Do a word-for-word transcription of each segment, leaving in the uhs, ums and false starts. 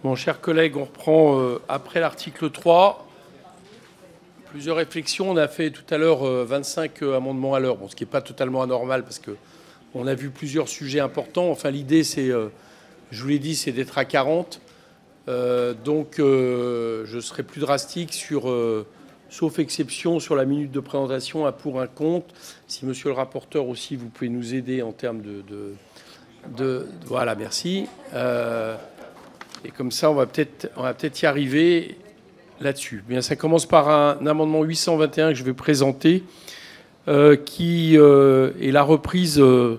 Mon cher collègue, on reprend euh, après l'article trois. Plusieurs réflexions. On a fait tout à l'heure euh, vingt-cinq euh, amendements à l'heure, bon, ce qui n'est pas totalement anormal parce qu'on a vu plusieurs sujets importants. Enfin, l'idée, c'est, euh, je vous l'ai dit, c'est d'être à quarante. Euh, donc, euh, je serai plus drastique sur, euh, sauf exception, sur la minute de présentation à pour un compte. Si monsieur le rapporteur aussi, vous pouvez nous aider en termes de... de, de voilà, merci. Euh, et comme ça, on va peut-être on va peut-être y arriver là-dessus. Bien, ça commence par un, un amendement huit cent vingt et un que je vais présenter, euh, qui euh, est la reprise euh,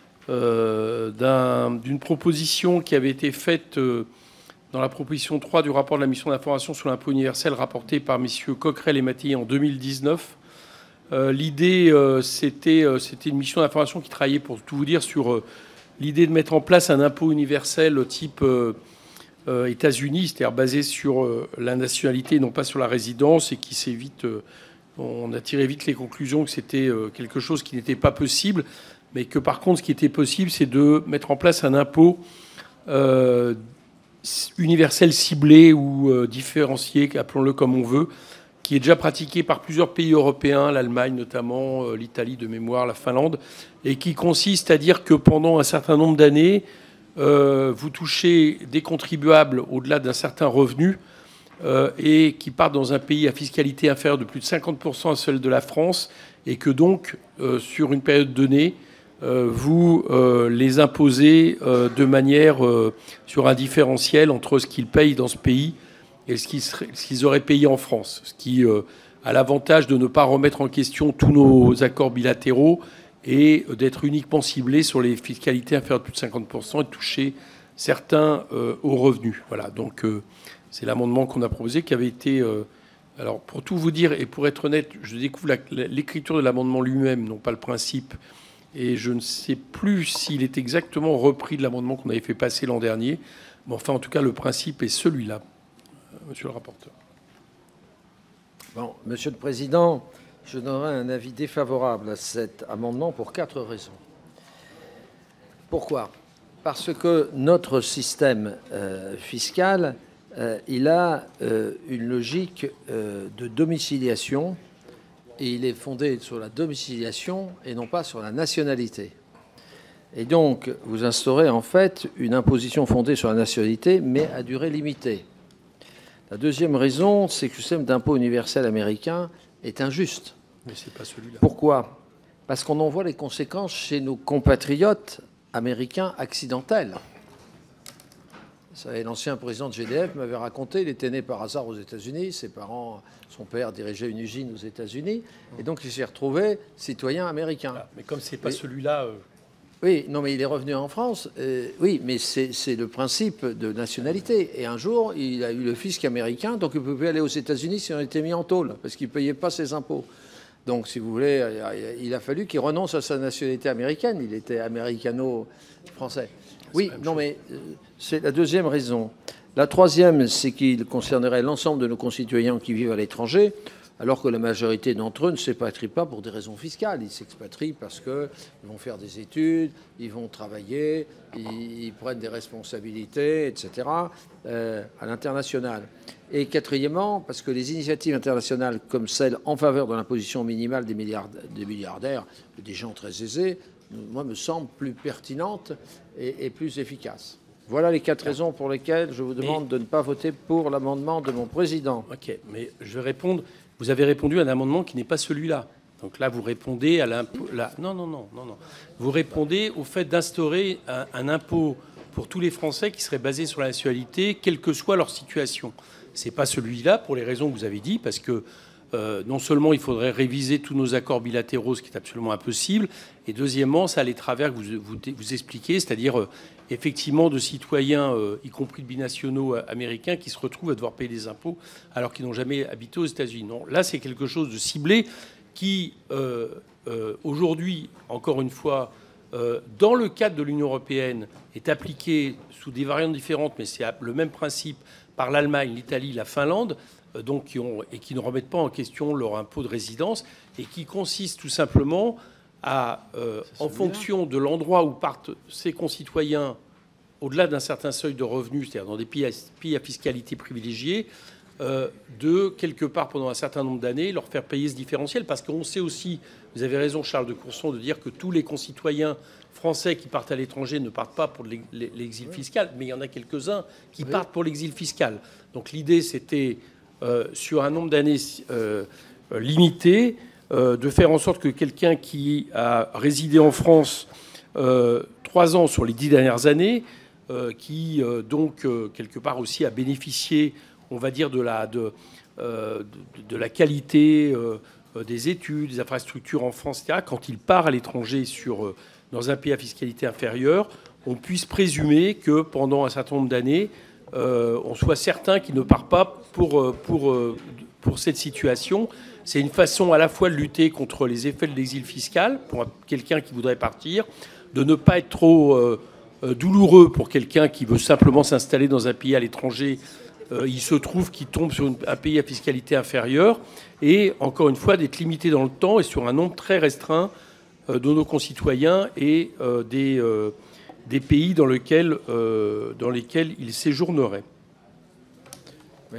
euh, d'un, d'une proposition qui avait été faite euh, dans la proposition trois du rapport de la mission d'information sur l'impôt universel rapporté par messieurs Coquerel et Mattei en deux mille dix-neuf. Euh, l'idée, euh, c'était, euh, c'était une mission d'information qui travaillait, pour tout vous dire, sur euh, l'idée de mettre en place un impôt universel type euh, Euh, États-Unis, c'est-à-dire basé sur euh, la nationalité, non pas sur la résidence, et qui s'est vite, euh, on a tiré vite les conclusions que c'était euh, quelque chose qui n'était pas possible, mais que par contre, ce qui était possible, c'est de mettre en place un impôt euh, universel ciblé ou euh, différencié, appelons-le comme on veut, qui est déjà pratiqué par plusieurs pays européens, l'Allemagne notamment, euh, l'Italie de mémoire, la Finlande, et qui consiste à dire que pendant un certain nombre d'années, Euh, vous touchez des contribuables au-delà d'un certain revenu euh, et qui partent dans un pays à fiscalité inférieure de plus de cinquante pour cent à celle de la France, et que donc, euh, sur une période donnée, euh, vous euh, les imposez euh, de manière euh, sur un différentiel entre ce qu'ils payent dans ce pays et ce qu'ils, seraient, ce qu'ils auraient payé en France, ce qui euh, a l'avantage de ne pas remettre en question tous nos accords bilatéraux et d'être uniquement ciblé sur les fiscalités inférieures de plus de cinquante pour cent et de toucher certains euh, aux revenus. Voilà, donc euh, c'est l'amendement qu'on a proposé, qui avait été... Euh, alors, pour tout vous dire, et pour être honnête, je découvre la, l'écriture de l'amendement lui-même, non pas le principe, et je ne sais plus s'il est exactement repris de l'amendement qu'on avait fait passer l'an dernier, mais enfin, en tout cas, le principe est celui-là, monsieur le rapporteur. Bon, Monsieur le Président, je donnerai un avis défavorable à cet amendement pour quatre raisons. Pourquoi ? Parce que notre système euh, fiscal, euh, il a euh, une logique euh, de domiciliation, et il est fondé sur la domiciliation et non pas sur la nationalité. Et donc, vous instaurez en fait une imposition fondée sur la nationalité, mais à durée limitée. La deuxième raison, c'est que le système d'impôt universel américain est injuste. Mais c'est pas celui-là. Pourquoi ? Parce qu'on en voit les conséquences chez nos compatriotes américains accidentels. Vous savez, l'ancien président de G D F m'avait raconté, il était né par hasard aux États-Unis, ses parents, son père dirigeait une usine aux États-Unis, et donc il s'est retrouvé citoyen américain. Ah, mais comme c'est pas et, celui-là... Euh... Oui, non, mais il est revenu en France. Euh, oui, mais c'est, c'est le principe de nationalité. Et un jour, il a eu le fisc américain, donc il ne pouvait aller aux États-Unis si on était mis en tôle, parce qu'il ne payait pas ses impôts. Donc, si vous voulez, il a fallu qu'il renonce à sa nationalité américaine. Il était américano-français. Oui, non, mais c'est la deuxième raison. La troisième, c'est qu'il concernerait l'ensemble de nos concitoyens qui vivent à l'étranger, alors que la majorité d'entre eux ne s'expatrient pas pour des raisons fiscales. Ils s'expatrient parce qu'ils vont faire des études, ils vont travailler, ils, ils prennent des responsabilités, et cetera, euh, à l'international. Et quatrièmement, parce que les initiatives internationales comme celle en faveur de l'imposition minimale des, milliardaires, des milliardaires, des gens très aisés, moi, me semblent plus pertinentes et, et plus efficaces. Voilà les quatre raisons pour lesquelles je vous demande de ne pas voter pour l'amendement de mon président. Ok, mais je vais répondre. Vous avez répondu à un amendement qui n'est pas celui-là. Donc là, vous répondez à l'impôt... La... Non, non, non, non, non. Vous répondez au fait d'instaurer un, un impôt pour tous les Français qui serait basé sur la nationalité, quelle que soit leur situation. Ce n'est pas celui-là, pour les raisons que vous avez dit, parce que euh, non seulement il faudrait réviser tous nos accords bilatéraux, ce qui est absolument impossible, et deuxièmement, ça a les travers que vous, vous, vous expliquez, c'est-à-dire euh, effectivement de citoyens, euh, y compris de binationaux euh, américains, qui se retrouvent à devoir payer des impôts alors qu'ils n'ont jamais habité aux États-Unis. Non, là, c'est quelque chose de ciblé qui, euh, euh, aujourd'hui, encore une fois, euh, dans le cadre de l'Union européenne, est appliqué sous des variantes différentes, mais c'est le même principe par l'Allemagne, l'Italie, la Finlande, euh, donc, qui ont, et qui ne remettent pas en question leur impôt de résidence, et qui consiste tout simplement à, euh, en fonction de l'endroit où partent ses concitoyens au-delà d'un certain seuil de revenus, c'est-à-dire dans des pays à, pays à fiscalité privilégiée, euh, de, quelque part, pendant un certain nombre d'années, leur faire payer ce différentiel. Parce qu'on sait aussi, vous avez raison, Charles de Courson, de dire que tous les concitoyens français qui partent à l'étranger ne partent pas pour l'exil fiscal, mais il y en a quelques-uns qui oui. partent pour l'exil fiscal. Donc l'idée, c'était, euh, sur un nombre d'années euh, limité, euh, de faire en sorte que quelqu'un qui a résidé en France euh, trois ans sur les dix dernières années, euh, qui euh, donc euh, quelque part aussi a bénéficié, on va dire, de la, de, euh, de, de la qualité euh, des études, des infrastructures en France, et cetera, quand il part à l'étranger sur, euh, dans un pays à fiscalité inférieure, on puisse présumer que pendant un certain nombre d'années, euh, on soit certain qu'il ne part pas pour, pour, pour cette situation. C'est une façon à la fois de lutter contre les effets de l'exil fiscal, pour quelqu'un qui voudrait partir, de ne pas être trop euh, douloureux pour quelqu'un qui veut simplement s'installer dans un pays à l'étranger. Euh, il se trouve qu'il tombe sur une, un pays à fiscalité inférieure, et encore une fois d'être limité dans le temps et sur un nombre très restreint euh, de nos concitoyens et euh, des, euh, des pays dans lesquels, euh, dans lesquels ils séjourneraient. Oui.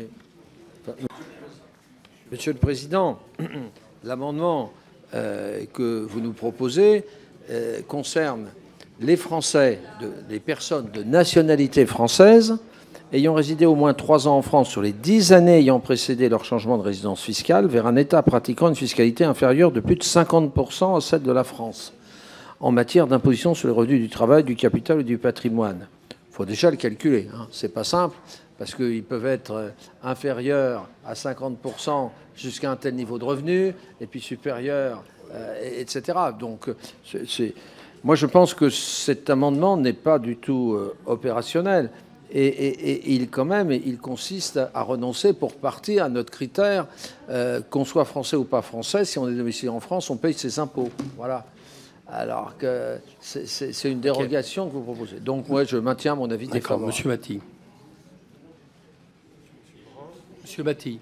Monsieur le Président, l'amendement euh, que vous nous proposez euh, concerne les Français, de, les personnes de nationalité française ayant résidé au moins trois ans en France sur les dix années ayant précédé leur changement de résidence fiscale vers un État pratiquant une fiscalité inférieure de plus de cinquante pour cent à celle de la France en matière d'imposition sur les revenus du travail, du capital et du patrimoine. Il faut déjà le calculer, hein. C'est pas simple, parce qu'ils peuvent être inférieurs à cinquante pour cent jusqu'à un tel niveau de revenu, et puis supérieurs, euh, et cetera. Donc, c'est, c'est... moi, je pense que cet amendement n'est pas du tout euh, opérationnel. Et, et, et il, quand même, il consiste à renoncer pour partie à notre critère, euh, qu'on soit français ou pas français, si on est domicilié en France, on paye ses impôts. Voilà. Alors que c'est, c'est, c'est une dérogation okay. que vous proposez. Donc, moi, je maintiens mon avis défavorable. Monsieur Maty. Monsieur Maty.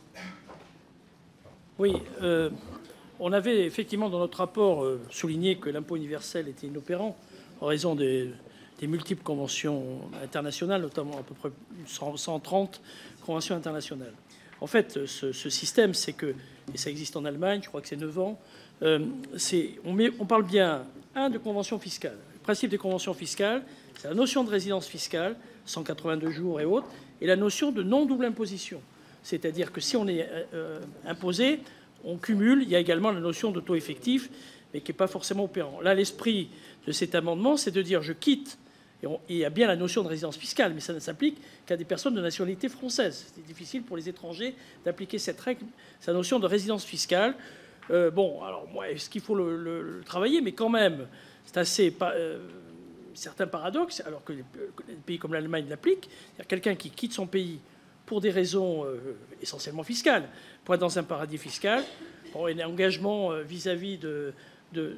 Oui, euh, on avait effectivement dans notre rapport euh, souligné que l'impôt universel était inopérant en raison des, des multiples conventions internationales, notamment à peu près cent trente conventions internationales. En fait, ce, ce système, c'est que, et ça existe en Allemagne, je crois que c'est neuf ans, euh, c'est, on, met, on parle bien, un, de convention fiscale. Le principe des conventions fiscales, c'est la notion de résidence fiscale, cent quatre-vingt-deux jours et autres, et la notion de non-double imposition. C'est-à-dire que si on est euh, imposé, on cumule. Il y a également la notion de taux effectif, mais qui n'est pas forcément opérant. Là, l'esprit de cet amendement, c'est de dire je quitte. Et, on, et il y a bien la notion de résidence fiscale, mais ça ne s'applique qu'à des personnes de nationalité française. C'est difficile pour les étrangers d'appliquer cette règle, cette notion de résidence fiscale. Euh, bon, alors, moi, est-ce qu'il faut le, le, le travailler? Mais quand même, c'est assez... Pas, euh, certains paradoxes, alors que les, que les pays comme l'Allemagne l'appliquent. C'est-à-dire quelqu'un qui quitte son pays pour des raisons euh, essentiellement fiscales, pour être dans un paradis fiscal, pour un engagement euh, vis-à-vis de, de,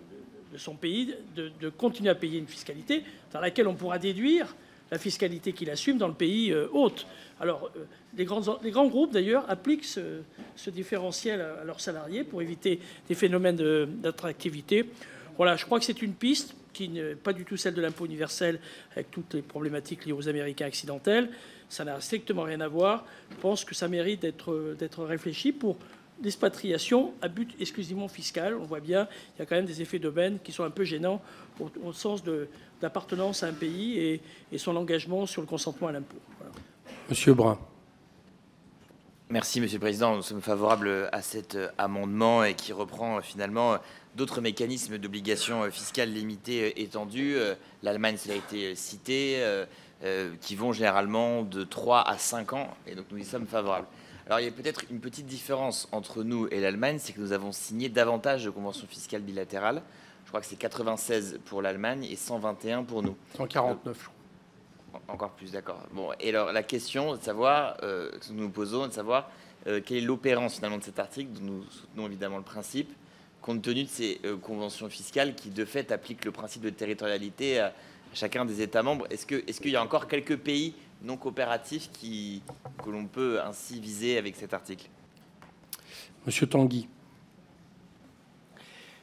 de son pays, de, de continuer à payer une fiscalité dans laquelle on pourra déduire la fiscalité qu'il assume dans le pays euh, hôte. Alors, euh, les, grands, les grands groupes, d'ailleurs, appliquent ce, ce différentiel à, à leurs salariés pour éviter des phénomènes de, d'attractivité. Voilà, je crois que c'est une piste qui n'est pas du tout celle de l'impôt universel, avec toutes les problématiques liées aux Américains accidentels. Ça n'a strictement rien à voir. Je pense que ça mérite d'être, d'être réfléchi pour l'expatriation à but exclusivement fiscal. On voit bien, il y a quand même des effets d'aubaine qui sont un peu gênants au, au sens de, d'appartenance à un pays et, et son engagement sur le consentement à l'impôt. Voilà. Monsieur Brun. Merci, Monsieur le Président. Nous sommes favorables à cet amendement et qui reprend finalement d'autres mécanismes d'obligation fiscale limitée étendue. L'Allemagne, cela a été cité, euh, qui vont généralement de trois à cinq ans, et donc nous y sommes favorables. Alors il y a peut-être une petite différence entre nous et l'Allemagne, c'est que nous avons signé davantage de conventions fiscales bilatérales. Je crois que c'est quatre-vingt-seize pour l'Allemagne et cent vingt et un pour nous. cent quarante-neuf, je crois. Encore plus, d'accord. Bon, et alors la question de savoir, euh, que nous nous posons, de savoir euh, quelle est l'opérance finalement de cet article, dont nous soutenons évidemment le principe, compte tenu de ces euh, conventions fiscales qui de fait appliquent le principe de territorialité à chacun des États membres. Est-ce que, est-ce qu'il y a encore quelques pays non coopératifs qui, que l'on peut ainsi viser avec cet article? Monsieur Tanguy.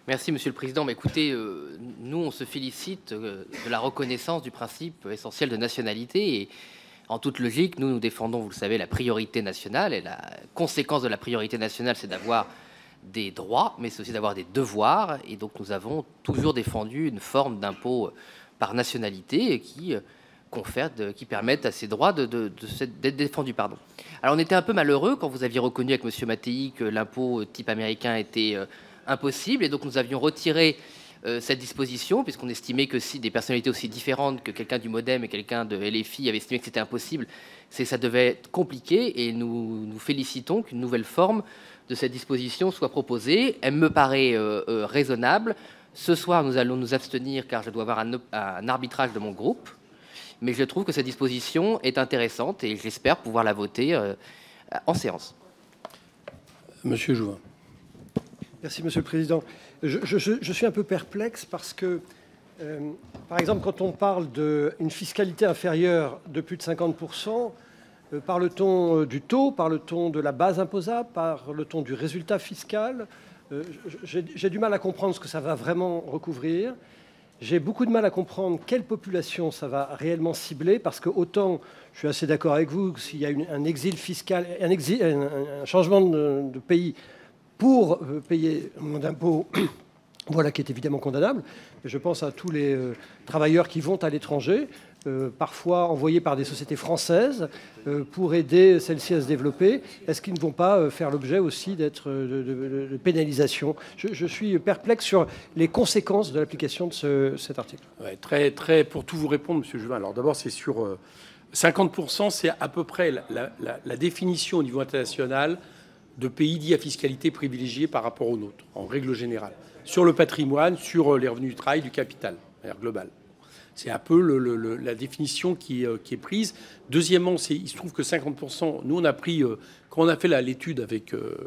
Merci, Monsieur le Président. Mais écoutez, euh, nous, on se félicite euh, de la reconnaissance du principe essentiel de nationalité. Et en toute logique, nous, nous défendons, vous le savez, la priorité nationale. Et la conséquence de la priorité nationale, c'est d'avoir des droits, mais c'est aussi d'avoir des devoirs. Et donc, nous avons toujours défendu une forme d'impôt par nationalité qui euh, confère, de, qui permettent à ces droits de, de, de, d'être défendus. Pardon. Alors, on était un peu malheureux quand vous aviez reconnu avec Monsieur Mattei que l'impôt type américain était euh, impossible, et donc nous avions retiré euh, cette disposition, puisqu'on estimait que si des personnalités aussi différentes que quelqu'un du MoDem et quelqu'un de L F I avaient estimé que c'était impossible, c'est ça devait être compliqué, et nous nous félicitons qu'une nouvelle forme de cette disposition soit proposée. Elle me paraît euh, euh, raisonnable. Ce soir, nous allons nous abstenir, car je dois avoir un, un arbitrage de mon groupe, mais je trouve que cette disposition est intéressante, et j'espère pouvoir la voter euh, en séance. Monsieur Jouvin. Merci, Monsieur le Président. Je, je, je suis un peu perplexe parce que, euh, par exemple, quand on parle d'une fiscalité inférieure de plus de cinquante pour cent, euh, parle-t-on du taux, parle-t-on de la base imposable, parle-t-on du résultat fiscal? euh, J'ai du mal à comprendre ce que ça va vraiment recouvrir. J'ai beaucoup de mal à comprendre quelle population ça va réellement cibler, parce que autant, je suis assez d'accord avec vous, s'il y a une, un exil fiscal, un, exil, un, un changement de, de pays pour payer moins d'impôts, voilà qui est évidemment condamnable. Je pense à tous les euh, travailleurs qui vont à l'étranger, euh, parfois envoyés par des sociétés françaises euh, pour aider celles-ci à se développer. Est-ce qu'ils ne vont pas euh, faire l'objet aussi d'être de, de, de pénalisation? je, je suis perplexe sur les conséquences de l'application de ce, cet article. Ouais, très, très, pour tout vous répondre, Monsieur Juvin. Alors d'abord, c'est sur euh, cinquante pour cent, c'est à peu près la, la, la, la définition au niveau international de pays dits à fiscalité privilégiée par rapport aux nôtres, en règle générale, sur le patrimoine, sur les revenus du travail, du capital, de manière globale. C'est un peu le, le, la définition qui, euh, qui est prise. Deuxièmement, il se trouve que cinquante pour cent, nous on a pris, euh, quand on a fait l'étude avec, euh,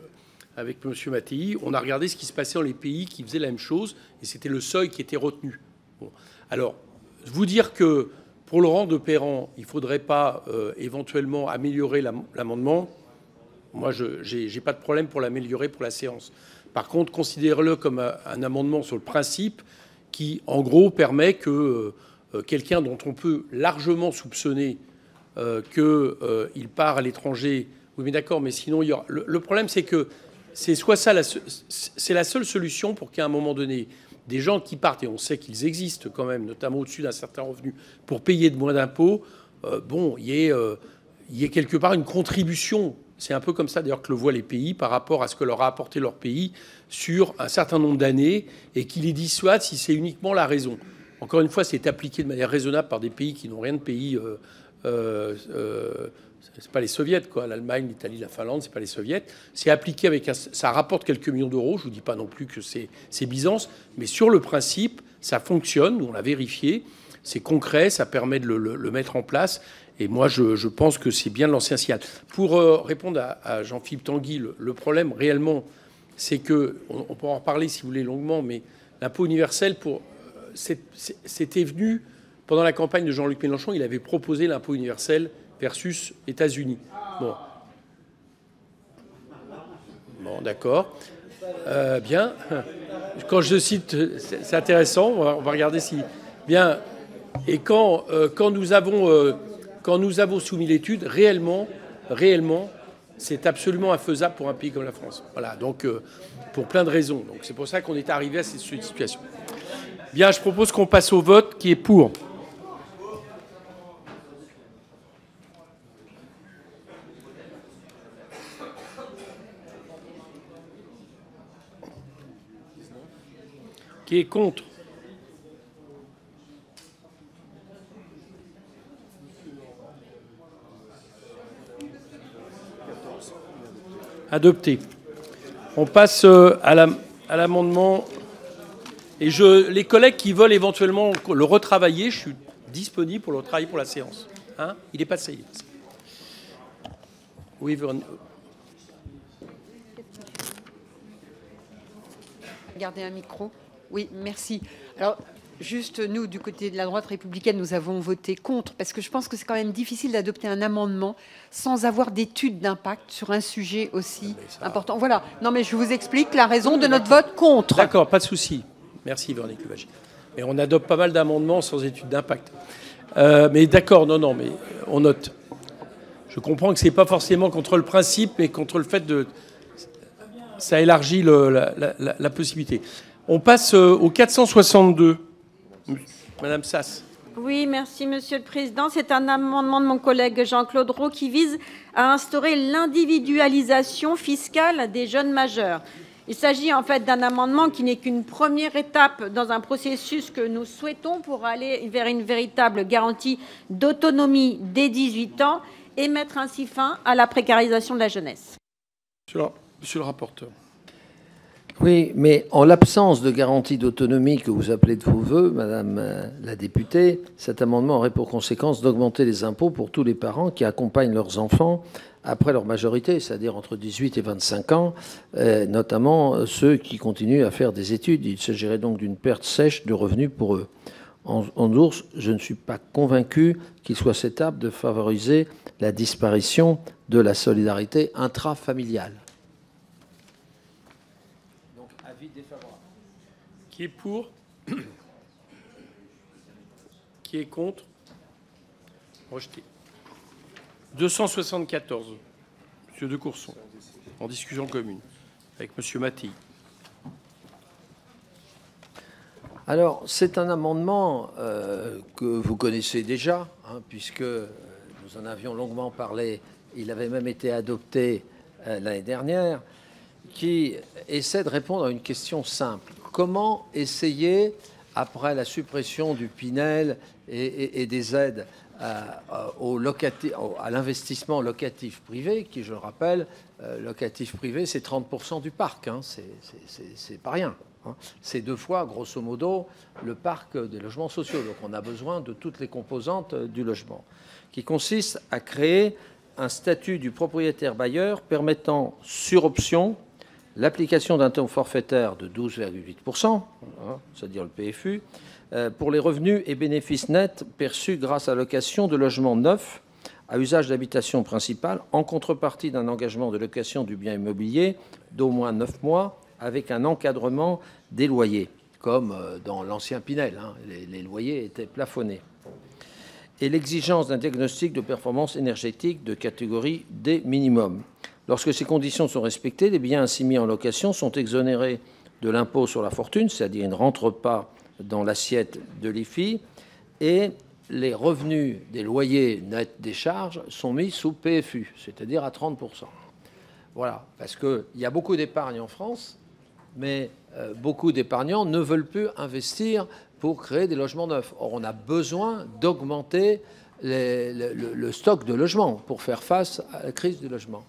avec M. Mattei, on a regardé ce qui se passait dans les pays qui faisaient la même chose, et c'était le seuil qui était retenu. Bon. Alors, vous dire que pour Laurent de Perran, il ne faudrait pas euh, éventuellement améliorer l'amendement, moi, je n'ai pas de problème pour l'améliorer pour la séance. Par contre, considérez-le comme un, un amendement sur le principe qui, en gros, permet que euh, quelqu'un dont on peut largement soupçonner euh, qu'il euh, part à l'étranger... Oui, mais d'accord, mais sinon, il y aura... Le, le problème, c'est que c'est soit ça, c'est la seule solution pour qu'à un moment donné, des gens qui partent, et on sait qu'ils existent quand même, notamment au-dessus d'un certain revenu, pour payer de moins d'impôts, euh, bon, il y ait, euh, y ait quelque part une contribution. C'est un peu comme ça, d'ailleurs, que le voient les pays par rapport à ce que leur a apporté leur pays sur un certain nombre d'années et qui les dissuade si c'est uniquement la raison. Encore une fois, c'est appliqué de manière raisonnable par des pays qui n'ont rien de pays... Euh, euh, euh, c'est pas les soviets, quoi. L'Allemagne, l'Italie, la Finlande, c'est pas les soviets. C'est appliqué avec... Un, ça rapporte quelques millions d'euros. Je vous dis pas non plus que c'est Byzance. Mais sur le principe, ça fonctionne. Nous, on l'a vérifié. C'est concret. Ça permet de le, le, le mettre en place. Et moi, je, je pense que c'est bien de l'ancien signal. Pour euh, répondre à, à Jean-Philippe Tanguy, le, le problème réellement, c'est que, on, on peut en reparler si vous voulez longuement, mais l'impôt universel, c'était venu pendant la campagne de Jean-Luc Mélenchon, il avait proposé l'impôt universel versus États-Unis. Bon, bon, d'accord. Euh, bien. Quand je cite, c'est intéressant. On va, on va regarder si bien. Et quand, euh, quand nous avons euh, Quand nous avons soumis l'étude, réellement, réellement, c'est absolument infaisable pour un pays comme la France. Voilà, donc euh, pour plein de raisons. Donc c'est pour ça qu'on est arrivé à cette situation. Bien, je propose qu'on passe au vote qui est pour. Qui est contre. Adopté. On passe à l'amendement. Et je, les collègues qui veulent éventuellement le retravailler, je suis disponible pour le retravailler pour la séance. Hein, il est passé. Il est passé. Oui, Véronique. Gardez un micro. Oui, merci. Alors, Juste, nous, du côté de la droite républicaine, nous avons voté contre, parce que je pense que c'est quand même difficile d'adopter un amendement sans avoir d'étude d'impact sur un sujet aussi ça... important. Voilà. Non, mais je vous explique la raison de notre vote contre. D'accord, pas de souci. Merci, Véronique Louwagie. Mais on adopte pas mal d'amendements sans étude d'impact. Euh, mais d'accord, non, non, mais on note. Je comprends que ce n'est pas forcément contre le principe, mais contre le fait de... Ça élargit le, la, la, la possibilité. On passe au quatre cent soixante-deux. Madame Sass. Oui, merci Monsieur le Président. C'est un amendement de mon collègue Jean-Claude Roux qui vise à instaurer l'individualisation fiscale des jeunes majeurs. Il s'agit en fait d'un amendement qui n'est qu'une première étape dans un processus que nous souhaitons pour aller vers une véritable garantie d'autonomie dès dix-huit ans et mettre ainsi fin à la précarisation de la jeunesse. Monsieur le, monsieur le rapporteur. Oui, mais en l'absence de garantie d'autonomie que vous appelez de vos voeux, Madame la députée, cet amendement aurait pour conséquence d'augmenter les impôts pour tous les parents qui accompagnent leurs enfants après leur majorité, c'est-à-dire entre dix-huit et vingt-cinq ans, euh, notamment ceux qui continuent à faire des études. Il s'agirait donc d'une perte sèche de revenus pour eux. En, en ours, je ne suis pas convaincu qu'il soit souhaitable de favoriser la disparition de la solidarité intrafamiliale. Donc, avis défavorable. Qui est pour? Qui est contre? Rejeté. deux cent soixante-quatorze. Monsieur de Courson, en discussion commune, avec Monsieur Mattei. Alors, c'est un amendement euh, que vous connaissez déjà, hein, puisque nous en avions longuement parlé. Il avait même été adopté euh, l'année dernière, qui essaie de répondre à une question simple. Comment essayer, après la suppression du Pinel et, et, et des aides à, au locati- à l'investissement locatif privé, qui, je le rappelle, euh, locatif privé, c'est trente pour cent du parc, hein, c'est pas rien. Hein. C'est deux fois, grosso modo, le parc des logements sociaux. Donc on a besoin de toutes les composantes du logement, qui consiste à créer un statut du propriétaire bailleur permettant, sur option, l'application d'un taux forfaitaire de douze virgule huit pour cent, hein, c'est-à-dire le P F U, euh, pour les revenus et bénéfices nets perçus grâce à la location de logements neufs à usage d'habitation principale, en contrepartie d'un engagement de location du bien immobilier d'au moins neuf mois, avec un encadrement des loyers, comme dans l'ancien Pinel, hein, les, les loyers étaient plafonnés, et l'exigence d'un diagnostic de performance énergétique de catégorie D minimum. Lorsque ces conditions sont respectées, les biens ainsi mis en location sont exonérés de l'impôt sur la fortune, c'est-à-dire ils ne rentrent pas dans l'assiette de l'I F I, et les revenus des loyers nets des charges sont mis sous P F U, c'est-à-dire à trente pour cent. Voilà, parce qu'il y a beaucoup d'épargne en France, mais euh, beaucoup d'épargnants ne veulent plus investir pour créer des logements neufs. Or, on a besoin d'augmenter le, le, le stock de logements pour faire face à la crise du logement.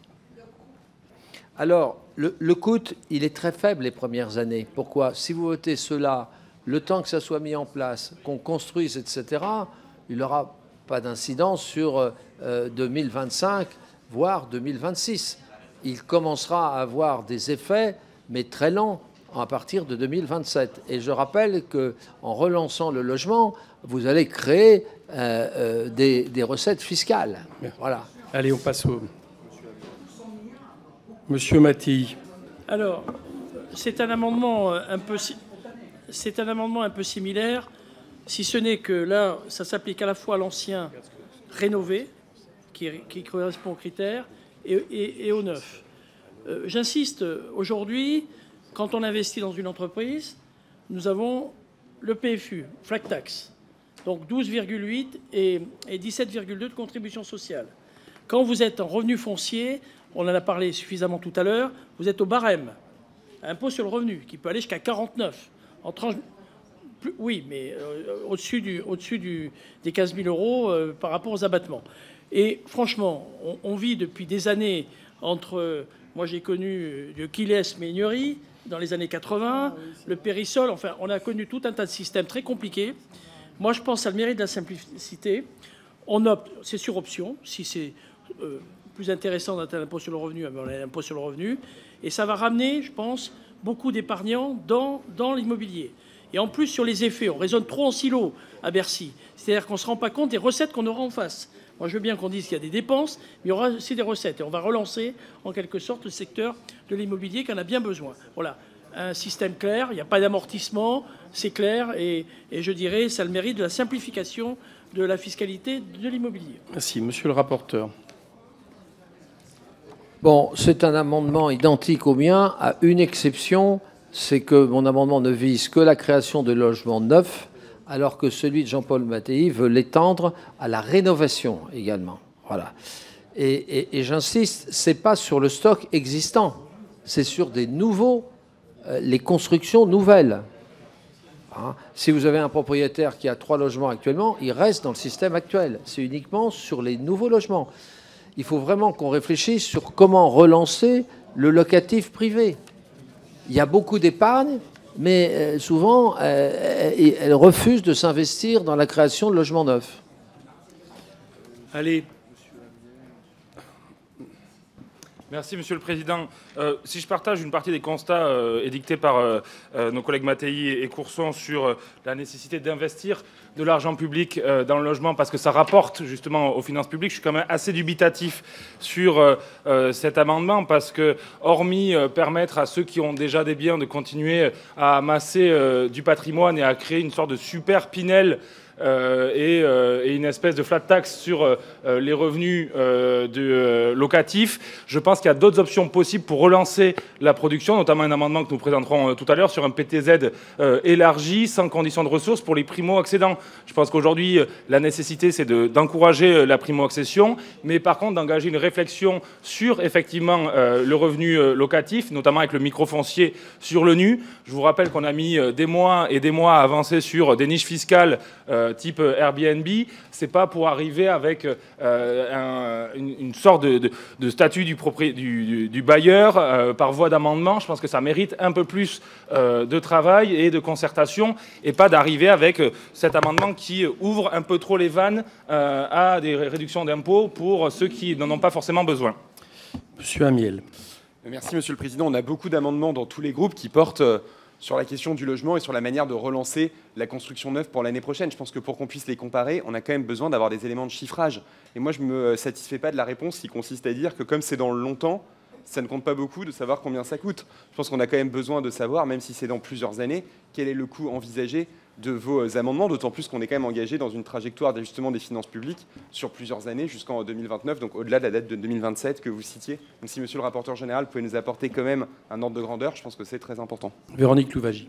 Alors, le, le coût, il est très faible les premières années. Pourquoi? Si vous votez cela, le temps que ça soit mis en place, qu'on construise, et cetera, il n'aura pas d'incidence sur euh, deux mille vingt-cinq, voire deux mille vingt-six. Il commencera à avoir des effets, mais très lents, à partir de deux mille vingt-sept. Et je rappelle qu'en relançant le logement, vous allez créer euh, euh, des, des recettes fiscales. Voilà. Allez, on passe au... Monsieur Mattei. Alors, c'est un amendement un peu, c'est un amendement un peu similaire, si ce n'est que là, ça s'applique à la fois à l'ancien rénové, qui, qui correspond aux critères, et, et, et au neuf. Euh, J'insiste, aujourd'hui, quand on investit dans une entreprise, nous avons le P F U, flat tax, donc douze virgule huit et, et dix-sept virgule deux de contribution sociale. Quand vous êtes en revenu foncier, on en a parlé suffisamment tout à l'heure, vous êtes au barème, impôt sur le revenu, qui peut aller jusqu'à quarante-neuf. En tranche, plus, oui, mais euh, au-dessus du, au-dessus du, des quinze mille euros euh, par rapport aux abattements. Et franchement, on, on vit depuis des années entre... Moi, j'ai connu le Quilles-Meignery dans les années quatre-vingts, le Périssol. Enfin, on a connu tout un tas de systèmes très compliqués. Moi, je pense à le mérite de la simplicité. On opte, c'est sur option. Si c'est euh, plus intéressant d'être un impôt sur le revenu, on a un impôt sur le revenu. Et ça va ramener, je pense, beaucoup d'épargnants dans, dans l'immobilier. Et en plus, sur les effets, on raisonne trop en silo à Bercy. C'est-à-dire qu'on ne se rend pas compte des recettes qu'on aura en face. Moi, je veux bien qu'on dise qu'il y a des dépenses, mais il y aura aussi des recettes. Et on va relancer, en quelque sorte, le secteur de l'immobilier qui en a bien besoin. Voilà, un système clair, il n'y a pas d'amortissement, c'est clair, et, et je dirais, ça a le mérite de la simplification de la fiscalité de l'immobilier. Merci. Monsieur le rapporteur. Bon, c'est un amendement identique au mien, à une exception, c'est que mon amendement ne vise que la création de logements neufs, alors que celui de Jean-Paul Mattei veut l'étendre à la rénovation également. Voilà. Et, et, et j'insiste, c'est pas sur le stock existant, c'est sur des nouveaux, euh, les constructions nouvelles. Hein. Si vous avez un propriétaire qui a trois logements actuellement, il reste dans le système actuel. C'est uniquement sur les nouveaux logements. Il faut vraiment qu'on réfléchisse sur comment relancer le locatif privé. Il y a beaucoup d'épargne, mais souvent, elle refuse de s'investir dans la création de logements neufs. Allez. Merci, Monsieur le Président. Euh, si je partage une partie des constats euh, édictés par euh, euh, nos collègues Mattei et Courson sur euh, la nécessité d'investir de l'argent public euh, dans le logement parce que ça rapporte justement aux finances publiques, je suis quand même assez dubitatif sur euh, euh, cet amendement parce que, hormis euh, permettre à ceux qui ont déjà des biens de continuer à amasser euh, du patrimoine et à créer une sorte de super Pinel Euh, et, euh, et une espèce de flat tax sur euh, les revenus euh, de, euh, locatifs. Je pense qu'il y a d'autres options possibles pour relancer la production, notamment un amendement que nous présenterons euh, tout à l'heure sur un P T Z euh, élargi, sans condition de ressources pour les primo-accédants. Je pense qu'aujourd'hui, euh, la nécessité, c'est de, d'encourager euh, la primo-accession, mais par contre d'engager une réflexion sur effectivement euh, le revenu euh, locatif, notamment avec le microfoncier sur le nu. Je vous rappelle qu'on a mis euh, des mois et des mois à avancer sur des niches fiscales euh, type Airbnb, c'est pas pour arriver avec euh, un, une, une sorte de, de, de statut du, propri, du, du, du bailleur euh, par voie d'amendement. Je pense que ça mérite un peu plus euh, de travail et de concertation et pas d'arriver avec euh, cet amendement qui ouvre un peu trop les vannes euh, à des réductions d'impôts pour ceux qui n'en ont pas forcément besoin. Monsieur Amiel. Merci, Monsieur le Président. On a beaucoup d'amendements dans tous les groupes qui portent euh, sur la question du logement et sur la manière de relancer la construction neuve pour l'année prochaine. Je pense que pour qu'on puisse les comparer, on a quand même besoin d'avoir des éléments de chiffrage. Et moi, je ne me satisfais pas de la réponse qui consiste à dire que comme c'est dans le longtemps, ça ne compte pas beaucoup de savoir combien ça coûte. Je pense qu'on a quand même besoin de savoir, même si c'est dans plusieurs années, quel est le coût envisagé de vos amendements, d'autant plus qu'on est quand même engagé dans une trajectoire d'ajustement des finances publiques sur plusieurs années jusqu'en deux mille vingt-neuf, donc au-delà de la date de deux mille vingt-sept que vous citiez. Donc si Monsieur le rapporteur général pouvait nous apporter quand même un ordre de grandeur, je pense que c'est très important. Véronique Louwagie.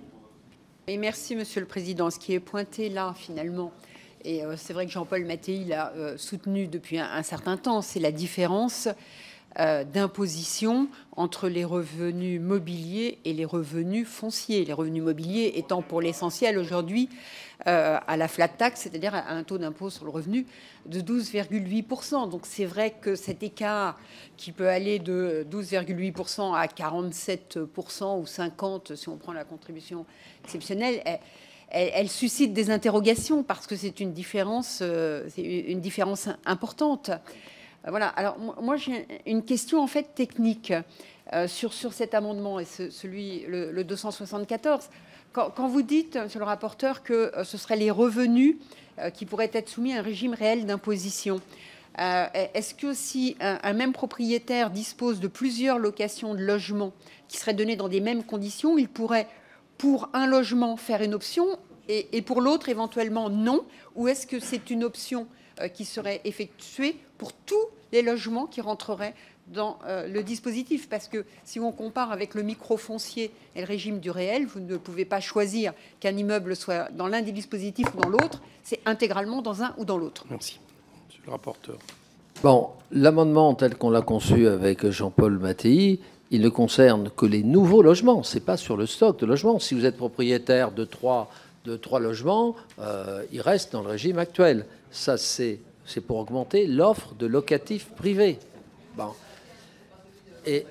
Et merci Monsieur le Président. Ce qui est pointé là finalement, et euh, c'est vrai que Jean-Paul Mattei l'a euh, soutenu depuis un, un certain temps, c'est la différence Euh, d'imposition entre les revenus mobiliers et les revenus fonciers. Les revenus mobiliers étant pour l'essentiel aujourd'hui euh, à la flat tax, c'est-à-dire à un taux d'impôt sur le revenu de douze virgule huit pour cent. Donc c'est vrai que cet écart qui peut aller de douze virgule huit pour cent à quarante-sept pour cent ou cinquante pour cent si on prend la contribution exceptionnelle, elle, elle, elle suscite des interrogations parce que c'est une différence, euh, c'est une différence importante. Voilà. Alors moi j'ai une question en fait technique euh, sur sur cet amendement et ce, celui le, le deux cent soixante-quatorze. Quand, quand vous dites, Monsieur le rapporteur, que euh, ce seraient les revenus euh, qui pourraient être soumis à un régime réel d'imposition, euh, est-ce que si un, un même propriétaire dispose de plusieurs locations de logements qui seraient données dans des mêmes conditions, il pourrait pour un logement faire une option et, et pour l'autre éventuellement non, ou est-ce que c'est une option qui serait effectué pour tous les logements qui rentreraient dans euh, le dispositif. Parce que si on compare avec le microfoncier et le régime du réel, vous ne pouvez pas choisir qu'un immeuble soit dans l'un des dispositifs ou dans l'autre. C'est intégralement dans un ou dans l'autre. Merci. Monsieur le rapporteur. Bon, l'amendement tel qu'on l'a conçu avec Jean-Paul Mattei, il ne concerne que les nouveaux logements. Ce n'est pas sur le stock de logements. Si vous êtes propriétaire de trois, de trois logements, euh, il reste dans le régime actuel. Ça, c'est, c'est pour augmenter l'offre de locatifs privés. Bon. Et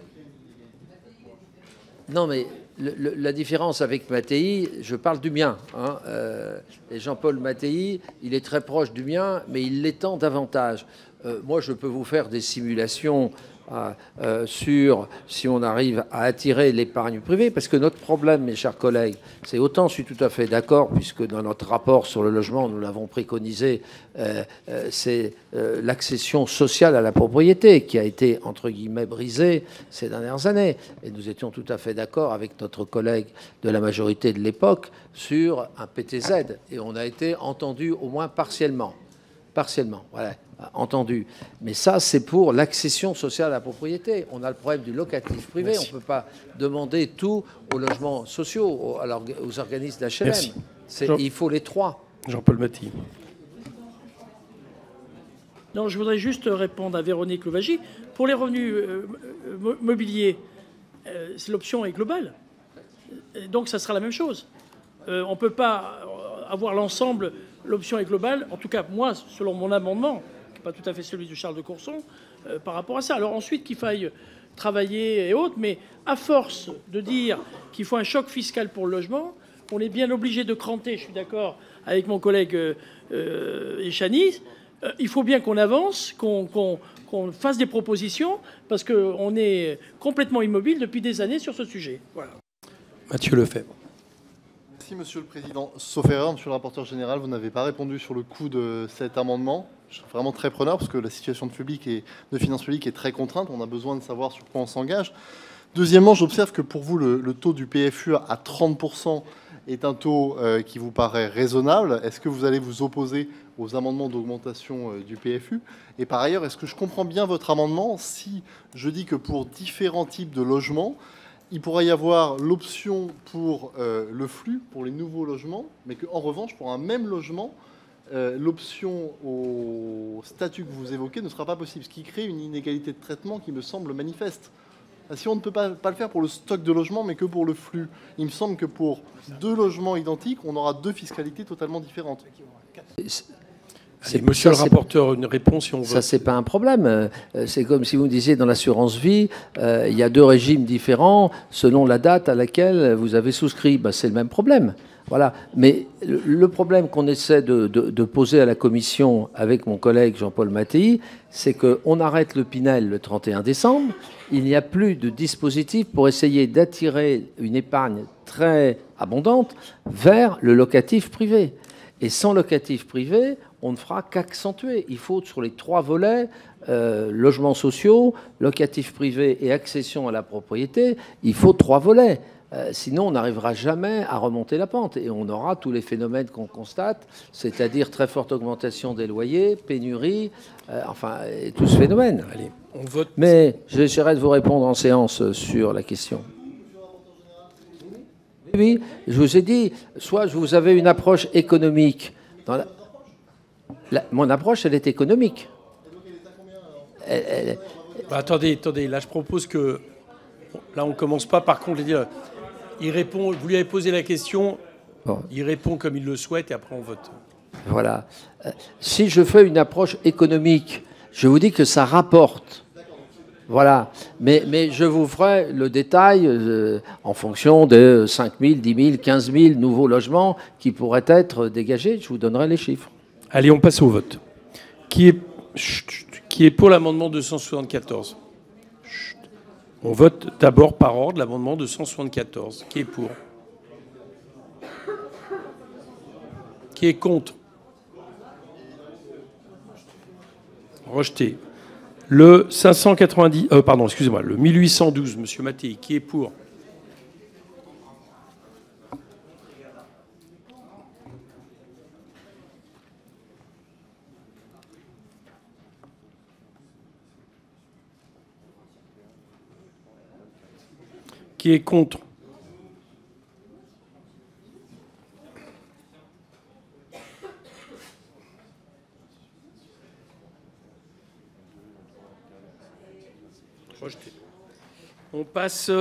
non, mais le, le, la différence avec Mattei, je parle du mien. Hein, euh, et Jean-Paul Mattei, il est très proche du mien, mais il l'étend davantage. Euh, moi, je peux vous faire des simulations à, euh, sur si on arrive à attirer l'épargne privée, parce que notre problème, mes chers collègues, c'est autant je suis tout à fait d'accord, puisque dans notre rapport sur le logement, nous l'avons préconisé, euh, euh, c'est euh, l'accession sociale à la propriété qui a été, entre guillemets, brisée ces dernières années. Et nous étions tout à fait d'accord avec notre collègue de la majorité de l'époque sur un P T Z. Et on a été entendu au moins partiellement. Partiellement, voilà, entendu. Mais ça, c'est pour l'accession sociale à la propriété. On a le problème du locatif privé. Merci. On ne peut pas demander tout aux logements sociaux, aux, aux organismes d'H L M. Il faut les trois. Jean-Paul Mattei. Non, je voudrais juste répondre à Véronique Louwagie. Pour les revenus euh, mobiliers, euh, l'option est globale. Donc, ça sera la même chose. Euh, on ne peut pas avoir l'ensemble... L'option est globale, en tout cas, moi, selon mon amendement, qui n'est pas tout à fait celui de Charles de Courson, euh, par rapport à ça. Alors ensuite, qu'il faille travailler et autres, mais à force de dire qu'il faut un choc fiscal pour le logement, on est bien obligé de cranter, je suis d'accord avec mon collègue euh, Echani, euh, il faut bien qu'on avance, qu'on qu'on, qu'on fasse des propositions, parce qu'on est complètement immobile depuis des années sur ce sujet. Voilà. Mathieu Lefebvre. Merci, Monsieur le Président. Sauf erreur, Monsieur le rapporteur général, vous n'avez pas répondu sur le coût de cet amendement. Je suis vraiment très preneur parce que la situation de, public et de finances publiques est très contrainte. On a besoin de savoir sur quoi on s'engage. Deuxièmement, j'observe que pour vous, le, le taux du P F U à trente pour cent est un taux euh, qui vous paraît raisonnable. Est-ce que vous allez vous opposer aux amendements d'augmentation euh, du P F U? Et par ailleurs, est-ce que je comprends bien votre amendement si je dis que pour différents types de logements, il pourrait y avoir l'option pour euh, le flux, pour les nouveaux logements, mais qu'en revanche, pour un même logement, euh, l'option au statut que vous évoquez ne sera pas possible, ce qui crée une inégalité de traitement qui me semble manifeste. Si on ne peut pas, pas le faire pour le stock de logements, mais que pour le flux, il me semble que pour deux logements identiques, on aura deux fiscalités totalement différentes. C'est Monsieur ça, le rapporteur, une réponse si on veut. Ça, c'est pas un problème. C'est comme si vous me disiez dans l'assurance vie, euh, il y a deux régimes différents selon la date à laquelle vous avez souscrit. Ben, c'est le même problème. Voilà. Mais le problème qu'on essaie de, de, de poser à la Commission avec mon collègue Jean-Paul Mattei, c'est qu'on arrête le Pinel le trente et un décembre. Il n'y a plus de dispositif pour essayer d'attirer une épargne très abondante vers le locatif privé. Et sans locatif privé, on ne fera qu'accentuer. Il faut, sur les trois volets, euh, logements sociaux, locatifs privés et accession à la propriété, il faut trois volets. Euh, sinon, on n'arrivera jamais à remonter la pente. Et on aura tous les phénomènes qu'on constate, c'est-à-dire très forte augmentation des loyers, pénurie, euh, enfin, et tout ce phénomène. Allez, on vote. Mais j'essaierai de vous répondre en séance sur la question. Oui, je vous ai dit, soit vous avez une approche économique. Dans la... La, mon approche, elle est économique. Elle, elle... Bah, attendez, attendez. Là, je propose que... Là, on ne commence pas, par contre, dire... Il répond... Vous lui avez posé la question, bon. Il répond comme il le souhaite, et après, on vote. Voilà. Euh, si je fais une approche économique, je vous dis que ça rapporte. Voilà. Mais, mais je vous ferai le détail euh, en fonction de cinq mille, dix mille, quinze mille nouveaux logements qui pourraient être dégagés. Je vous donnerai les chiffres. Allez, on passe au vote. Qui est, chut, qui est pour l'amendement deux cent soixante-quatorze? Chut. On vote d'abord par ordre l'amendement deux cent soixante-quatorze. Qui est pour? Qui est contre? Rejeté. Le cinq cent quatre-vingt-dix, euh, pardon, excusez-moi, le mille huit cent douze, Monsieur Mattei, qui est pour? Qui est contre? Rejeté. On passe...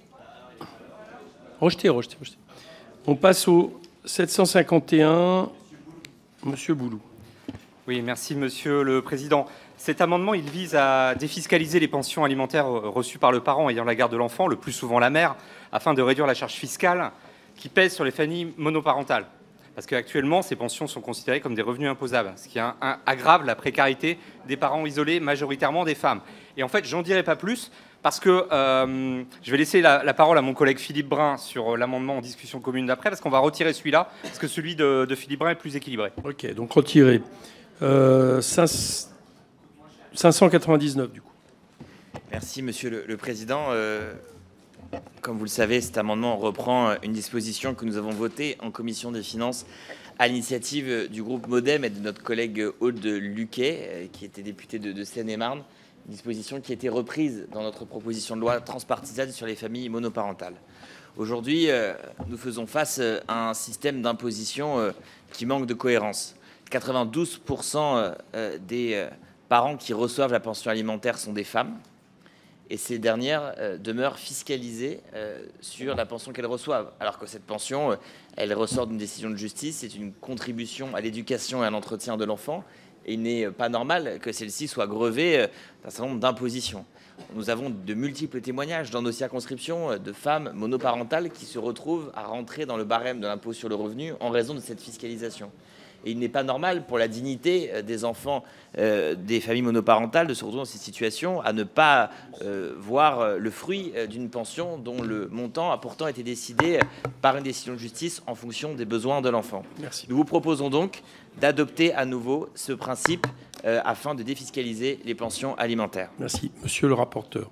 Rejeté, rejeté, rejeté. On passe au sept cent cinquante et un. Monsieur Boulou. Oui, merci Monsieur le Président. Cet amendement, il vise à défiscaliser les pensions alimentaires reçues par le parent ayant la garde de l'enfant, le plus souvent la mère, afin de réduire la charge fiscale qui pèse sur les familles monoparentales. Parce qu'actuellement, ces pensions sont considérées comme des revenus imposables, ce qui un, un, aggrave la précarité des parents isolés, majoritairement des femmes. Et en fait, j'en dirai pas plus, parce que euh, je vais laisser la, la parole à mon collègue Philippe Brun sur l'amendement en discussion commune d'après, parce qu'on va retirer celui-là, parce que celui de, de Philippe Brun est plus équilibré. Ok, donc retiré. Euh, cinq cent quatre-vingt-dix-neuf, du coup. Merci, Monsieur le, le Président. Euh, comme vous le savez, cet amendement reprend une disposition que nous avons votée en commission des finances à l'initiative du groupe MoDem et de notre collègue Aude Luquet, qui était député de, de Seine-et-Marne. Une disposition qui a été reprise dans notre proposition de loi transpartisane sur les familles monoparentales. Aujourd'hui, euh, nous faisons face à un système d'imposition euh, qui manque de cohérence. quatre-vingt-douze pour cent euh, des euh, parents qui reçoivent la pension alimentaire sont des femmes. Et ces dernières euh, demeurent fiscalisées euh, sur la pension qu'elles reçoivent. Alors que cette pension, euh, elle ressort d'une décision de justice, c'est une contribution à l'éducation et à l'entretien de l'enfant. Et il n'est pas normal que celle-ci soit grevée euh, d'un certain nombre d'impositions. Nous avons de multiples témoignages dans nos circonscriptions euh, de femmes monoparentales qui se retrouvent à rentrer dans le barème de l'impôt sur le revenu en raison de cette fiscalisation. Et il n'est pas normal pour la dignité des enfants euh, des familles monoparentales de se retrouver dans cette situation à ne pas euh, voir le fruit d'une pension dont le montant a pourtant été décidé par une décision de justice en fonction des besoins de l'enfant. Merci. Nous vous proposons donc d'adopter à nouveau ce principe euh, afin de défiscaliser les pensions alimentaires. Merci. Monsieur le rapporteur.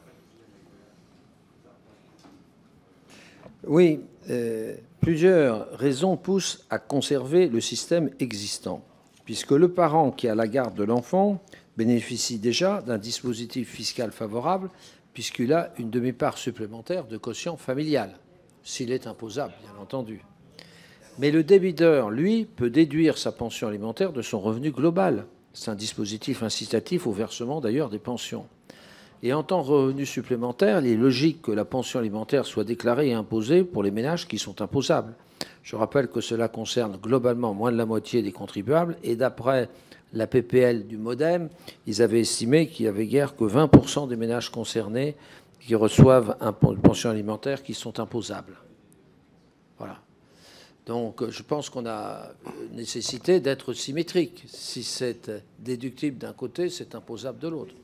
Oui, euh, plusieurs raisons poussent à conserver le système existant, puisque le parent qui a la garde de l'enfant bénéficie déjà d'un dispositif fiscal favorable, puisqu'il a une demi-part supplémentaire de quotient familial, s'il est imposable, bien entendu. Mais le débiteur, lui, peut déduire sa pension alimentaire de son revenu global. C'est un dispositif incitatif au versement, d'ailleurs, des pensions. Et en tant que revenu supplémentaire, il est logique que la pension alimentaire soit déclarée et imposée pour les ménages qui sont imposables. Je rappelle que cela concerne globalement moins de la moitié des contribuables. Et d'après la P P L du MoDem, ils avaient estimé qu'il n'y avait guère que vingt pour cent des ménages concernés qui reçoivent une pension alimentaire qui sont imposables. Voilà. Donc je pense qu'on a nécessité d'être symétrique. Si c'est déductible d'un côté, c'est imposable de l'autre.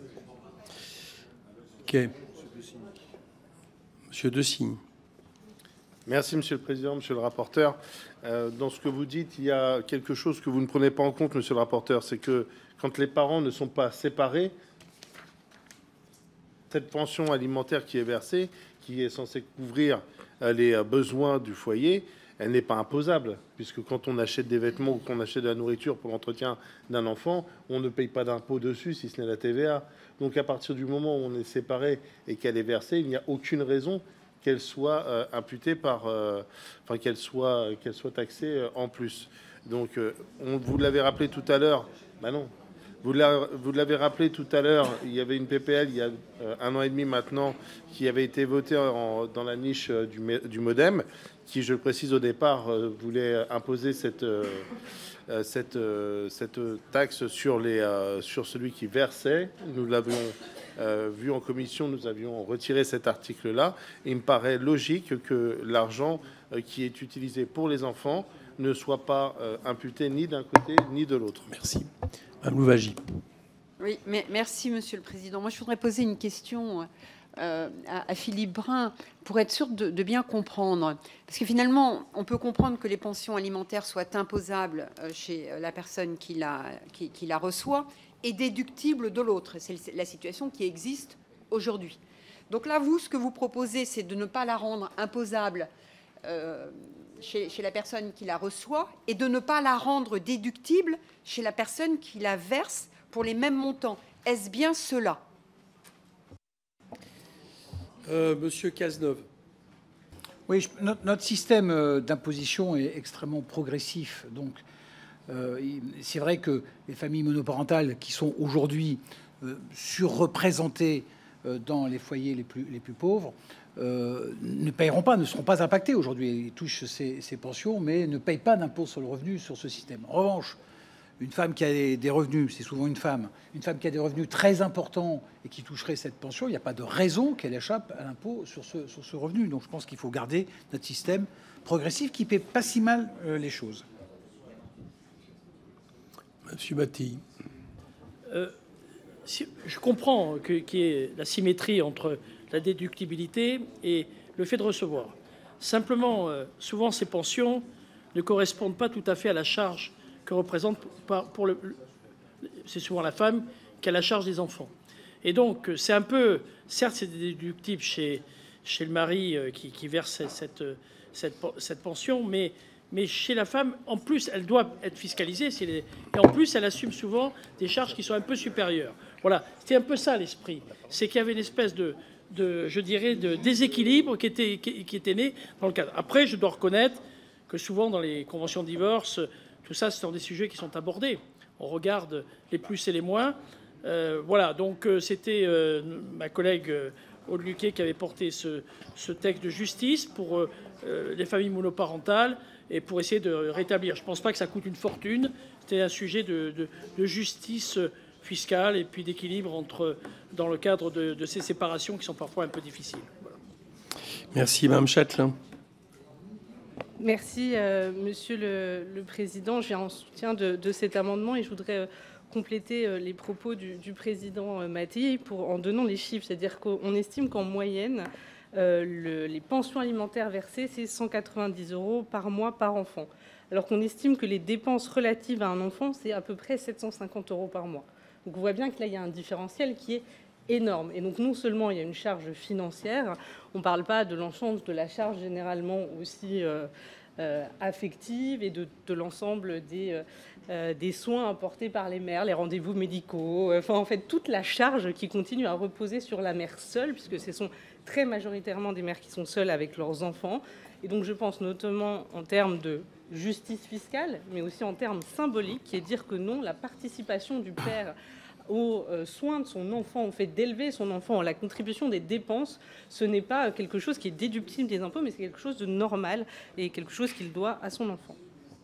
Ok. Monsieur De Signe. Merci, Monsieur le Président, Monsieur le rapporteur. Euh, dans ce que vous dites, il y a quelque chose que vous ne prenez pas en compte, Monsieur le rapporteur, c'est que quand les parents ne sont pas séparés, cette pension alimentaire qui est versée, qui est censée couvrir les besoins du foyer, elle n'est pas imposable, puisque quand on achète des vêtements ou qu'on achète de la nourriture pour l'entretien d'un enfant, on ne paye pas d'impôt dessus, si ce n'est la T V A. Donc à partir du moment où on est séparé et qu'elle est versée, il n'y a aucune raison qu'elle soit euh, imputée par, euh, enfin qu'elle soit, qu'elle soit taxée euh, en plus. Donc euh, on vous l'avez rappelé tout à l'heure, bah non. Vous l'avez rappelé tout à l'heure, il y avait une P P L il y a euh, un an et demi maintenant qui avait été votée en, dans la niche euh, du, du MoDem, qui, je le précise au départ, euh, voulait imposer cette, euh, cette, euh, cette taxe sur, les, euh, sur celui qui versait. Nous l'avions euh, vu en commission, nous avions retiré cet article-là. Il me paraît logique que l'argent euh, qui est utilisé pour les enfants ne soit pas euh, imputé ni d'un côté ni de l'autre. Merci. Madame Louwagie. Oui, mais merci, Monsieur le Président. Moi, je voudrais poser une question euh, à, à Philippe Brun pour être sûr de, de bien comprendre. Parce que finalement, on peut comprendre que les pensions alimentaires soient imposables chez la personne qui la, qui, qui la reçoit et déductibles de l'autre. C'est la situation qui existe aujourd'hui. Donc là, vous, ce que vous proposez, c'est de ne pas la rendre imposable euh, Chez, chez la personne qui la reçoit et de ne pas la rendre déductible chez la personne qui la verse pour les mêmes montants. Est-ce bien cela? euh, Monsieur Cazeneuve. Oui, je, notre, notre système d'imposition est extrêmement progressif. Donc, euh, c'est vrai que les familles monoparentales qui sont aujourd'hui euh, surreprésentées euh, dans les foyers les plus, les plus pauvres Euh, ne paieront pas, ne seront pas impactés aujourd'hui. Ils touchent ces, ces pensions, mais ne payent pas d'impôt sur le revenu sur ce système. En revanche, une femme qui a des, des revenus, c'est souvent une femme, une femme qui a des revenus très importants et qui toucherait cette pension, il n'y a pas de raison qu'elle échappe à l'impôt sur ce, sur ce revenu. Donc je pense qu'il faut garder notre système progressif qui ne paie pas si mal euh, les choses. Monsieur Mattei. Euh, si, je comprends qu'il y ait la symétrie entre la déductibilité et le fait de recevoir. Simplement, euh, souvent, ces pensions ne correspondent pas tout à fait à la charge que représente pour le, c'est souvent la femme qui a la charge des enfants. Et donc, c'est un peu, certes, c'est déductible chez, chez le mari qui, qui verse cette, cette, cette pension, mais, mais chez la femme, en plus, elle doit être fiscalisée. Si elle est, et en plus, elle assume souvent des charges qui sont un peu supérieures. Voilà, c'était un peu ça l'esprit. C'est qu'il y avait une espèce de, de, je dirais, de déséquilibre qui était, qui, qui était né dans le cadre. Après, je dois reconnaître que souvent, dans les conventions de divorce, tout ça, ce sont des sujets qui sont abordés. On regarde les plus et les moins. Euh, voilà, donc euh, c'était euh, ma collègue euh, Aude Luquet qui avait porté ce, ce texte de justice pour euh, les familles monoparentales et pour essayer de rétablir. Je ne pense pas que ça coûte une fortune. C'était un sujet de, de, de justice fiscale et puis d'équilibre entre, dans le cadre de, de ces séparations qui sont parfois un peu difficiles. Voilà. Merci, Mme Châtelain. Merci, euh, Monsieur le, le Président. Je viens en soutien de, de cet amendement et je voudrais euh, compléter euh, les propos du, du Président euh, Mattei pour, en donnant les chiffres. C'est-à-dire qu'on estime qu'en moyenne, euh, le, les pensions alimentaires versées, c'est cent quatre-vingt-dix euros par mois par enfant. Alors qu'on estime que les dépenses relatives à un enfant, c'est à peu près sept cent cinquante euros par mois. Donc on voit bien que là, il y a un différentiel qui est énorme. Et donc non seulement il y a une charge financière, on ne parle pas de l'ensemble de la charge généralement aussi euh, euh, affective et de, de l'ensemble des, euh, des soins apportés par les mères, les rendez-vous médicaux, enfin en fait toute la charge qui continue à reposer sur la mère seule, puisque ce sont très majoritairement des mères qui sont seules avec leurs enfants. Et donc je pense notamment en termes de justice fiscale, mais aussi en termes symboliques, qui est dire que non, la participation du père aux soins de son enfant, au fait d'élever son enfant, la contribution des dépenses, ce n'est pas quelque chose qui est déductible des impôts, mais c'est quelque chose de normal et quelque chose qu'il doit à son enfant.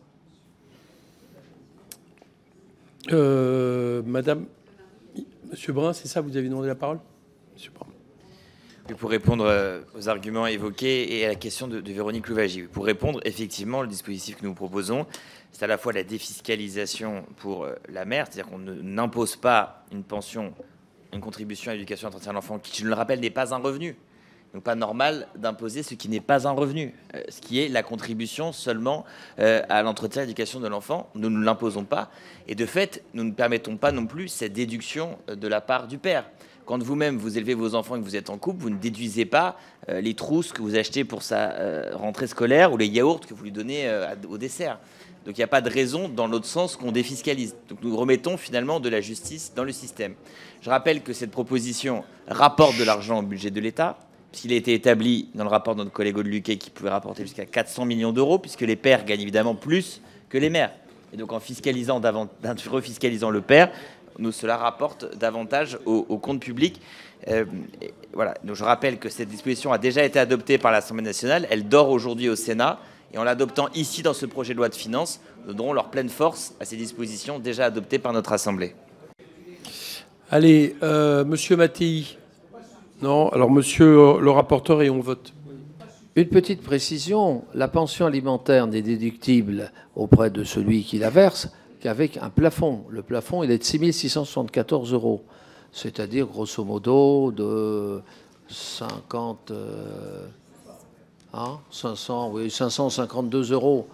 Euh, Madame, Monsieur Brun, c'est ça, vous avez demandé la parole, Monsieur Brun. Pour répondre aux arguments évoqués et à la question de, de Véronique Louwagie. Pour répondre, effectivement, le dispositif que nous proposons, c'est à la fois la défiscalisation pour la mère, c'est-à-dire qu'on n'impose pas une pension, une contribution à l'éducation et à l'entretien de l'enfant, qui, je le rappelle, n'est pas un revenu. Donc pas normal d'imposer ce qui n'est pas un revenu, euh, ce qui est la contribution seulement euh, à l'entretien et à l'éducation de l'enfant. Nous ne l'imposons pas. Et de fait, nous ne permettons pas non plus cette déduction de la part du père. Quand vous-même, vous élevez vos enfants et que vous êtes en couple, vous ne déduisez pas euh, les trousses que vous achetez pour sa euh, rentrée scolaire ou les yaourts que vous lui donnez euh, au dessert. Donc il n'y a pas de raison, dans l'autre sens, qu'on défiscalise. Donc nous remettons finalement de la justice dans le système. Je rappelle que cette proposition rapporte de l'argent au budget de l'État, puisqu'il a été établi dans le rapport de notre collègue Aude Luquet qui pouvait rapporter jusqu'à quatre cents millions d'euros, puisque les pères gagnent évidemment plus que les mères. Et donc en fiscalisant, en refiscalisant le père, nous, cela rapporte davantage au, au compte public. Euh, voilà. Donc, je rappelle que cette disposition a déjà été adoptée par l'Assemblée nationale. Elle dort aujourd'hui au Sénat. Et en l'adoptant ici dans ce projet de loi de finances, nous donnerons leur pleine force à ces dispositions déjà adoptées par notre Assemblée. Allez, euh, Monsieur Mattei. Non, alors Monsieur le rapporteur et on vote. Une petite précision, la pension alimentaire n'est déductible auprès de celui qui la verse qu'avec un plafond. Le plafond, il est de six mille six cent soixante-quatorze euros, c'est-à-dire grosso modo de cinquante, euh, hein, cinq cents, oui, cinq cent cinquante-deux euros.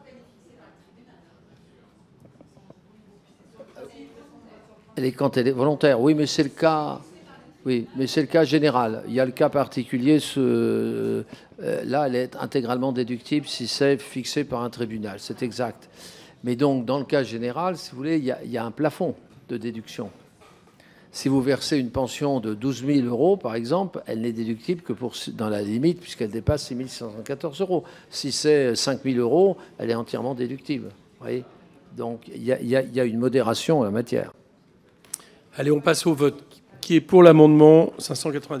Elle est quand elle est volontaire, oui, mais c'est le cas. Oui, mais c'est le cas général. Il y a le cas particulier, ce, euh, là, elle est intégralement déductible si c'est fixé par un tribunal. C'est exact. Mais donc, dans le cas général, si vous voulez, il y a, il y a un plafond de déduction. Si vous versez une pension de douze mille euros, par exemple, elle n'est déductible que pour, dans la limite, puisqu'elle dépasse six mille six cent soixante-quatorze euros. Si c'est cinq mille euros, elle est entièrement déductible. Vous voyez ? Donc, il y, a, il, y a, il y a une modération en la matière. Allez, on passe au vote. Qui est pour l'amendement cinq cent quatre-vingt-dix-neuf ?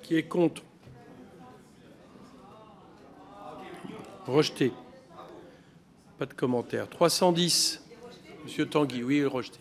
Qui est contre? Rejeté. Pas de commentaire. trois cent dix. Monsieur Tanguy, oui, rejeté.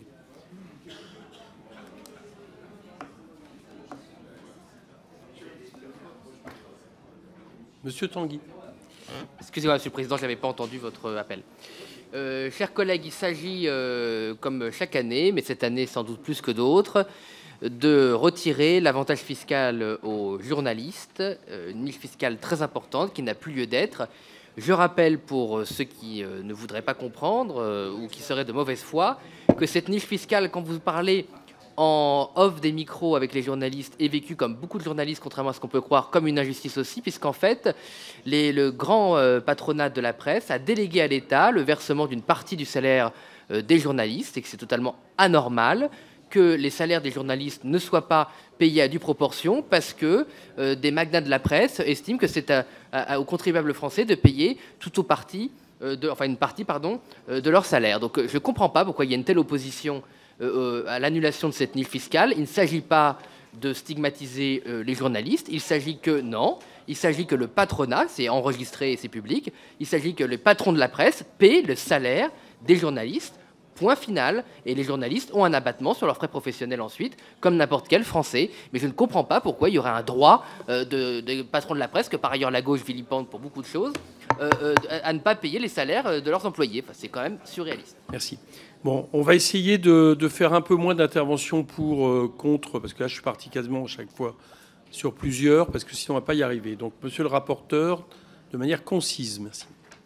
Monsieur Tanguy. Excusez-moi, Monsieur le Président, je n'avais pas entendu votre appel. Euh, chers collègues, il s'agit, euh, comme chaque année, mais cette année sans doute plus que d'autres, de retirer l'avantage fiscal aux journalistes, euh, une niche fiscale très importante qui n'a plus lieu d'être. Je rappelle pour ceux qui euh, ne voudraient pas comprendre euh, ou qui seraient de mauvaise foi que cette niche fiscale, quand vous parlez en off des micros avec les journalistes, est vécue, comme beaucoup de journalistes, contrairement à ce qu'on peut croire, comme une injustice aussi, puisqu'en fait, les, le grand euh, patronat de la presse a délégué à l'État le versement d'une partie du salaire euh, des journalistes, et que c'est totalement anormal que les salaires des journalistes ne soient pas payés à due proportion, parce que euh, des magnats de la presse estiment que c'est aux contribuables français de payer tout ou partie, euh, de, enfin une partie pardon, euh, de leur salaire. Donc je ne comprends pas pourquoi il y a une telle opposition Euh, à l'annulation de cette niche fiscale. Il ne s'agit pas de stigmatiser euh, les journalistes, il s'agit que, non, il s'agit que le patronat, c'est enregistré et c'est public, il s'agit que les patrons de la presse paient le salaire des journalistes, point final, et les journalistes ont un abattement sur leurs frais professionnels ensuite, comme n'importe quel Français, mais je ne comprends pas pourquoi il y aurait un droit euh, de, de patrons de la presse, que par ailleurs la gauche vilipende pour beaucoup de choses, euh, euh, à ne pas payer les salaires de leurs employés. Enfin, c'est quand même surréaliste. Merci. Bon, on va essayer de, de faire un peu moins d'interventions pour, euh, contre, parce que là, je suis parti quasiment à chaque fois sur plusieurs, parce que sinon, on ne va pas y arriver. Donc, monsieur le rapporteur, de manière concise, merci.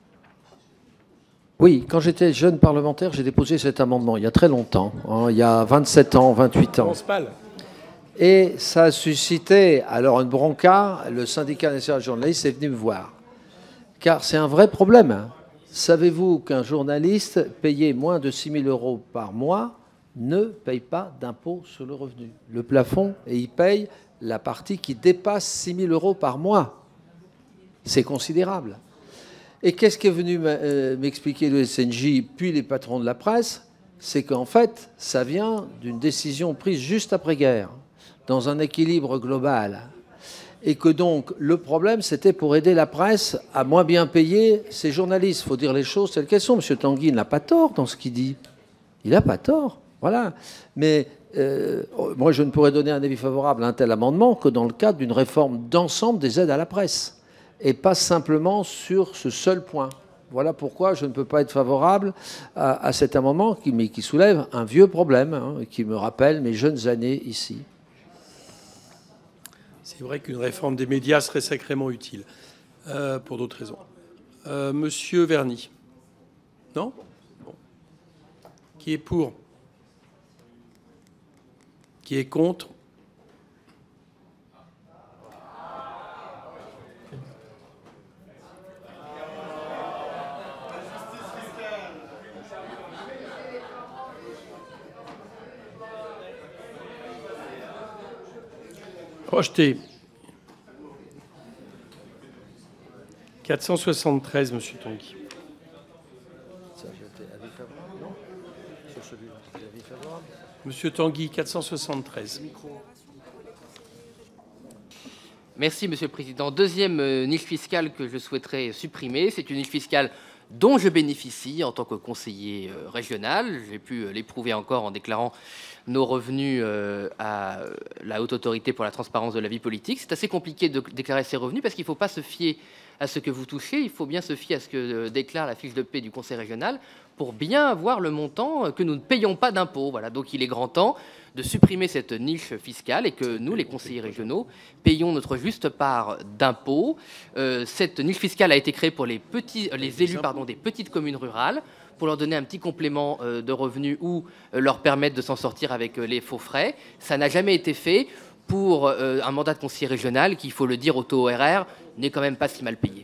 Oui, quand j'étais jeune parlementaire, j'ai déposé cet amendement, il y a très longtemps, hein, il y a vingt-sept ans, vingt-huit ans. Et ça a suscité, alors, une bronca, le syndicat national de journalistes est venu me voir. Car c'est un vrai problème, hein. Savez-vous qu'un journaliste payé moins de six mille euros par mois ne paye pas d'impôt sur le revenu? Le plafond, et il paye la partie qui dépasse six mille euros par mois. C'est considérable. Et qu'est-ce qui est venu m'expliquer le S N J, puis les patrons de la presse? C'est qu'en fait, ça vient d'une décision prise juste après-guerre, dans un équilibre global. Et que donc, le problème, c'était pour aider la presse à moins bien payer ses journalistes. Il faut dire les choses telles qu'elles sont. M. Tanguy n'a pas tort dans ce qu'il dit. Il n'a pas tort. Voilà. Mais euh, moi, je ne pourrais donner un avis favorable à un tel amendement que dans le cadre d'une réforme d'ensemble des aides à la presse. Et pas simplement sur ce seul point. Voilà pourquoi je ne peux pas être favorable à, à cet amendement qui, mais qui soulève un vieux problème, hein, qui me rappelle mes jeunes années ici. C'est vrai qu'une réforme des médias serait sacrément utile, euh, pour d'autres raisons. Euh, Monsieur Verny. Non? Bon. Qui est pour? Qui est contre? Rejeté. quatre cent soixante-treize, Monsieur Tanguy. Monsieur Tanguy, quatre cent soixante-treize. Merci, Monsieur le Président. Deuxième euh, niche fiscale que je souhaiterais supprimer, c'est une niche fiscale dont je bénéficie en tant que conseiller euh, régional. J'ai pu euh, l'éprouver encore en déclarant nos revenus euh, à la Haute Autorité pour la transparence de la vie politique. C'est assez compliqué de déclarer ses revenus parce qu'il ne faut pas se fier à ce que vous touchez, il faut bien se fier à ce que euh, déclare la fiche de paie du Conseil régional pour bien avoir le montant que nous ne payons pas d'impôts. Voilà, donc il est grand temps de supprimer cette niche fiscale et que nous, les conseillers régionaux, payons notre juste part d'impôts. Euh, cette niche fiscale a été créée pour les, petits, les élus pardon, des petites communes rurales, pour leur donner un petit complément euh, de revenus ou euh, leur permettre de s'en sortir avec euh, les faux frais. Ça n'a jamais été fait pour euh, un mandat de conseiller régional qui, il faut le dire, au taux horaire, n'est quand même pas si mal payé.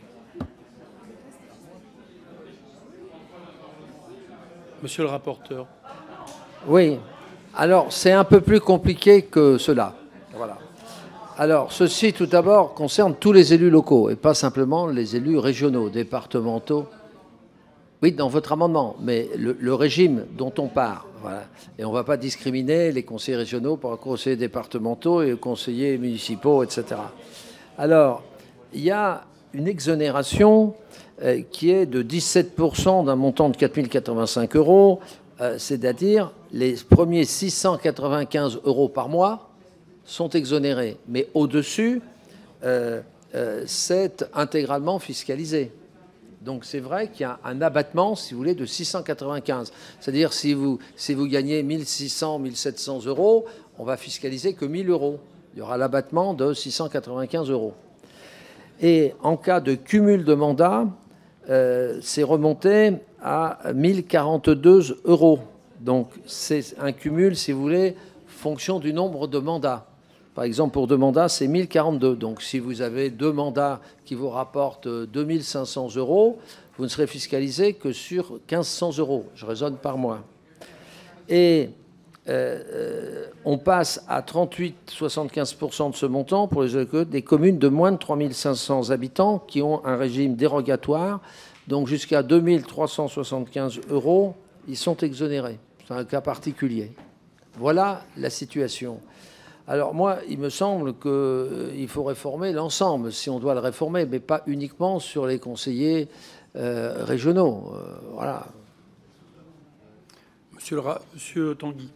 Monsieur le rapporteur. Oui. Alors, c'est un peu plus compliqué que cela. Voilà. Alors, ceci, tout d'abord, concerne tous les élus locaux et pas simplement les élus régionaux, départementaux. Oui, dans votre amendement, mais le, le régime dont on part, voilà. Et on ne va pas discriminer les conseillers régionaux par les conseillers départementaux et les conseillers municipaux, et cetera. Alors, il y a une exonération euh, qui est de dix-sept pour cent d'un montant de quatre mille quatre-vingt-cinq euros, euh, c'est-à-dire les premiers six cent quatre-vingt-quinze euros par mois sont exonérés. Mais au-dessus, euh, euh, c'est intégralement fiscalisé. Donc c'est vrai qu'il y a un abattement, si vous voulez, de six cent quatre-vingt-quinze. C'est-à-dire si vous, si vous gagnez mille six cents, mille sept cents euros, on va fiscaliser que mille euros. Il y aura l'abattement de six cent quatre-vingt-quinze euros. Et en cas de cumul de mandats, euh, c'est remonté à mille quarante-deux euros. Donc c'est un cumul, si vous voulez, fonction du nombre de mandats. Par exemple, pour deux mandats, c'est mille quarante-deux. Donc, si vous avez deux mandats qui vous rapportent deux mille cinq cents euros, vous ne serez fiscalisé que sur mille cinq cents euros. Je raisonne par mois. Et euh, on passe à trente-huit virgule soixante-quinze pour cent de ce montant pour les des communes de moins de trois mille cinq cents habitants qui ont un régime dérogatoire. Donc, jusqu'à deux mille trois cent soixante-quinze euros, ils sont exonérés. C'est un cas particulier. Voilà la situation. Alors moi, il me semble qu'il faut réformer l'ensemble, si on doit le réformer, mais pas uniquement sur les conseillers euh, régionaux. Euh, voilà. Monsieur, le ra... Monsieur Tanguy.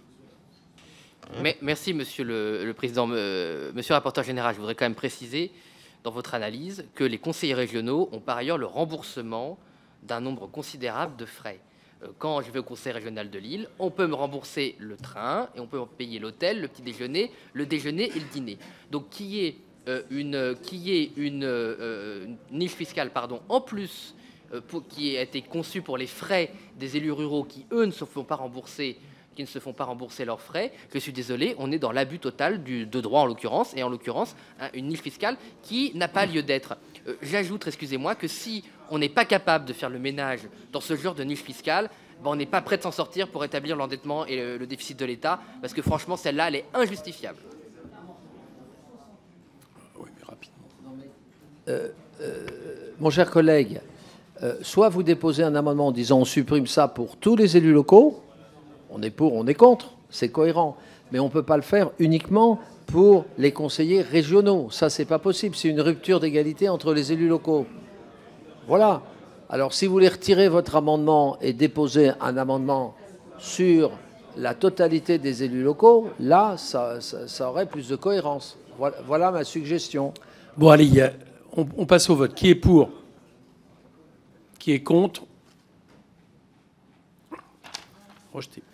Mais, merci, Monsieur le, le Président. Euh, monsieur le rapporteur général, je voudrais quand même préciser dans votre analyse que les conseillers régionaux ont par ailleurs le remboursement d'un nombre considérable de frais. Quand je vais au conseil régional de Lille, on peut me rembourser le train et on peut me payer l'hôtel, le petit déjeuner, le déjeuner et le dîner. Donc, qu'il y ait euh, une, qu'il y ait une, euh, une niche fiscale, pardon, en plus, euh, pour, qui a été conçue pour les frais des élus ruraux qui, eux, ne se font pas rembourser, qui ne se font pas rembourser leurs frais, je suis désolé, on est dans l'abus total du, de droit en l'occurrence, et en l'occurrence, hein, une niche fiscale qui n'a pas lieu d'être. Euh, J'ajoute, excusez-moi, que si on n'est pas capable de faire le ménage dans ce genre de niche fiscale, ben on n'est pas prêt de s'en sortir pour établir l'endettement et le, le déficit de l'État, parce que franchement, celle-là, elle est injustifiable. Oui, mais rapidement. Euh, euh, mon cher collègue, euh, soit vous déposez un amendement en disant on supprime ça pour tous les élus locaux, on est pour, on est contre, c'est cohérent, mais on ne peut pas le faire uniquement pour les conseillers régionaux. Ça, c'est pas possible, c'est une rupture d'égalité entre les élus locaux. Voilà. Alors, si vous voulez retirer votre amendement et déposer un amendement sur la totalité des élus locaux, là, ça, ça, ça aurait plus de cohérence. Voilà, voilà ma suggestion. Bon, allez, y a, on, on passe au vote. Qui est pour? Qui est contre? Rejeté.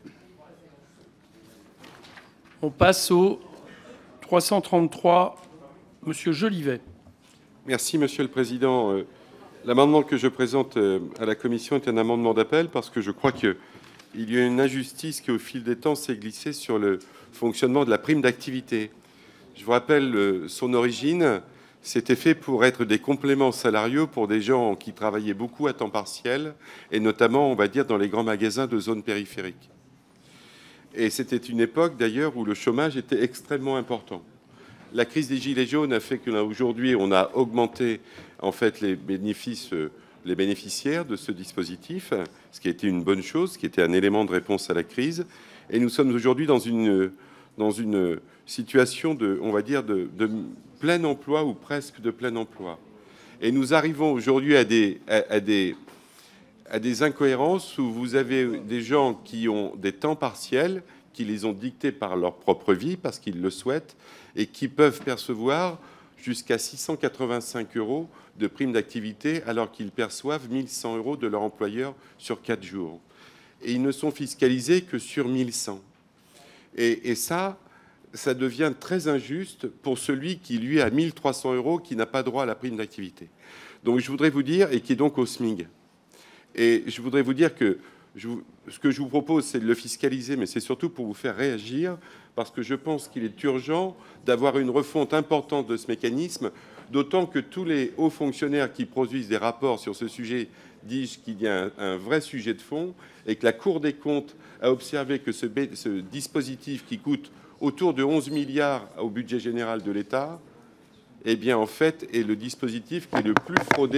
On passe au trois cent trente-trois. Monsieur Jolivet. Merci, Monsieur le Président. L'amendement que je présente à la Commission est un amendement d'appel parce que je crois qu'il y a une injustice qui, au fil des temps, s'est glissée sur le fonctionnement de la prime d'activité. Je vous rappelle son origine. C'était fait pour être des compléments salariaux pour des gens qui travaillaient beaucoup à temps partiel et notamment, on va dire, dans les grands magasins de zones périphériques. Et c'était une époque, d'ailleurs, où le chômage était extrêmement important. La crise des Gilets jaunes a fait qu'aujourd'hui, on a augmenté en fait les bénéfices, les bénéficiaires de ce dispositif, ce qui a été une bonne chose, ce qui était un élément de réponse à la crise. Et nous sommes aujourd'hui dans une, dans une situation de, on va dire, de, de plein emploi ou presque de plein emploi. Et nous arrivons aujourd'hui à des, à, à des, à des incohérences où vous avez des gens qui ont des temps partiels, qui les ont dictés par leur propre vie parce qu'ils le souhaitent et qui peuvent percevoir jusqu'à six cent quatre-vingt-cinq euros de prime d'activité alors qu'ils perçoivent mille cent euros de leur employeur sur quatre jours. Et ils ne sont fiscalisés que sur mille cent. Et, et ça, ça devient très injuste pour celui qui, lui, a mille trois cents euros, qui n'a pas droit à la prime d'activité. Donc je voudrais vous dire, et qui est donc au S M I G. Et je voudrais vous dire que je vous, ce que je vous propose, c'est de le fiscaliser, mais c'est surtout pour vous faire réagir, parce que je pense qu'il est urgent d'avoir une refonte importante de ce mécanisme, d'autant que tous les hauts fonctionnaires qui produisent des rapports sur ce sujet disent qu'il y a un, un vrai sujet de fond, et que la Cour des comptes a observé que ce, ce dispositif qui coûte autour de onze milliards au budget général de l'État, eh bien, en fait, est le dispositif qui est le plus fraudé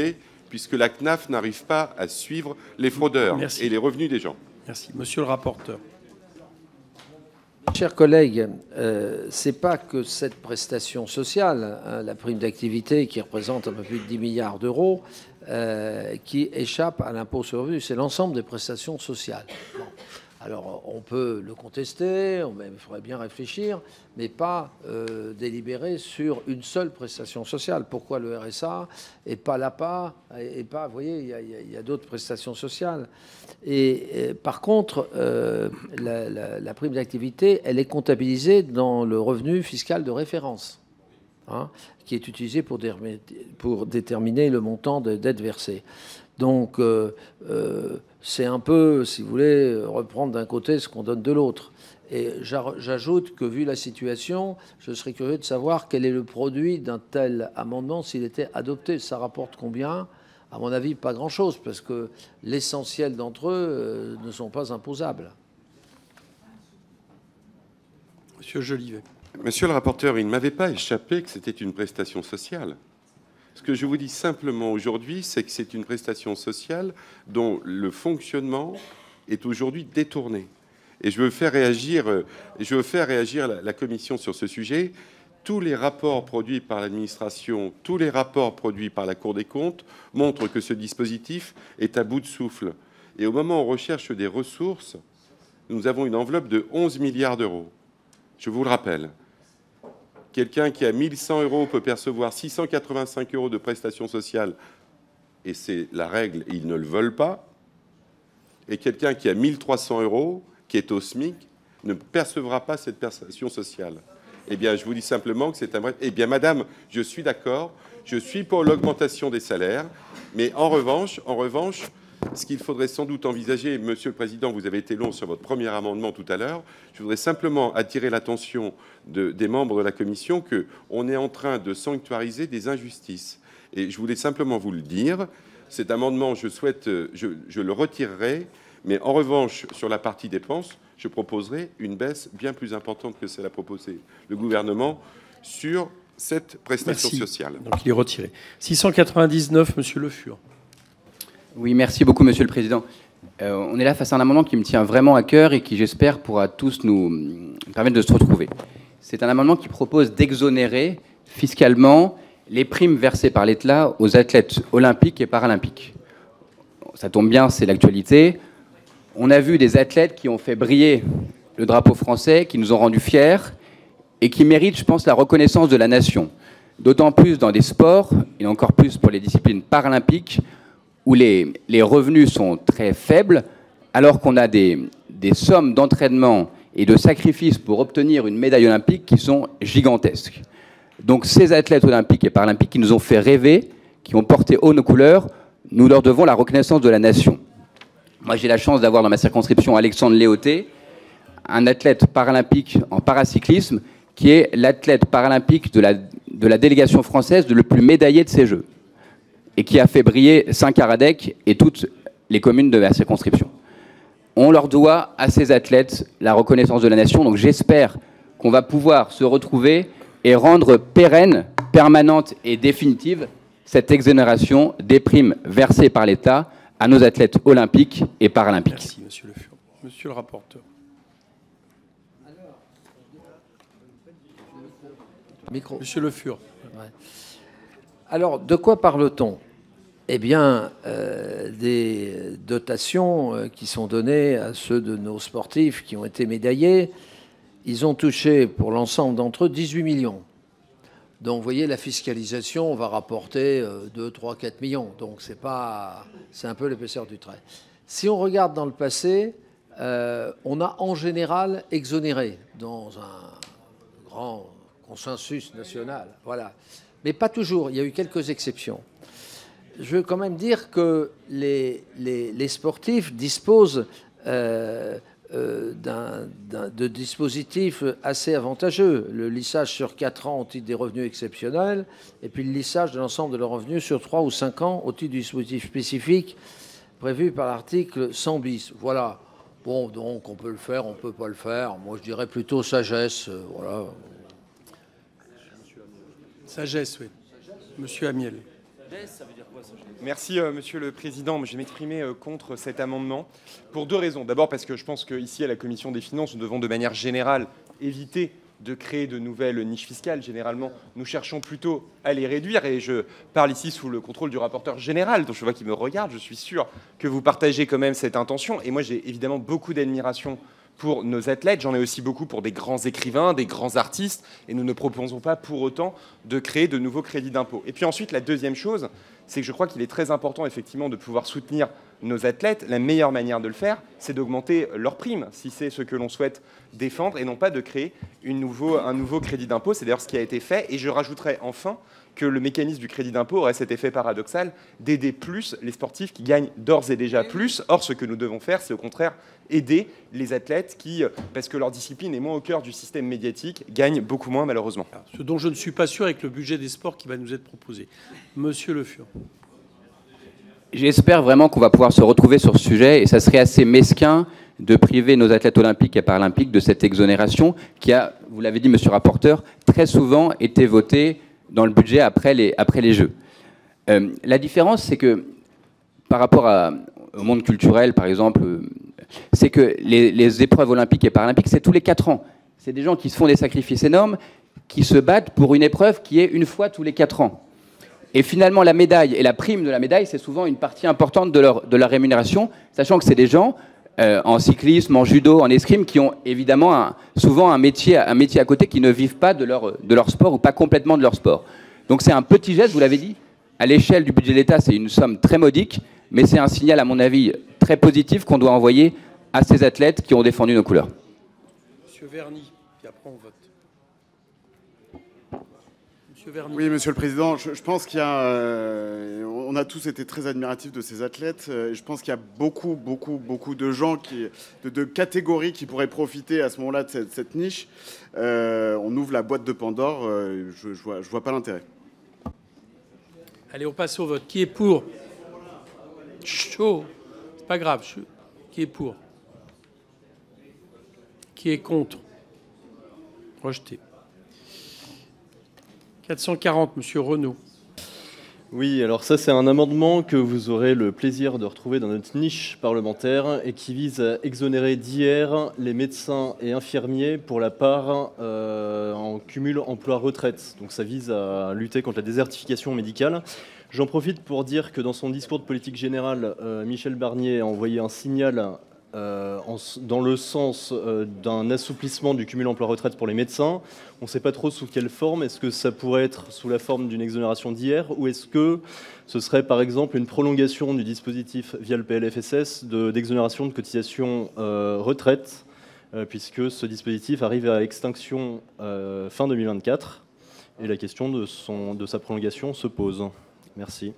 puisque la C N A F n'arrive pas à suivre les fraudeurs Merci. et les revenus des gens. Merci. Monsieur le rapporteur. Chers collègues, euh, ce n'est pas que cette prestation sociale, hein, la prime d'activité qui représente un peu plus de dix milliards d'euros, euh, qui échappe à l'impôt sur le revenu, c'est l'ensemble des prestations sociales. Bon. Alors, on peut le contester, on, il faudrait bien réfléchir, mais pas euh, délibérer sur une seule prestation sociale. Pourquoi le R S A et pas l'A P A et pas, vous voyez, il y a, y a d'autres prestations sociales. Et, et par contre, euh, la, la, la prime d'activité, elle est comptabilisée dans le revenu fiscal de référence, hein, qui est utilisé pour, pour déterminer le montant de dette versée. Donc, euh, euh, c'est un peu, si vous voulez, reprendre d'un côté ce qu'on donne de l'autre. Et j'ajoute que, vu la situation, je serais curieux de savoir quel est le produit d'un tel amendement s'il était adopté. Ça rapporte combien? À mon avis, pas grand-chose, parce que l'essentiel d'entre eux euh, ne sont pas imposables. Monsieur Jolivet. Monsieur le rapporteur, il ne m'avait pas échappé que c'était une prestation sociale. Ce que je vous dis simplement aujourd'hui, c'est que c'est une prestation sociale dont le fonctionnement est aujourd'hui détourné. Et je veux faire réagir, je veux faire réagir la, la Commission sur ce sujet. Tous les rapports produits par l'administration, tous les rapports produits par la Cour des comptes montrent que ce dispositif est à bout de souffle. Et au moment où on recherche des ressources, nous avons une enveloppe de onze milliards d'euros. Je vous le rappelle. Quelqu'un qui a mille cent euros peut percevoir six cent quatre-vingt-cinq euros de prestations sociales, et c'est la règle, ils ne le veulent pas. Et quelqu'un qui a mille trois cents euros, qui est au SMIC, ne percevra pas cette prestation sociale. Eh bien, je vous dis simplement que c'est un... Eh bien, madame, je suis d'accord, je suis pour l'augmentation des salaires, mais en revanche, en revanche, ce qu'il faudrait sans doute envisager, Monsieur le Président, vous avez été long sur votre premier amendement tout à l'heure, je voudrais simplement attirer l'attention de, des membres de la Commission qu'on est en train de sanctuariser des injustices. Et je voulais simplement vous le dire, cet amendement, je souhaite, je, je le retirerai, mais en revanche, sur la partie dépenses, je proposerai une baisse bien plus importante que celle a proposée le gouvernement sur cette prestation Merci. sociale. Donc il est retiré. six cent quatre-vingt-dix-neuf, Monsieur Le Fur. Oui, merci beaucoup, Monsieur le Président. Euh, on est là face à un amendement qui me tient vraiment à cœur et qui, j'espère, pourra tous nous permettre de se retrouver. C'est un amendement qui propose d'exonérer fiscalement les primes versées par l'État aux athlètes olympiques et paralympiques. Ça tombe bien, c'est l'actualité. On a vu des athlètes qui ont fait briller le drapeau français, qui nous ont rendus fiers et qui méritent, je pense, la reconnaissance de la nation. D'autant plus dans des sports, et encore plus pour les disciplines paralympiques, où les, les revenus sont très faibles, alors qu'on a des, des sommes d'entraînement et de sacrifices pour obtenir une médaille olympique qui sont gigantesques. Donc ces athlètes olympiques et paralympiques qui nous ont fait rêver, qui ont porté haut nos couleurs, nous leur devons la reconnaissance de la nation. Moi, j'ai la chance d'avoir dans ma circonscription Alexandre Léoté, un athlète paralympique en paracyclisme, qui est l'athlète paralympique de la, de la délégation française le plus médaillé de ces Jeux, et qui a fait briller Saint-Caradec et toutes les communes de la circonscription. On leur doit à ces athlètes la reconnaissance de la nation, donc j'espère qu'on va pouvoir se retrouver et rendre pérenne, permanente et définitive cette exonération des primes versées par l'État à nos athlètes olympiques et paralympiques. Merci, Monsieur Le Fur. Monsieur le rapporteur. Micro. Monsieur Le Fur. Ouais. Alors, de quoi parle-t-on? Eh bien, euh, des dotations euh, qui sont données à ceux de nos sportifs qui ont été médaillés. Ils ont touché, pour l'ensemble d'entre eux, dix-huit millions. Donc, vous voyez, la fiscalisation va rapporter euh, deux, trois, quatre millions. Donc, c'est pas, c'est un peu l'épaisseur du trait. Si on regarde dans le passé, euh, on a en général exonéré dans un grand consensus national. Voilà. Mais pas toujours. Il y a eu quelques exceptions. Je veux quand même dire que les, les, les sportifs disposent euh, euh, d'un, d'un, de dispositifs assez avantageux. Le lissage sur quatre ans au titre des revenus exceptionnels, et puis le lissage de l'ensemble de leurs revenus sur trois ou cinq ans au titre du dispositif spécifique prévu par l'article cent bis. Voilà. Bon, donc on peut le faire, on ne peut pas le faire. Moi, je dirais plutôt sagesse. Euh, voilà. Sagesse, oui. Monsieur Amiel. Merci, euh, Monsieur le Président. Je vais m'exprimer euh, contre cet amendement pour deux raisons. D'abord parce que je pense qu'ici, à la Commission des finances, nous devons de manière générale éviter de créer de nouvelles niches fiscales. Généralement, nous cherchons plutôt à les réduire. Et je parle ici sous le contrôle du rapporteur général, dont je vois qu'il me regarde. Je suis sûr que vous partagez quand même cette intention. Et moi, j'ai évidemment beaucoup d'admiration pour nos athlètes. J'en ai aussi beaucoup pour des grands écrivains, des grands artistes. Et nous ne proposons pas pour autant de créer de nouveaux crédits d'impôt. Et puis ensuite, la deuxième chose, c'est que je crois qu'il est très important, effectivement, de pouvoir soutenir nos athlètes. La meilleure manière de le faire, c'est d'augmenter leurs primes, si c'est ce que l'on souhaite défendre, et non pas de créer une nouveau, un nouveau crédit d'impôt. C'est d'ailleurs ce qui a été fait. Et je rajouterai enfin que le mécanisme du crédit d'impôt aurait cet effet paradoxal d'aider plus les sportifs qui gagnent d'ores et déjà plus. Or, ce que nous devons faire, c'est au contraire aider les athlètes qui, parce que leur discipline est moins au cœur du système médiatique, gagnent beaucoup moins malheureusement. Ce dont je ne suis pas sûr avec le budget des sports qui va nous être proposé. Monsieur Le Fur. J'espère vraiment qu'on va pouvoir se retrouver sur ce sujet, et ça serait assez mesquin de priver nos athlètes olympiques et paralympiques de cette exonération qui a, vous l'avez dit, monsieur le rapporteur, très souvent été votée dans le budget après les, après les Jeux. Euh, la différence, c'est que par rapport à, au monde culturel, par exemple, euh, c'est que les, les épreuves olympiques et paralympiques, c'est tous les quatre ans. C'est des gens qui se font des sacrifices énormes, qui se battent pour une épreuve qui est une fois tous les quatre ans. Et finalement, la médaille et la prime de la médaille, c'est souvent une partie importante de leur, de leur rémunération, sachant que c'est des gens euh, en cyclisme, en judo, en escrime, qui ont évidemment un, souvent un métier, un métier à côté, qui ne vivent pas de leur, de leur sport ou pas complètement de leur sport. Donc c'est un petit geste, vous l'avez dit, à l'échelle du budget de l'État, c'est une somme très modique, mais c'est un signal, à mon avis, très positif qu'on doit envoyer à ces athlètes qui ont défendu nos couleurs. Monsieur Verny, puis après on vote. Monsieur Verny. Oui, Monsieur le Président, je, je pense qu'il y a, euh, on a tous été très admiratifs de ces athlètes. Euh, je pense qu'il y a beaucoup, beaucoup, beaucoup de gens, qui, de, de catégories qui pourraient profiter à ce moment-là de cette, cette niche. Euh, on ouvre la boîte de Pandore, euh, je ne vois, je vois pas l'intérêt. Allez, on passe au vote. Qui est pour? Chaud. C'est pas grave. Qui est pour? Qui est contre? Rejeté. quatre cent quarante, Monsieur Renaud. Oui, alors ça c'est un amendement que vous aurez le plaisir de retrouver dans notre niche parlementaire et qui vise à exonérer d'I R les médecins et infirmiers pour la part euh, en cumul emploi-retraite. Donc ça vise à lutter contre la désertification médicale. J'en profite pour dire que dans son discours de politique générale, euh, Michel Barnier a envoyé un signal Euh, en, dans le sens euh, d'un assouplissement du cumul emploi-retraite pour les médecins. On ne sait pas trop sous quelle forme. Est-ce que ça pourrait être sous la forme d'une exonération d'I R ou est-ce que ce serait par exemple une prolongation du dispositif via le P L F S S de, d'exonération de cotisation euh, retraite, euh, puisque ce dispositif arrive à extinction euh, fin deux mille vingt-quatre et la question de, son, de sa prolongation se pose. Merci.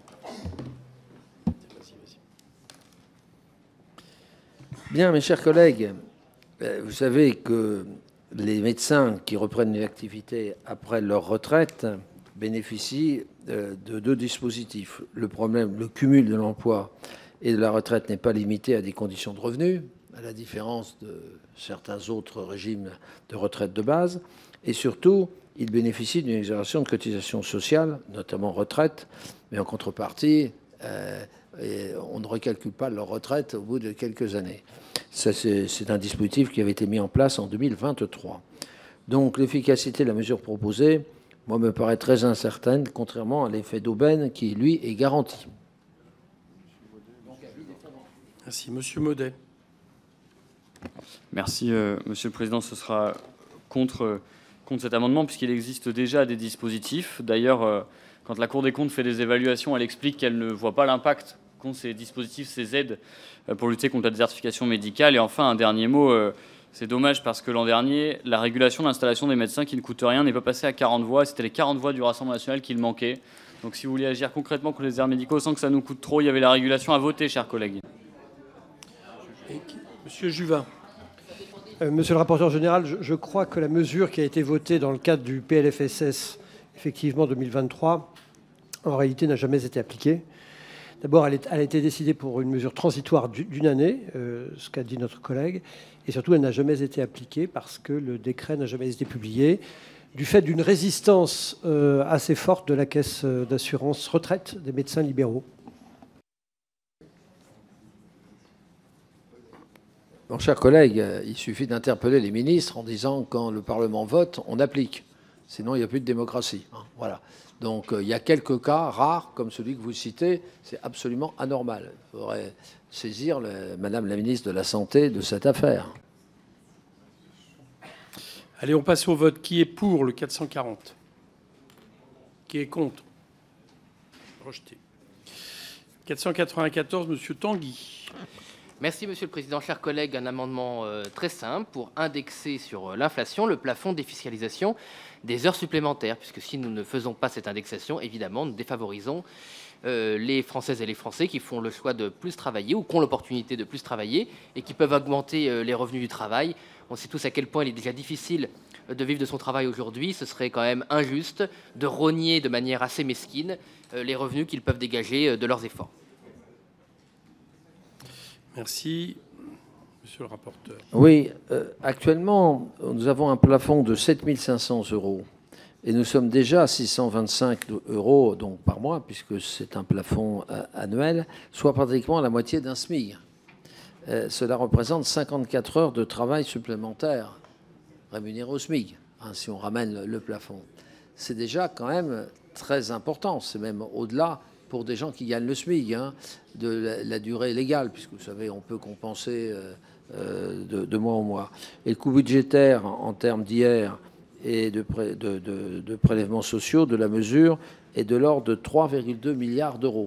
Bien, mes chers collègues, vous savez que les médecins qui reprennent une activité après leur retraite bénéficient de deux dispositifs. Le problème, le cumul de l'emploi et de la retraite n'est pas limité à des conditions de revenus, à la différence de certains autres régimes de retraite de base. Et surtout, ils bénéficient d'une exonération de cotisation sociale, notamment retraite, mais en contrepartie, euh, et on ne recalcule pas leur retraite au bout de quelques années. Ça, c'est, c'est un dispositif qui avait été mis en place en deux mille vingt-trois. Donc l'efficacité de la mesure proposée, moi, me paraît très incertaine, contrairement à l'effet d'aubaine qui, lui, est garanti. Merci. Monsieur Maudet. Merci, euh, Monsieur le Président. Ce sera contre, euh, contre cet amendement, puisqu'il existe déjà des dispositifs. D'ailleurs, euh, quand la Cour des comptes fait des évaluations, elle explique qu'elle ne voit pas l'impact qu'ont ces dispositifs, ces aides euh, pour lutter contre la désertification médicale. Et enfin, un dernier mot, euh, c'est dommage parce que l'an dernier, la régulation de l'installation des médecins qui ne coûte rien n'est pas passée à quarante voix. C'était les quarante voix du Rassemblement national qui le manquaient. Donc si vous voulez agir concrètement contre les déserts médicaux sans que ça nous coûte trop, il y avait la régulation à voter, chers collègues. Et Monsieur Juvin. Euh, Monsieur le rapporteur général, je, je crois que la mesure qui a été votée dans le cadre du P L F S S, effectivement deux mille vingt-trois, en réalité n'a jamais été appliquée. D'abord, elle, elle a été décidée pour une mesure transitoire d'une année, euh, ce qu'a dit notre collègue, et surtout, elle n'a jamais été appliquée parce que le décret n'a jamais été publié. du fait d'une résistance euh, assez forte de la caisse d'assurance retraite des médecins libéraux. Mon cher collègue, il suffit d'interpeller les ministres en disant quand le Parlement vote, on applique. Sinon, il n'y a plus de démocratie. Hein, voilà. Donc, il y a quelques cas rares, comme celui que vous citez, c'est absolument anormal. Il faudrait saisir le, Madame la ministre de la Santé de cette affaire. Allez, on passe au vote. Qui est pour le quatre cent quarante? Qui est contre? Rejeté. quatre cent quatre-vingt-quatorze, Monsieur Tanguy. Merci, Monsieur le Président. Chers collègues, un amendement euh, très simple pour indexer sur euh, l'inflation le plafond des fiscalisations des heures supplémentaires, puisque si nous ne faisons pas cette indexation, évidemment, nous défavorisons euh, les Françaises et les Français qui font le choix de plus travailler ou qui ont l'opportunité de plus travailler et qui peuvent augmenter euh, les revenus du travail. On sait tous à quel point il est déjà difficile de vivre de son travail aujourd'hui. Ce serait quand même injuste de rogner de manière assez mesquine euh, les revenus qu'ils peuvent dégager euh, de leurs efforts. Merci. Monsieur le rapporteur. Oui, euh, actuellement, nous avons un plafond de sept mille cinq cents euros et nous sommes déjà à six cent vingt-cinq euros donc, par mois, puisque c'est un plafond euh, annuel, soit pratiquement la moitié d'un SMIC. Euh, cela représente cinquante-quatre heures de travail supplémentaires rémunérées au SMIC, hein, si on ramène le, le plafond. C'est déjà quand même très important, c'est même au-delà pour des gens qui gagnent le SMIC, hein, de la, la durée légale, puisque vous savez, on peut compenser euh, euh, de, de mois en mois. Et le coût budgétaire en, en termes d'hier et de, pré, de, de, de prélèvements sociaux de la mesure est de l'ordre de trois virgule deux milliards d'euros.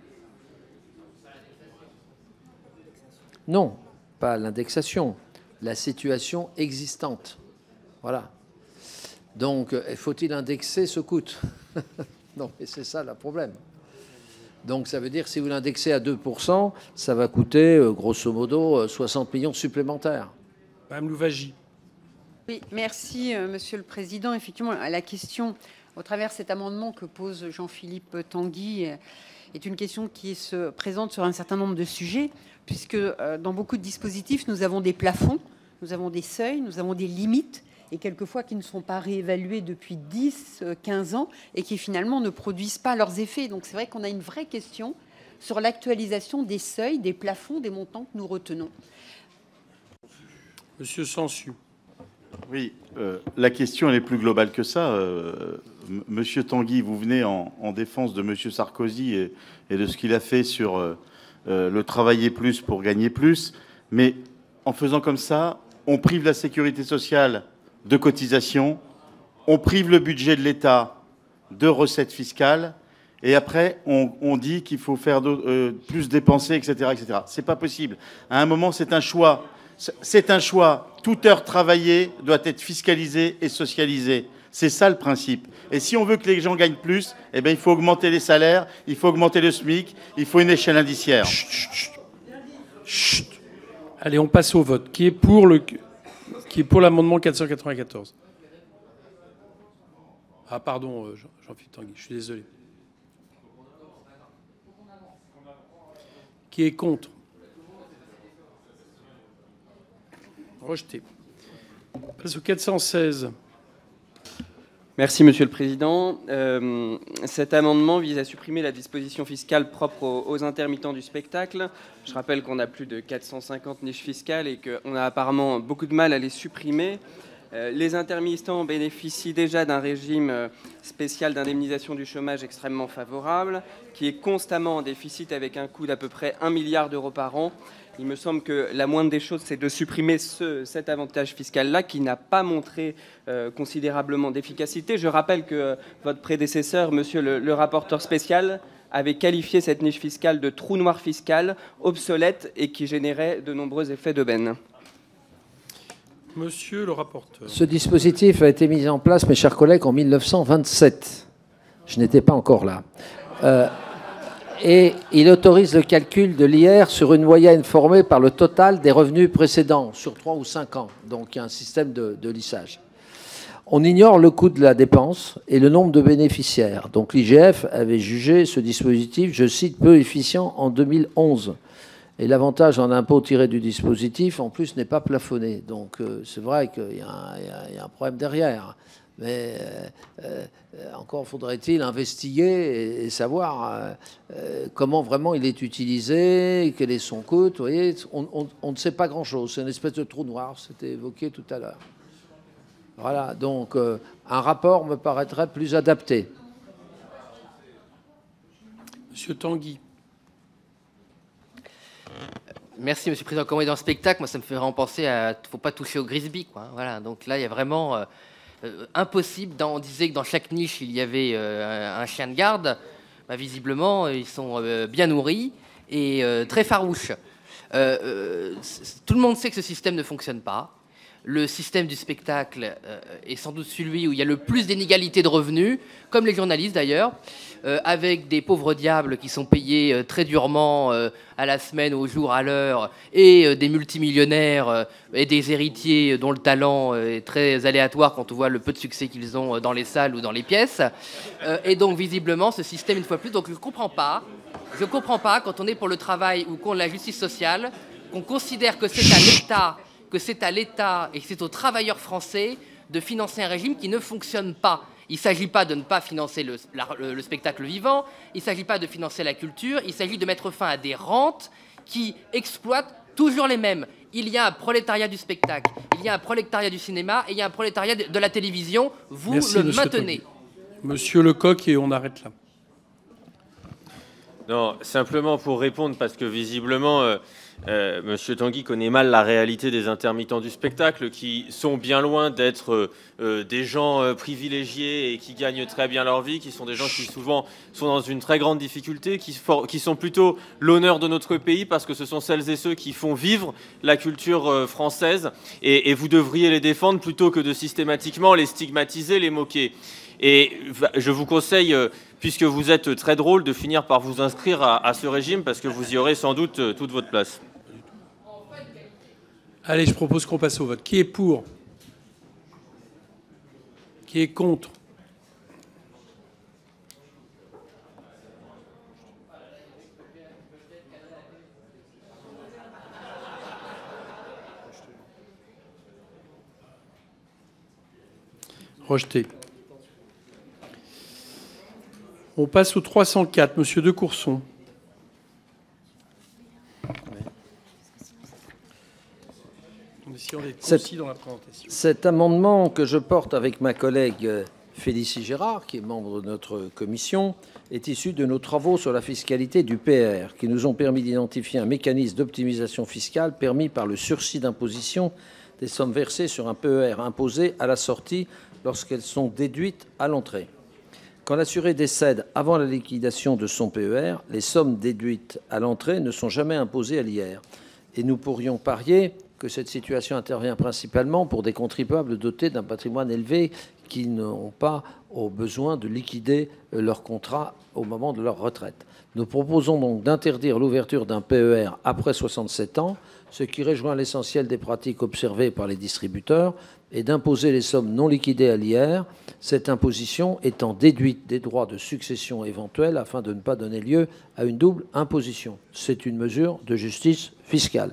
Non, pas l'indexation, la situation existante. Voilà. Donc, faut-il indexer ce coût? Non, mais c'est ça le problème. Donc ça veut dire que si vous l'indexez à deux pour cent, ça va coûter euh, grosso modo euh, soixante millions supplémentaires. Madame Louwagie. Oui, merci euh, Monsieur le Président. Effectivement, la question, au travers de cet amendement que pose Jean-Philippe Tanguy, euh, est une question qui se présente sur un certain nombre de sujets, puisque euh, dans beaucoup de dispositifs, nous avons des plafonds, nous avons des seuils, nous avons des limites, et quelquefois qui ne sont pas réévalués depuis dix, quinze ans et qui finalement ne produisent pas leurs effets. Donc c'est vrai qu'on a une vraie question sur l'actualisation des seuils, des plafonds, des montants que nous retenons. Monsieur Sansu. Oui, euh, la question elle est plus globale que ça. Euh, Monsieur Tanguy, vous venez en, en défense de Monsieur Sarkozy et, et de ce qu'il a fait sur euh, euh, le travailler plus pour gagner plus, mais en faisant comme ça, on prive la sécurité sociale de cotisations, on prive le budget de l'État de recettes fiscales, et après, on, on dit qu'il faut faire euh, plus dépenser, et cetera, et cetera. C'est pas possible. À un moment, c'est un choix. C'est un choix. Toute heure travaillée doit être fiscalisée et socialisée. C'est ça le principe. Et si on veut que les gens gagnent plus, eh bien, il faut augmenter les salaires, il faut augmenter le SMIC, il faut une échelle indiciaire. Chut, chut, chut. Chut. Allez, on passe au vote. Qui est pour le... Qui est pour l'amendement quatre cent quatre-vingt-quatorze? Ah, pardon, euh, Jean-Philippe Tanguy, je suis désolé. Qui est contre? Rejeté. On passe au quatre cent seize. Merci, Monsieur le Président. Euh, cet amendement vise à supprimer la disposition fiscale propre aux, aux intermittents du spectacle. Je rappelle qu'on a plus de quatre cent cinquante niches fiscales et qu'on a apparemment beaucoup de mal à les supprimer. Euh, les intermittents bénéficient déjà d'un régime spécial d'indemnisation du chômage extrêmement favorable, qui est constamment en déficit avec un coût d'à peu près un milliard d'euros par an. Il me semble que la moindre des choses, c'est de supprimer ce, cet avantage fiscal-là qui n'a pas montré euh, considérablement d'efficacité. Je rappelle que euh, votre prédécesseur, monsieur le, le rapporteur spécial, avait qualifié cette niche fiscale de trou noir fiscal, obsolète et qui générait de nombreux effets d'aubaine. Monsieur le rapporteur. Ce dispositif a été mis en place, mes chers collègues, en mille neuf cent vingt-sept. Je n'étais pas encore là. Euh, Et il autorise le calcul de l'I R sur une moyenne formée par le total des revenus précédents, sur trois ou cinq ans. Donc il y a un système de, de lissage. On ignore le coût de la dépense et le nombre de bénéficiaires. Donc l'I G F avait jugé ce dispositif, je cite, peu efficient en deux mille onze. Et l'avantage en impôt tiré du dispositif, en plus, n'est pas plafonné. Donc euh, c'est vrai qu'il y, y, y a un problème derrière. Mais euh, euh, encore faudrait-il investiguer et, et savoir euh, euh, comment vraiment il est utilisé, quel est son coût. Vous voyez, on, on, on ne sait pas grand-chose. C'est une espèce de trou noir, c'était évoqué tout à l'heure. Voilà, donc euh, un rapport me paraîtrait plus adapté. Monsieur Tanguy. Merci, Monsieur le Président. Comme on est dans le spectacle, moi, ça me fait vraiment penser à « faut pas toucher au Grisby ». Quoi. Voilà, donc là, il y a vraiment euh, euh, impossible. Dans, on disait que dans chaque niche, il y avait euh, un, un chien de garde. Bah, visiblement, ils sont euh, bien nourris et euh, très farouches. Euh, euh, tout le monde sait que ce système ne fonctionne pas. Le système du spectacle euh, est sans doute celui où il y a le plus d'inégalités de revenus, comme les journalistes d'ailleurs, euh, avec des pauvres diables qui sont payés euh, très durement euh, à la semaine, au jour, à l'heure, et euh, des multimillionnaires euh, et des héritiers dont le talent euh, est très aléatoire quand on voit le peu de succès qu'ils ont dans les salles ou dans les pièces. Euh, et donc visiblement, ce système, une fois plus, donc je ne comprends pas, je ne comprends pas quand on est pour le travail ou contre la justice sociale, qu'on considère que c'est à l'État que c'est à l'État et que c'est aux travailleurs français de financer un régime qui ne fonctionne pas. Il ne s'agit pas de ne pas financer le, la, le, le spectacle vivant, il ne s'agit pas de financer la culture, il s'agit de mettre fin à des rentes qui exploitent toujours les mêmes. Il y a un prolétariat du spectacle, il y a un prolétariat du cinéma et il y a un prolétariat de, de la télévision. Vous Merci, le monsieur maintenez. Tanguy. Monsieur Lecoq, et on arrête là. Non, simplement pour répondre, parce que visiblement, euh, euh, Monsieur Tanguy connaît mal la réalité des intermittents du spectacle, qui sont bien loin d'être euh, euh, des gens euh, privilégiés et qui gagnent très bien leur vie, qui sont des gens qui souvent sont dans une très grande difficulté, qui, for qui sont plutôt l'honneur de notre pays, parce que ce sont celles et ceux qui font vivre la culture euh, française, et, et vous devriez les défendre plutôt que de systématiquement les stigmatiser, les moquer. Et je vous conseille, puisque vous êtes très drôle, de finir par vous inscrire à, à ce régime, parce que vous y aurez sans doute toute votre place. Allez, je propose qu'on passe au vote. Qui est pour? Qui est contre? Rejeté. On passe au trois cent quatre, Monsieur de Courson. Cet, cet amendement que je porte avec ma collègue Félicie Gérard, qui est membre de notre commission, est issu de nos travaux sur la fiscalité du P R, qui nous ont permis d'identifier un mécanisme d'optimisation fiscale permis par le sursis d'imposition des sommes versées sur un P E R imposé à la sortie lorsqu'elles sont déduites à l'entrée. Quand l'assuré décède avant la liquidation de son P E R, les sommes déduites à l'entrée ne sont jamais imposées à l'I R. Et nous pourrions parier que cette situation intervient principalement pour des contribuables dotés d'un patrimoine élevé qui n'ont pas au besoin de liquider leur contrat au moment de leur retraite. Nous proposons donc d'interdire l'ouverture d'un P E R après soixante-sept ans, ce qui rejoint l'essentiel des pratiques observées par les distributeurs, et d'imposer les sommes non liquidées à l'I R, cette imposition étant déduite des droits de succession éventuels afin de ne pas donner lieu à une double imposition. C'est une mesure de justice fiscale.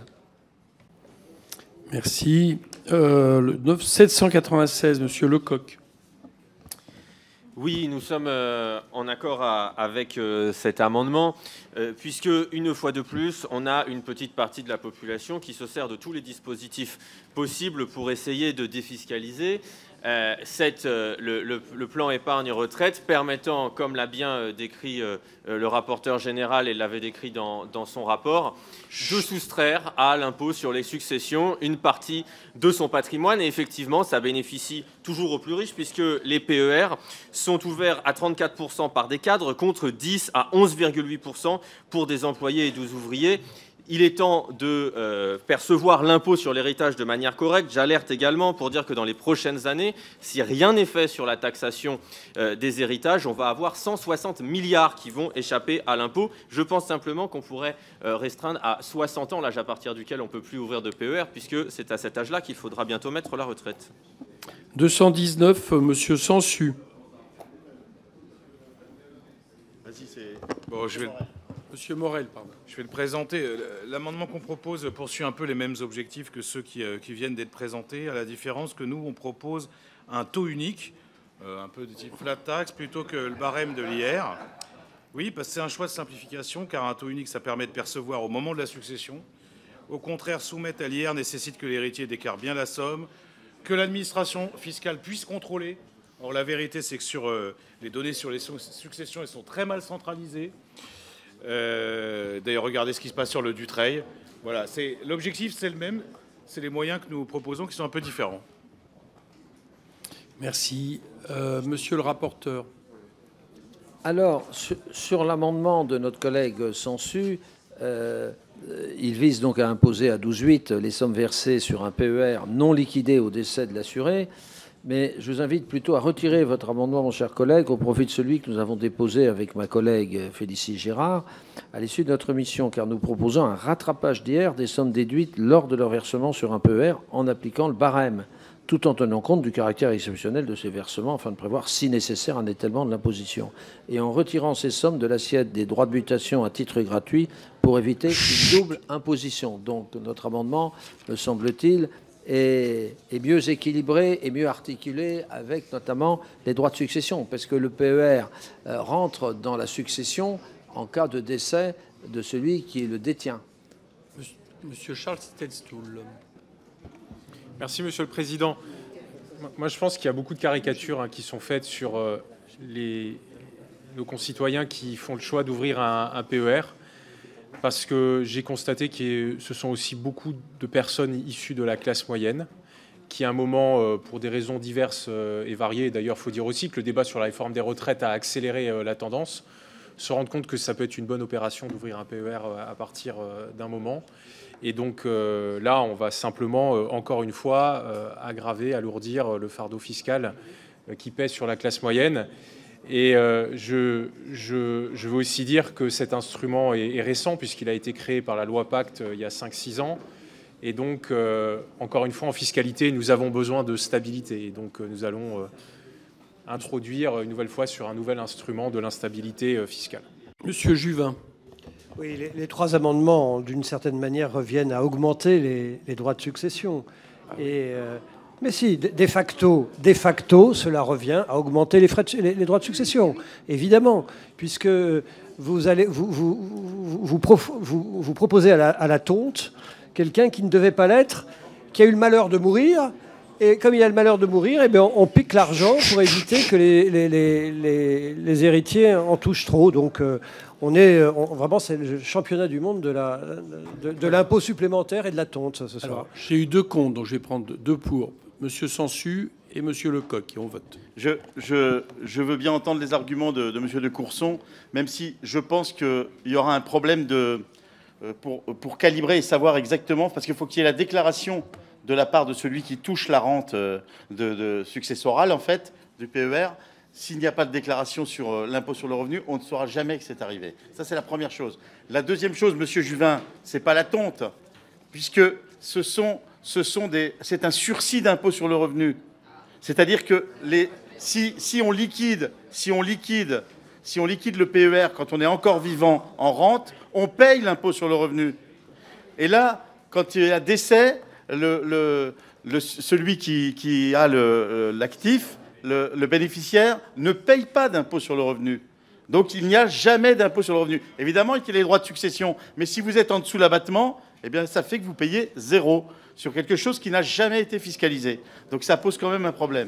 Merci. Euh, le sept cent quatre-vingt-seize, Monsieur Lecoq. Oui, nous sommes euh, en accord à, avec euh, cet amendement, euh, puisque, une fois de plus, on a une petite partie de la population qui se sert de tous les dispositifs possibles pour essayer de défiscaliser. Euh, cette, euh, le, le, le plan épargne-retraite permettant, comme l'a bien euh, décrit euh, le rapporteur général et l'avait décrit dans, dans son rapport, de soustraire à l'impôt sur les successions une partie de son patrimoine. Et effectivement, ça bénéficie toujours aux plus riches, puisque les P E R sont ouverts à trente-quatre pour cent par des cadres, contre dix à onze virgule huit pour cent pour des employés et douze ouvriers. Il est temps de euh, percevoir l'impôt sur l'héritage de manière correcte. J'alerte également pour dire que dans les prochaines années, si rien n'est fait sur la taxation euh, des héritages, on va avoir cent soixante milliards qui vont échapper à l'impôt. Je pense simplement qu'on pourrait euh, restreindre à soixante ans, l'âge à partir duquel on ne peut plus ouvrir de P E R, puisque c'est à cet âge-là qu'il faudra bientôt mettre la retraite. deux cent dix-neuf, Monsieur Sansu. Vas-y, c'est... Bon, je vais... Monsieur Morel, pardon. Je vais le présenter. L'amendement qu'on propose poursuit un peu les mêmes objectifs que ceux qui, qui viennent d'être présentés, à la différence que nous, on propose un taux unique euh, un peu de type flat tax plutôt que le barème de l'I R. Oui, parce que c'est un choix de simplification, car un taux unique, ça permet de percevoir au moment de la succession. Au contraire, soumettre à l'I R nécessite que l'héritier déclare bien la somme, que l'administration fiscale puisse contrôler. Or, la vérité, c'est que sur euh, les données sur les successions, elles sont très mal centralisées. Euh, D'ailleurs, regardez ce qui se passe sur le Dutreil. Voilà, l'objectif, c'est le même. C'est les moyens que nous proposons qui sont un peu différents. Merci. Euh, monsieur le rapporteur. Alors, sur, sur l'amendement de notre collègue Sansu, euh, il vise donc à imposer à douze virgule huit les sommes versées sur un P E R non liquidé au décès de l'assuré. Mais je vous invite plutôt à retirer votre amendement, mon cher collègue, au profit de celui que nous avons déposé avec ma collègue Félicie Gérard à l'issue de notre mission, car nous proposons un rattrapage d'I R des sommes déduites lors de leur versement sur un P E R en appliquant le barème, tout en tenant compte du caractère exceptionnel de ces versements afin de prévoir, si nécessaire, un étalement de l'imposition, et en retirant ces sommes de l'assiette des droits de mutation à titre gratuit pour éviter une double imposition. Donc notre amendement, me semble-t-il, est, est mieux équilibré et mieux articulé avec notamment les droits de succession, parce que le P E R euh, rentre dans la succession en cas de décès de celui qui le détient. Monsieur Charles Stelstoul. Merci, Monsieur le Président. Moi, je pense qu'il y a beaucoup de caricatures hein, qui sont faites sur euh, les, nos concitoyens qui font le choix d'ouvrir un, un P E R, parce que j'ai constaté que ce sont aussi beaucoup de personnes issues de la classe moyenne qui, à un moment, euh, pour des raisons diverses euh, et variées, d'ailleurs, il faut dire aussi que le débat sur la réforme des retraites a accéléré euh, la tendance, se rendre compte que ça peut être une bonne opération d'ouvrir un P E R euh, à partir euh, d'un moment. Et donc euh, là, on va simplement, euh, encore une fois, euh, aggraver, alourdir euh, le fardeau fiscal euh, qui pèse sur la classe moyenne. Et euh, je, je, je veux aussi dire que cet instrument est, est récent, puisqu'il a été créé par la loi Pacte euh, il y a cinq six ans. Et donc, euh, encore une fois, en fiscalité, nous avons besoin de stabilité. Et donc, euh, nous allons euh, introduire une nouvelle fois sur un nouvel instrument de l'instabilité euh, fiscale. Monsieur Juvin. Oui, les, les trois amendements, d'une certaine manière, reviennent à augmenter les, les droits de succession. Et, euh, mais si, de facto, de facto, cela revient à augmenter les, frais de, les, les droits de succession, évidemment, puisque vous, allez, vous, vous, vous, vous, prof, vous, vous proposez à la, à la tonte quelqu'un qui ne devait pas l'être, qui a eu le malheur de mourir. Et comme il a le malheur de mourir, eh bien, on pique l'argent pour éviter que les, les, les, les, les héritiers en touchent trop. Donc, euh, on est on, vraiment, c'est le championnat du monde de la de, de l'impôt supplémentaire et de la tonte ce soir. J'ai eu deux comptes, donc je vais prendre deux pour Monsieur Sansu et Monsieur Lecoq, et on vote. Je, je, je veux bien entendre les arguments de, de Monsieur de Courson, même si je pense qu'il y aura un problème de, pour, pour calibrer et savoir exactement, parce qu'il faut qu'il y ait la déclaration de la part de celui qui touche la rente de, de successorale, en fait, du P E R. S'il n'y a pas de déclaration sur l'impôt sur le revenu, on ne saura jamais que c'est arrivé. Ça, c'est la première chose. La deuxième chose, Monsieur Juvin, c'est pas la tonte, puisque ce sont, ce sont des, c'est un sursis d'impôt sur le revenu. C'est-à-dire que les, si, si on liquide, si on liquide, si on liquide le P E R quand on est encore vivant en rente, on paye l'impôt sur le revenu. Et là, quand il y a décès, Le, le, le, celui qui, qui a l'actif, le, le, le bénéficiaire, ne paye pas d'impôt sur le revenu. Donc il n'y a jamais d'impôt sur le revenu. Évidemment, il y a les droits de succession, mais si vous êtes en dessous l'abattement, eh bien, ça fait que vous payez zéro sur quelque chose qui n'a jamais été fiscalisé. Donc ça pose quand même un problème.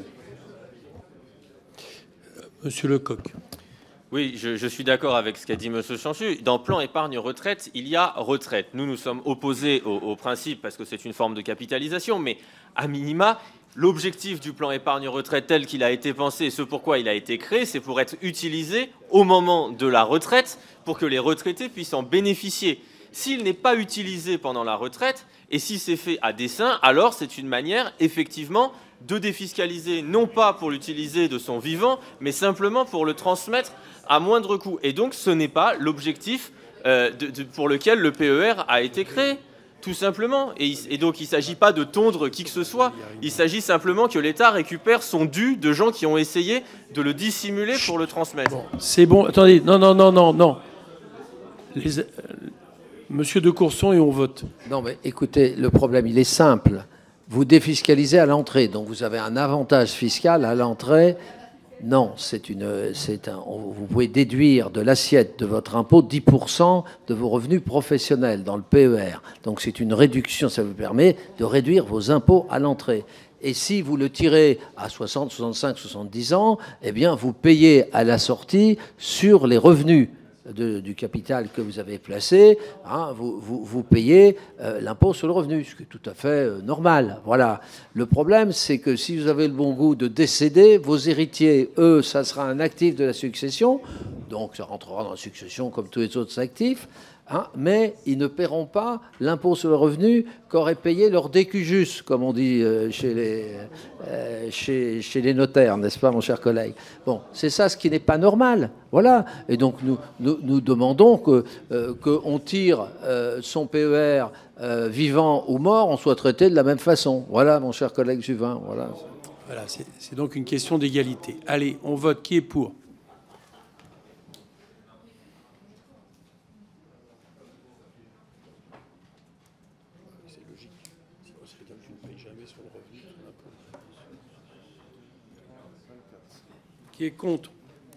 Monsieur Lecoq. Oui, je, je suis d'accord avec ce qu'a dit M. Sansu. Dans plan épargne retraite, il y a retraite. Nous, nous sommes opposés au, au principe parce que c'est une forme de capitalisation, mais à minima, l'objectif du plan épargne retraite tel qu'il a été pensé, et ce pourquoi il a été créé, c'est pour être utilisé au moment de la retraite pour que les retraités puissent en bénéficier. S'il n'est pas utilisé pendant la retraite, et si c'est fait à dessein, alors c'est une manière, effectivement, de défiscaliser, non pas pour l'utiliser de son vivant, mais simplement pour le transmettre à moindre coût. Et donc, ce n'est pas l'objectif euh, de, de, pour lequel le P E R a été créé, tout simplement. Et, et donc, il ne s'agit pas de tondre qui que ce soit. Il s'agit simplement que l'État récupère son dû de gens qui ont essayé de le dissimuler pour le transmettre. Bon, c'est bon. Attendez. Non, non, non, non, non. Les, euh, Monsieur de Courson, et on vote. Non, mais écoutez, le problème, il est simple. Vous défiscalisez à l'entrée, donc vous avez un avantage fiscal à l'entrée Non, c'est une, c'est un, vous pouvez déduire de l'assiette de votre impôt dix pour cent de vos revenus professionnels dans le P E R. Donc c'est une réduction, ça vous permet de réduire vos impôts à l'entrée. Et si vous le tirez à soixante, soixante-cinq, soixante-dix ans, eh bien vous payez à la sortie sur les revenus de, du capital que vous avez placé, hein, vous, vous, vous payez euh, l'impôt sur le revenu, ce qui est tout à fait euh, normal. Voilà. Le problème, c'est que si vous avez le bon goût de décéder, vos héritiers, eux, ça sera un actif de la succession, donc ça rentrera dans la succession comme tous les autres actifs, hein, mais ils ne paieront pas l'impôt sur le revenu qu'auraient payé leur décujus, comme on dit euh, chez, les, euh, chez, chez les notaires, n'est-ce pas, mon cher collègue? Bon, c'est ça ce qui n'est pas normal. Voilà. Et donc, nous, nous, nous demandons qu'on euh, que tire euh, son P E R euh, vivant ou mort, on soit traité de la même façon. Voilà, mon cher collègue Juvin. Voilà, voilà c'est donc une question d'égalité. Allez, on vote. Qui est pour? Qui est contre?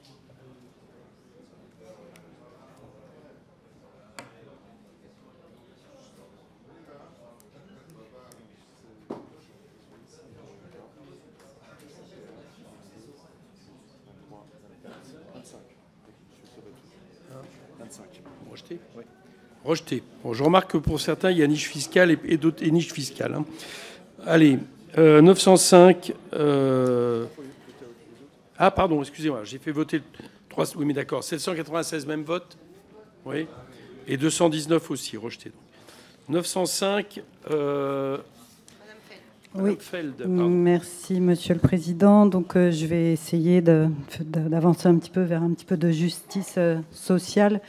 Rejeté. Oui. Rejeté. Bon, je remarque que pour certains, il y a niche fiscale et d'autres et niche fiscale. Hein. Allez, euh, neuf cent cinq. Euh... Ah, pardon, excusez-moi, j'ai fait voter trois. Oui, mais d'accord. sept cent quatre-vingt-seize, même vote. Oui. Et deux cent dix-neuf aussi, rejeté. Donc. neuf cent cinq. Euh... Oui. Feld, merci, Monsieur le Président. Donc, euh, je vais essayer d'avancer un petit peu vers un petit peu de justice euh, sociale.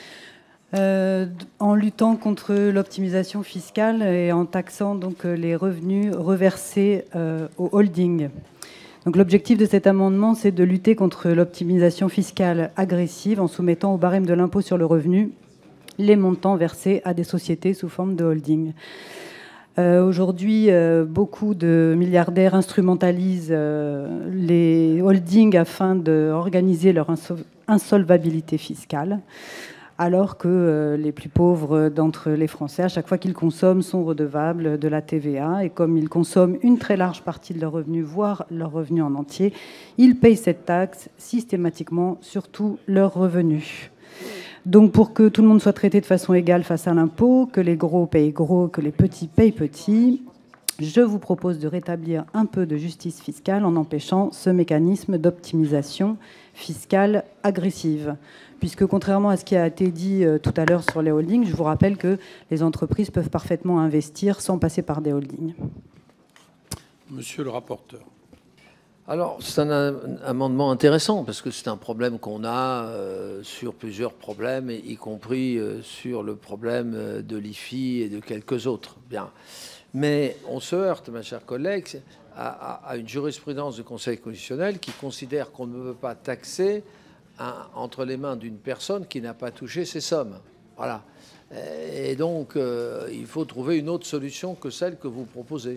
Euh, en luttant contre l'optimisation fiscale et en taxant donc les revenus reversés euh, aux holdings. Donc l'objectif de cet amendement, c'est de lutter contre l'optimisation fiscale agressive en soumettant au barème de l'impôt sur le revenu les montants versés à des sociétés sous forme de holding. Euh, Aujourd'hui, euh, beaucoup de milliardaires instrumentalisent euh, les holdings afin d'organiser leur insolvabilité fiscale, alors que euh, les plus pauvres d'entre les Français, à chaque fois qu'ils consomment, sont redevables de la T V A. Et comme ils consomment une très large partie de leurs revenus, voire leurs revenus en entier, ils payent cette taxe systématiquement sur tous leurs revenus. Donc pour que tout le monde soit traité de façon égale face à l'impôt, que les gros payent gros, que les petits payent petits, je vous propose de rétablir un peu de justice fiscale en empêchant ce mécanisme d'optimisation fiscale agressive. Puisque contrairement à ce qui a été dit euh, tout à l'heure sur les holdings, je vous rappelle que les entreprises peuvent parfaitement investir sans passer par des holdings. Monsieur le rapporteur. Alors, c'est un amendement intéressant, parce que c'est un problème qu'on a euh, sur plusieurs problèmes, y compris euh, sur le problème de l'I F I et de quelques autres. Bien. Mais on se heurte, ma chère collègue, à, à, à une jurisprudence du Conseil constitutionnel qui considère qu'on ne peut pas taxer un, entre les mains d'une personne qui n'a pas touché ces sommes. Voilà. Et donc, euh, il faut trouver une autre solution que celle que vous proposez.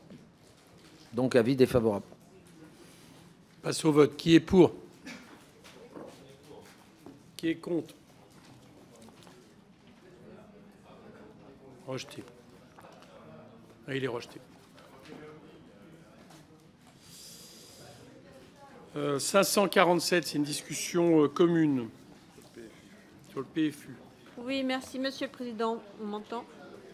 Donc, avis défavorable. Passe au vote. Qui est pour? Qui est contre? Rejeté. Ah, il est rejeté. Euh, cinq cent quarante-sept, c'est une discussion euh, commune sur le P F U. Oui, merci, Monsieur le Président. On m'entend?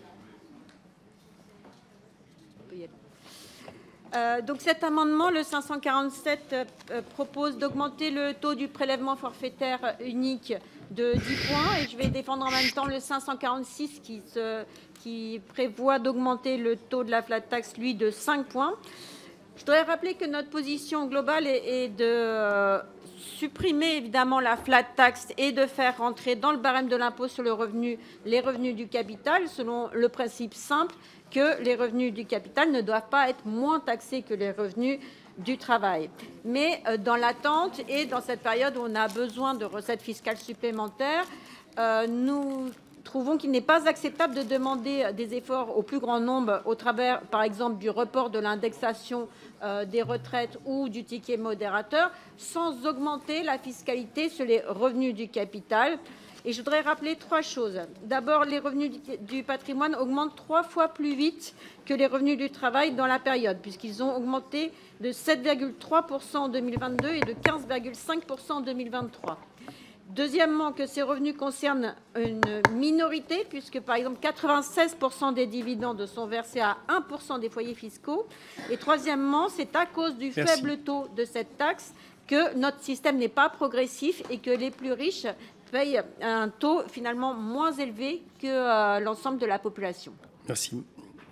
Euh, donc cet amendement, le cinq cent quarante-sept, euh, propose d'augmenter le taux du prélèvement forfaitaire unique de dix points. Et je vais défendre en même temps le cinq cent quarante-six qui, se, qui prévoit d'augmenter le taux de la flat tax, lui, de cinq points. Je voudrais rappeler que notre position globale est, est de euh, supprimer évidemment la flat tax et de faire rentrer dans le barème de l'impôt sur le revenu les revenus du capital, selon le principe simple que les revenus du capital ne doivent pas être moins taxés que les revenus du travail. Mais euh, dans l'attente et dans cette période où on a besoin de recettes fiscales supplémentaires, euh, nous trouvons qu'il n'est pas acceptable de demander des efforts au plus grand nombre au travers, par exemple, du report de l'indexation euh, des retraites ou du ticket modérateur, sans augmenter la fiscalité sur les revenus du capital. Et je voudrais rappeler trois choses. D'abord, les revenus du patrimoine augmentent trois fois plus vite que les revenus du travail dans la période, puisqu'ils ont augmenté de sept virgule trois pour cent en deux mille vingt-deux et de quinze virgule cinq pour cent en deux mille vingt-trois. Deuxièmement, que ces revenus concernent une minorité, puisque par exemple quatre-vingt-seize pour cent des dividendes sont versés à un pour cent des foyers fiscaux. Et troisièmement, c'est à cause du Merci. faible taux de cette taxe que notre système n'est pas progressif et que les plus riches payent un taux finalement moins élevé que euh, l'ensemble de la population. Merci.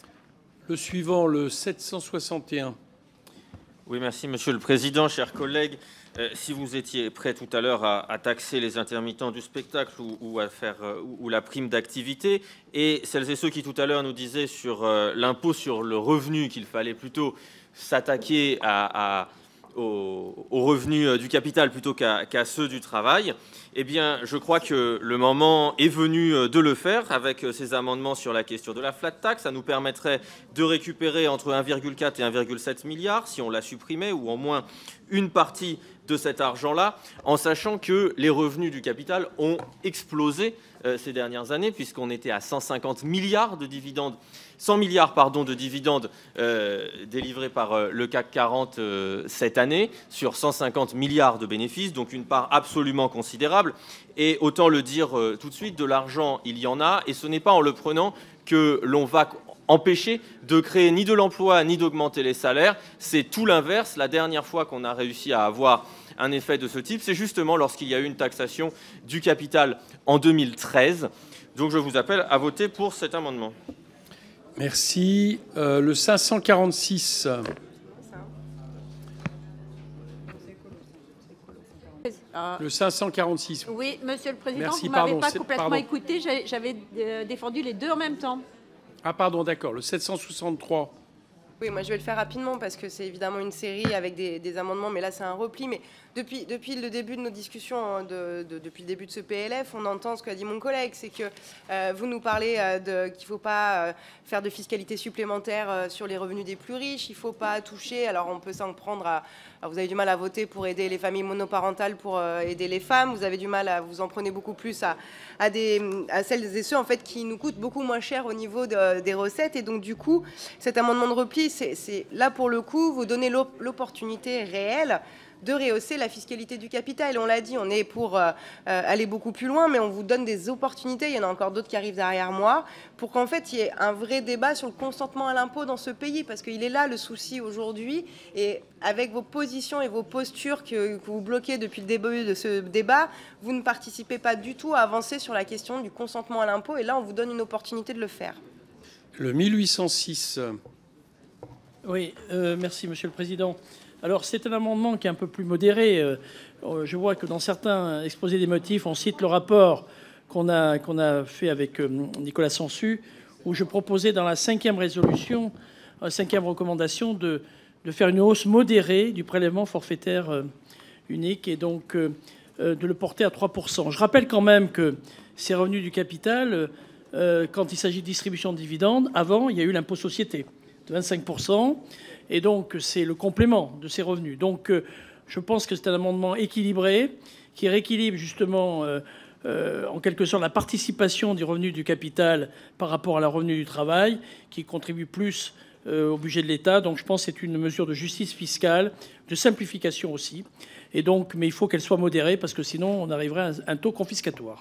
Le suivant, le sept cent soixante et un. Oui, merci, Monsieur le Président, chers collègues. Euh, si vous étiez prêt tout à l'heure à, à taxer les intermittents du spectacle ou, ou à faire euh, ou, ou la prime d'activité, et celles et ceux qui tout à l'heure nous disaient sur euh, l'impôt sur le revenu qu'il fallait plutôt s'attaquer à, à Aux, aux revenus du capital plutôt qu'à qu'à ceux du travail, eh bien, je crois que le moment est venu de le faire avec ces amendements sur la question de la flat tax. Ça nous permettrait de récupérer entre un virgule quatre et un virgule sept milliard si on la supprimait, ou en moins une partie de cet argent-là, en sachant que les revenus du capital ont explosé euh, ces dernières années, puisqu'on était à cent cinquante milliards de dividendes, cent milliards pardon, de dividendes euh, délivrés par euh, le C A C quarante euh, cette année, sur cent cinquante milliards de bénéfices, donc une part absolument considérable. Et autant le dire euh, tout de suite, de l'argent, il y en a, et ce n'est pas en le prenant que l'on va empêcher de créer ni de l'emploi ni d'augmenter les salaires. C'est tout l'inverse. La dernière fois qu'on a réussi à avoir un effet de ce type, c'est justement lorsqu'il y a eu une taxation du capital en deux mille treize. Donc je vous appelle à voter pour cet amendement. Merci. Euh, le cinq cent quarante-six. Le cinq cent quarante-six. Oui, Monsieur le Président, Merci, vous ne m'avez pardon, pas c'est- complètement pardon. écouté. J'ai- J'avais euh, défendu les deux en même temps. Ah pardon, d'accord. Le sept cent soixante-trois. Oui, moi je vais le faire rapidement parce que c'est évidemment une série avec des, des amendements, mais là c'est un repli. Mais depuis, depuis le début de nos discussions, hein, de, de- depuis le début de ce P L F, on entend ce qu'a dit mon collègue, c'est que euh, vous nous parlez euh, de- qu'il ne faut pas euh, faire de fiscalité supplémentaire euh, sur les revenus des plus riches, il ne faut pas toucher, alors on peut s'en prendre à... alors, vous avez du mal à voter pour aider les familles monoparentales, pour euh, aider les femmes, vous avez du mal à vous en prenez beaucoup plus à, à, des, à celles et ceux en fait, qui nous coûtent beaucoup moins cher au niveau de- des recettes. Et donc du coup, cet amendement de repli, c'est c'est- là pour le coup, vous donnez l'op- l'opportunité réelle de rehausser la fiscalité du capital. On l'a dit, on est pour euh, euh, aller beaucoup plus loin, mais on vous donne des opportunités, il y en a encore d'autres qui arrivent derrière moi, pour qu'en fait il y ait un vrai débat sur le consentement à l'impôt dans ce pays, parce qu'il est là le souci aujourd'hui, et avec vos positions et vos postures que, que vous bloquez depuis le début de ce débat, vous ne participez pas du tout à avancer sur la question du consentement à l'impôt, et là on vous donne une opportunité de le faire. Le mille huit cent six. Oui, euh, merci Monsieur le Président. Alors c'est un amendement qui est un peu plus modéré. Euh, je vois que dans certains exposés des motifs, on cite le rapport qu'on a, qu'on a fait avec euh, Nicolas Sansu, où je proposais dans la cinquième résolution, la cinquième recommandation, de, de faire une hausse modérée du prélèvement forfaitaire euh, unique et donc euh, euh, de le porter à trois pour cent. Je rappelle quand même que ces revenus du capital, euh, quand il s'agit de distribution de dividendes, avant, il y a eu l'impôt société de vingt-cinq pour cent. Et donc, c'est le complément de ces revenus. Donc, euh, je pense que c'est un amendement équilibré qui rééquilibre justement, euh, euh, en quelque sorte, la participation des revenus du capital par rapport à la revenu du travail, qui contribue plus euh, au budget de l'État. Donc, je pense que c'est une mesure de justice fiscale, de simplification aussi. Et donc, mais il faut qu'elle soit modérée, parce que sinon, on arriverait à un, un taux confiscatoire.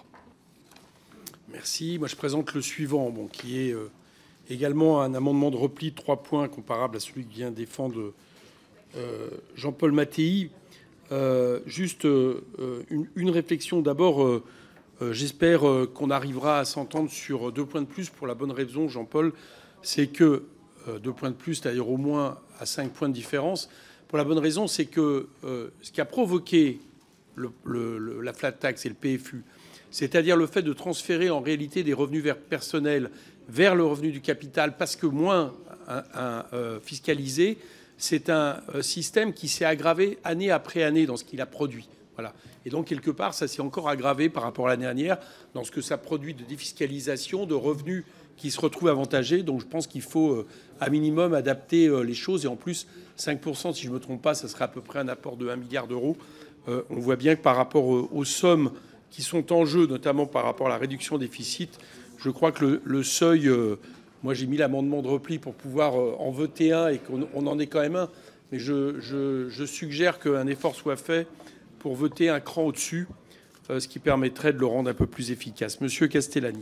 Merci. Moi, je présente le suivant, bon, qui est... Euh, également un amendement de repli de trois points comparable à celui que vient défendre euh, Jean-Paul Mattei. Euh, juste euh, une, une réflexion. D'abord, euh, euh, j'espère euh, qu'on arrivera à s'entendre sur deux points de plus pour la bonne raison, Jean-Paul, c'est que euh, deux points de plus, c'est-à-dire au moins à cinq points de différence. Pour la bonne raison, c'est que euh, ce qui a provoqué le, le, le, la flat tax et le P F U, c'est-à-dire le fait de transférer en réalité des revenus vers personnels vers le revenu du capital, parce que moins un, un, euh, fiscalisé, c'est un euh, système qui s'est aggravé année après année dans ce qu'il a produit. Voilà. Et donc, quelque part, ça s'est encore aggravé par rapport à l'année dernière dans ce que ça produit de défiscalisation, de revenus qui se retrouvent avantagés. Donc, je pense qu'il faut, euh, à minimum, adapter euh, les choses. Et en plus, cinq pour cent, si je ne me trompe pas, ça serait à peu près un apport de un milliard d'euros. Euh, on voit bien que par rapport euh, aux sommes qui sont en jeu, notamment par rapport à la réduction des déficits, je crois que le, le seuil... Euh, moi, j'ai mis l'amendement de repli pour pouvoir euh, en voter un et qu'on on en ait quand même un. Mais je, je, je suggère qu'un effort soit fait pour voter un cran au-dessus, euh, ce qui permettrait de le rendre un peu plus efficace. Monsieur Castellani.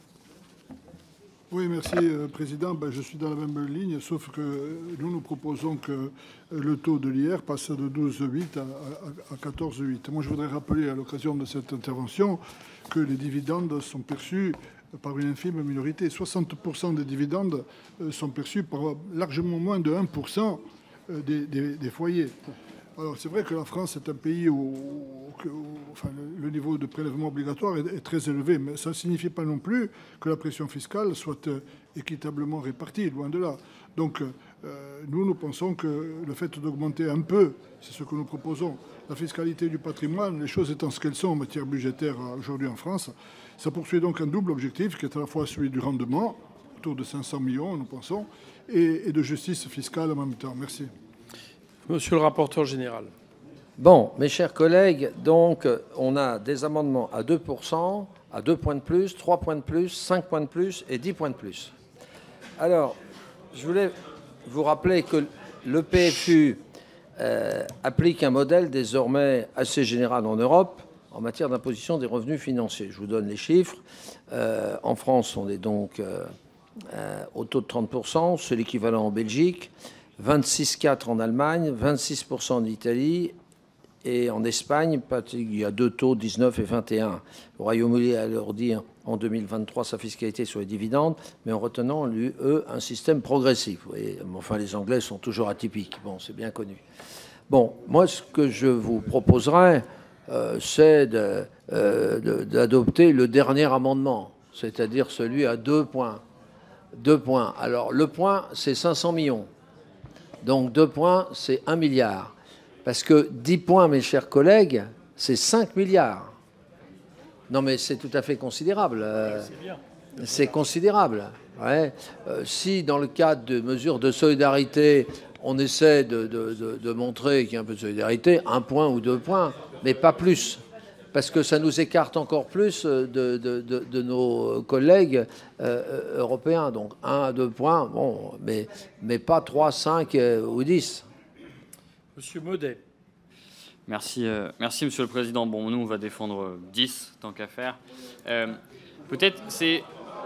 Oui, merci, euh, Président. Ben, je suis dans la même ligne, sauf que nous, nous proposons que le taux de l'I R passe de douze virgule huit à, à, à quatorze virgule huit. Moi, je voudrais rappeler à l'occasion de cette intervention que les dividendes sont perçus par une infime minorité. soixante pour cent des dividendes sont perçus par largement moins de un pour cent des, des, des foyers. Alors, c'est vrai que la France est un pays où, où, où enfin, le, le niveau de prélèvement obligatoire est, est très élevé, mais ça ne signifie pas non plus que la pression fiscale soit euh, équitablement répartie, loin de là. Donc, euh, nous, nous pensons que le fait d'augmenter un peu, c'est ce que nous proposons, la fiscalité du patrimoine, les choses étant ce qu'elles sont en matière budgétaire aujourd'hui en France, ça poursuit donc un double objectif qui est à la fois celui du rendement, autour de cinq cents millions, nous pensons, et, et de justice fiscale en même temps. Merci. Monsieur le rapporteur général. Bon, mes chers collègues, donc on a des amendements à deux pour cent, à deux points de plus, trois points de plus, cinq points de plus et dix points de plus. Alors, je voulais vous rappeler que le P F U euh, applique un modèle désormais assez général en Europe en matière d'imposition des revenus financiers. Je vous donne les chiffres. Euh, en France, on est donc euh, euh, au taux de trente pour cent, c'est l'équivalent en Belgique. vingt-six virgule quatre en Allemagne, vingt-six pour cent en Italie et en Espagne, il y a deux taux, dix-neuf et vingt et un. Le Royaume-Uni a leur dire en deux mille vingt-trois sa fiscalité sur les dividendes, mais en retenant, lui, eux, un système progressif. Vous voyez, enfin, les Anglais sont toujours atypiques. Bon, c'est bien connu. Bon, moi, ce que je vous proposerais, euh, c'est de, euh, d'adopter le dernier amendement, c'est-à-dire celui à deux points. Deux points. Alors, le point, c'est cinq cents millions. Donc, deux points, c'est un milliard. Parce que dix points, mes chers collègues, c'est cinq milliards. Non, mais c'est tout à fait considérable. Euh, c'est considérable. Ouais. Euh, si, dans le cadre de mesures de solidarité, on essaie de, de, de, de montrer qu'il y a un peu de solidarité, un point ou deux points, mais pas plus. Parce que ça nous écarte encore plus de, de, de, de nos collègues euh, européens. Donc, un à deux points, bon, mais, mais pas trois, cinq euh, ou dix. Monsieur Maudet. Merci, euh, merci, Monsieur le Président. Bon, nous, on va défendre dix, tant qu'à faire. Euh, Peut-être c'est...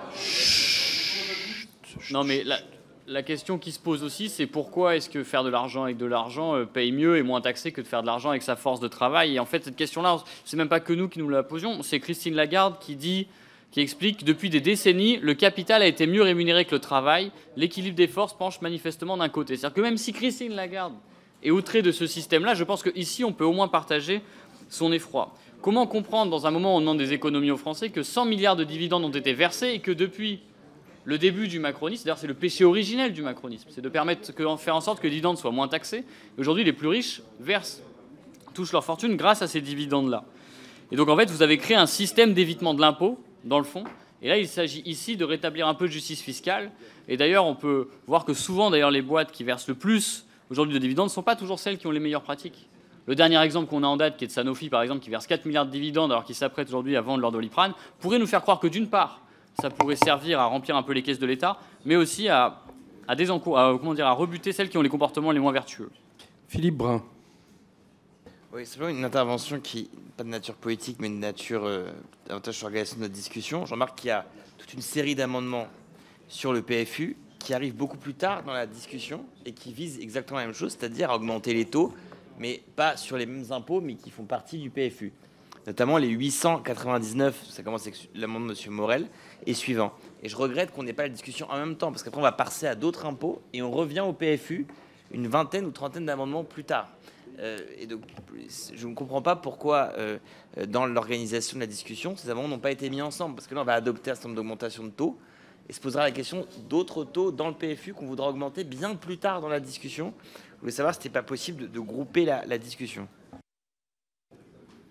Non, mais la, la question qui se pose aussi, c'est pourquoi est-ce que faire de l'argent avec de l'argent euh, paye mieux et moins taxé que de faire de l'argent avec sa force de travail. Et en fait, cette question-là, c'est même pas que nous qui nous la posions. C'est Christine Lagarde qui dit... qui explique que depuis des décennies, le capital a été mieux rémunéré que le travail. L'équilibre des forces penche manifestement d'un côté. C'est-à-dire que même si Christine Lagarde est outrée de ce système-là, je pense qu'ici, on peut au moins partager son effroi. Comment comprendre, dans un moment où on demande des économies aux Français, que cent milliards de dividendes ont été versés et que depuis le début du macronisme, d'ailleurs c'est le péché originel du macronisme, c'est de permettre que, faire en sorte que les dividendes soient moins taxés. Aujourd'hui, les plus riches versent, touchent leur fortune grâce à ces dividendes-là. Et donc, en fait, vous avez créé un système d'évitement de l'impôt, dans le fond. Et là, il s'agit ici de rétablir un peu de justice fiscale. Et d'ailleurs, on peut voir que souvent, d'ailleurs, les boîtes qui versent le plus aujourd'hui de dividendes ne sont pas toujours celles qui ont les meilleures pratiques. Le dernier exemple qu'on a en date, qui est de Sanofi, par exemple, qui verse quatre milliards de dividendes alors qu'ils s'apprêtent aujourd'hui à vendre leur Doliprane, pourrait nous faire croire que, d'une part, ça pourrait servir à remplir un peu les caisses de l'État, mais aussi à, à, désenco- à, comment dire, à rebuter celles qui ont les comportements les moins vertueux. Philippe Brun. Oui, c'est vraiment une intervention qui, pas de nature politique, mais de nature euh, davantage sur l'organisation de notre discussion. Je remarque qu'il y a toute une série d'amendements sur le P F U qui arrivent beaucoup plus tard dans la discussion et qui visent exactement la même chose, c'est-à-dire à augmenter les taux, mais pas sur les mêmes impôts, mais qui font partie du P F U. Notamment les huit cent quatre-vingt-dix-neuf, ça commence avec l'amendement de M. Morel, et suivant. Et je regrette qu'on n'ait pas la discussion en même temps, parce qu'après on va passer à d'autres impôts, et on revient au P F U une vingtaine ou trentaine d'amendements plus tard. Euh, et donc, je ne comprends pas pourquoi, euh, dans l'organisation de la discussion, ces amendements n'ont pas été mis ensemble. Parce que là, on va adopter un certain nombre d'augmentations de taux, et se posera la question d'autres taux dans le P F U qu'on voudra augmenter bien plus tard dans la discussion. Je voulais savoir si ce n'était pas possible de, de grouper la, la discussion.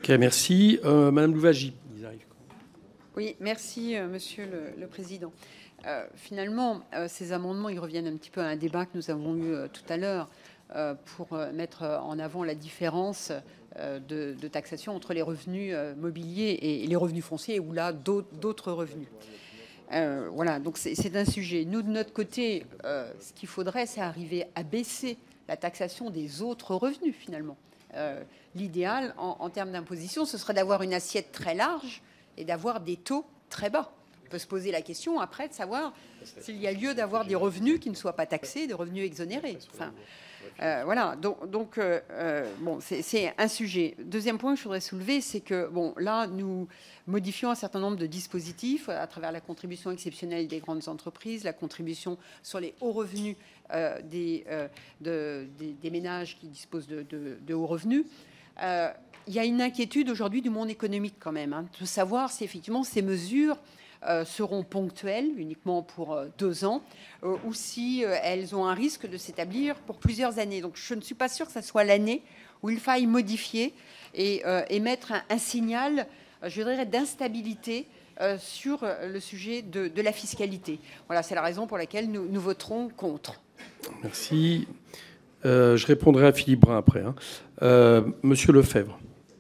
Ok, merci. Euh, Madame Louvagie. Oui, merci, euh, Monsieur le, le Président. Euh, finalement, euh, ces amendements, ils reviennent un petit peu à un débat que nous avons eu euh, tout à l'heure euh, pour euh, mettre en avant la différence euh, de, de taxation entre les revenus euh, mobiliers et, et les revenus fonciers, ou là, d'autres revenus. Euh, voilà, donc c'est un sujet. Nous, de notre côté, euh, ce qu'il faudrait, c'est arriver à baisser la taxation des autres revenus, finalement. Euh, L'idéal, en, en termes d'imposition, ce serait d'avoir une assiette très large et d'avoir des taux très bas. On peut se poser la question, après, de savoir s'il y a lieu d'avoir des revenus qui ne soient pas taxés, des revenus exonérés. Enfin, euh, voilà, donc, donc euh, bon, c'est un sujet. Deuxième point que je voudrais soulever, c'est que, bon, là, nous modifions un certain nombre de dispositifs à travers la contribution exceptionnelle des grandes entreprises, la contribution sur les hauts revenus euh, des, euh, de, des, des ménages qui disposent de, de, de hauts revenus. Euh, il y a une inquiétude aujourd'hui du monde économique quand même, hein, de savoir si effectivement ces mesures euh, seront ponctuelles, uniquement pour euh, deux ans, euh, ou si euh, elles ont un risque de s'établir pour plusieurs années. Donc je ne suis pas sûre que ce soit l'année où il faille modifier et, euh, et mettre un, un signal, euh, je dirais, d'instabilité euh, sur le sujet de, de la fiscalité. Voilà, c'est la raison pour laquelle nous, nous voterons contre. Merci. Euh, je répondrai à Philippe Brun après. Hein. Euh, Monsieur Lefebvre.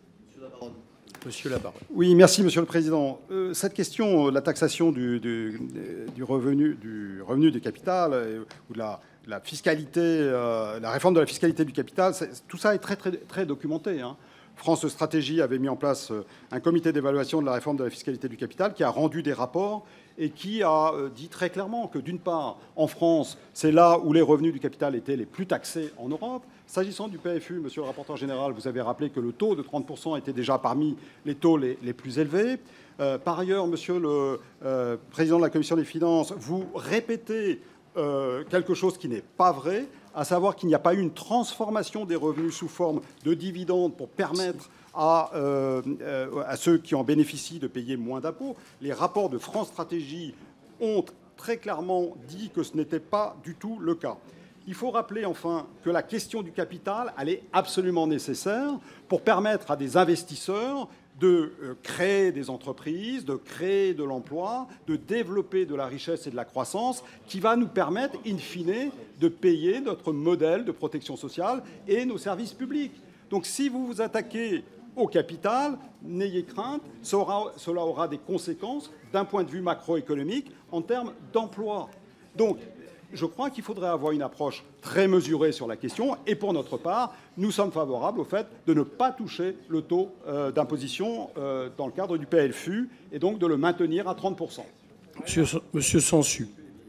Monsieur Labaronne. Oui, merci Monsieur le Président. Euh, cette question, la taxation du, du, du, revenu, du revenu du capital euh, ou de la, la fiscalité, euh, la réforme de la fiscalité du capital, tout ça est très, très, très documenté. Hein. France Stratégie avait mis en place un comité d'évaluation de la réforme de la fiscalité du capital qui a rendu des rapports et qui a dit très clairement que, d'une part, en France, c'est là où les revenus du capital étaient les plus taxés en Europe. S'agissant du P F U, monsieur le rapporteur général, vous avez rappelé que le taux de trente pour cent était déjà parmi les taux les, les plus élevés. Euh, par ailleurs, monsieur le euh, président de la Commission des finances, vous répétez euh, quelque chose qui n'est pas vrai, à savoir qu'il n'y a pas eu une transformation des revenus sous forme de dividendes pour permettre à, euh, à ceux qui en bénéficient de payer moins d'impôts. Les rapports de France Stratégie ont très clairement dit que ce n'était pas du tout le cas. Il faut rappeler enfin que la question du capital, elle est absolument nécessaire pour permettre à des investisseurs de créer des entreprises, de créer de l'emploi, de développer de la richesse et de la croissance qui va nous permettre, in fine, de payer notre modèle de protection sociale et nos services publics. Donc si vous vous attaquez au capital, n'ayez crainte, ça aura, cela aura des conséquences d'un point de vue macroéconomique en termes d'emploi. Donc, je crois qu'il faudrait avoir une approche très mesurée sur la question. Et pour notre part, nous sommes favorables au fait de ne pas toucher le taux euh, d'imposition euh, dans le cadre du P F U et donc de le maintenir à trente pour cent. Monsieur, Monsieur Sansu.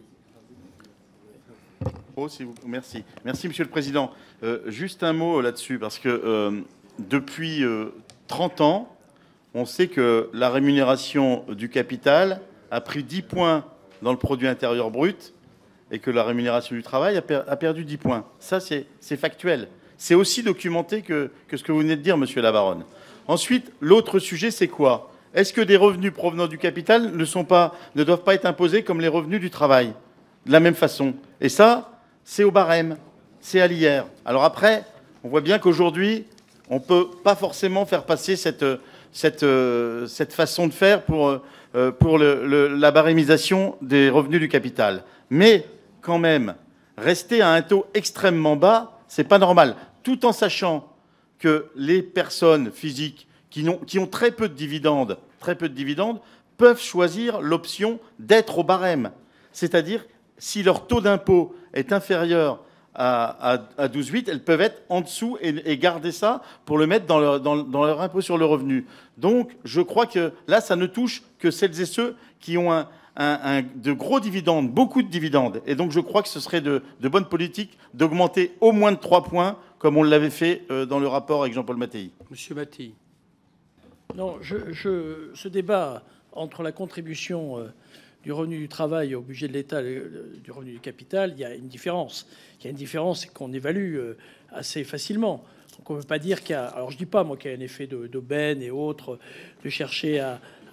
Oh, si vous... Merci. Merci, Monsieur le Président. Euh, juste un mot là-dessus, parce que euh, depuis euh, trente ans, on sait que la rémunération du capital a pris dix points dans le produit intérieur brut et que la rémunération du travail a, per a perdu dix points. Ça, c'est factuel. C'est aussi documenté que, que ce que vous venez de dire, Monsieur Labaronne. Ensuite, l'autre sujet, c'est quoi? Est-ce que des revenus provenant du capital ne, sont pas, ne doivent pas être imposés comme les revenus du travail, de la même façon? Et ça, c'est au barème, c'est à l'I R. Alors après, on voit bien qu'aujourd'hui, on ne peut pas forcément faire passer cette, cette, cette façon de faire pour, pour le, le, la barémisation des revenus du capital. Mais quand même, rester à un taux extrêmement bas, c'est pas normal. Tout en sachant que les personnes physiques qui ont, qui ont très peu de dividendes, très peu de dividendes, peuvent choisir l'option d'être au barème. C'est-à-dire, si leur taux d'impôt est inférieur à, à, à douze virgule huit, elles peuvent être en dessous et, et garder ça pour le mettre dans leur, dans, dans leur impôt sur le revenu. Donc, je crois que là, ça ne touche que celles et ceux qui ont un, un, un, de gros dividendes, beaucoup de dividendes. Et donc, je crois que ce serait de, de bonne politique d'augmenter au moins de trois points, comme on l'avait fait euh, dans le rapport avec Jean-Paul Mattei. Monsieur Mattei. Non, je, je, ce débat entre la contribution euh, du revenu du travail au budget de l'État, du revenu du capital, il y a une différence. Il y a une différence, c'est qu'on évalue euh, assez facilement. Donc on ne peut pas dire qu'il y a... Alors je ne dis pas, moi, qu'il y a un effet d'aubaine et autres, de chercher à,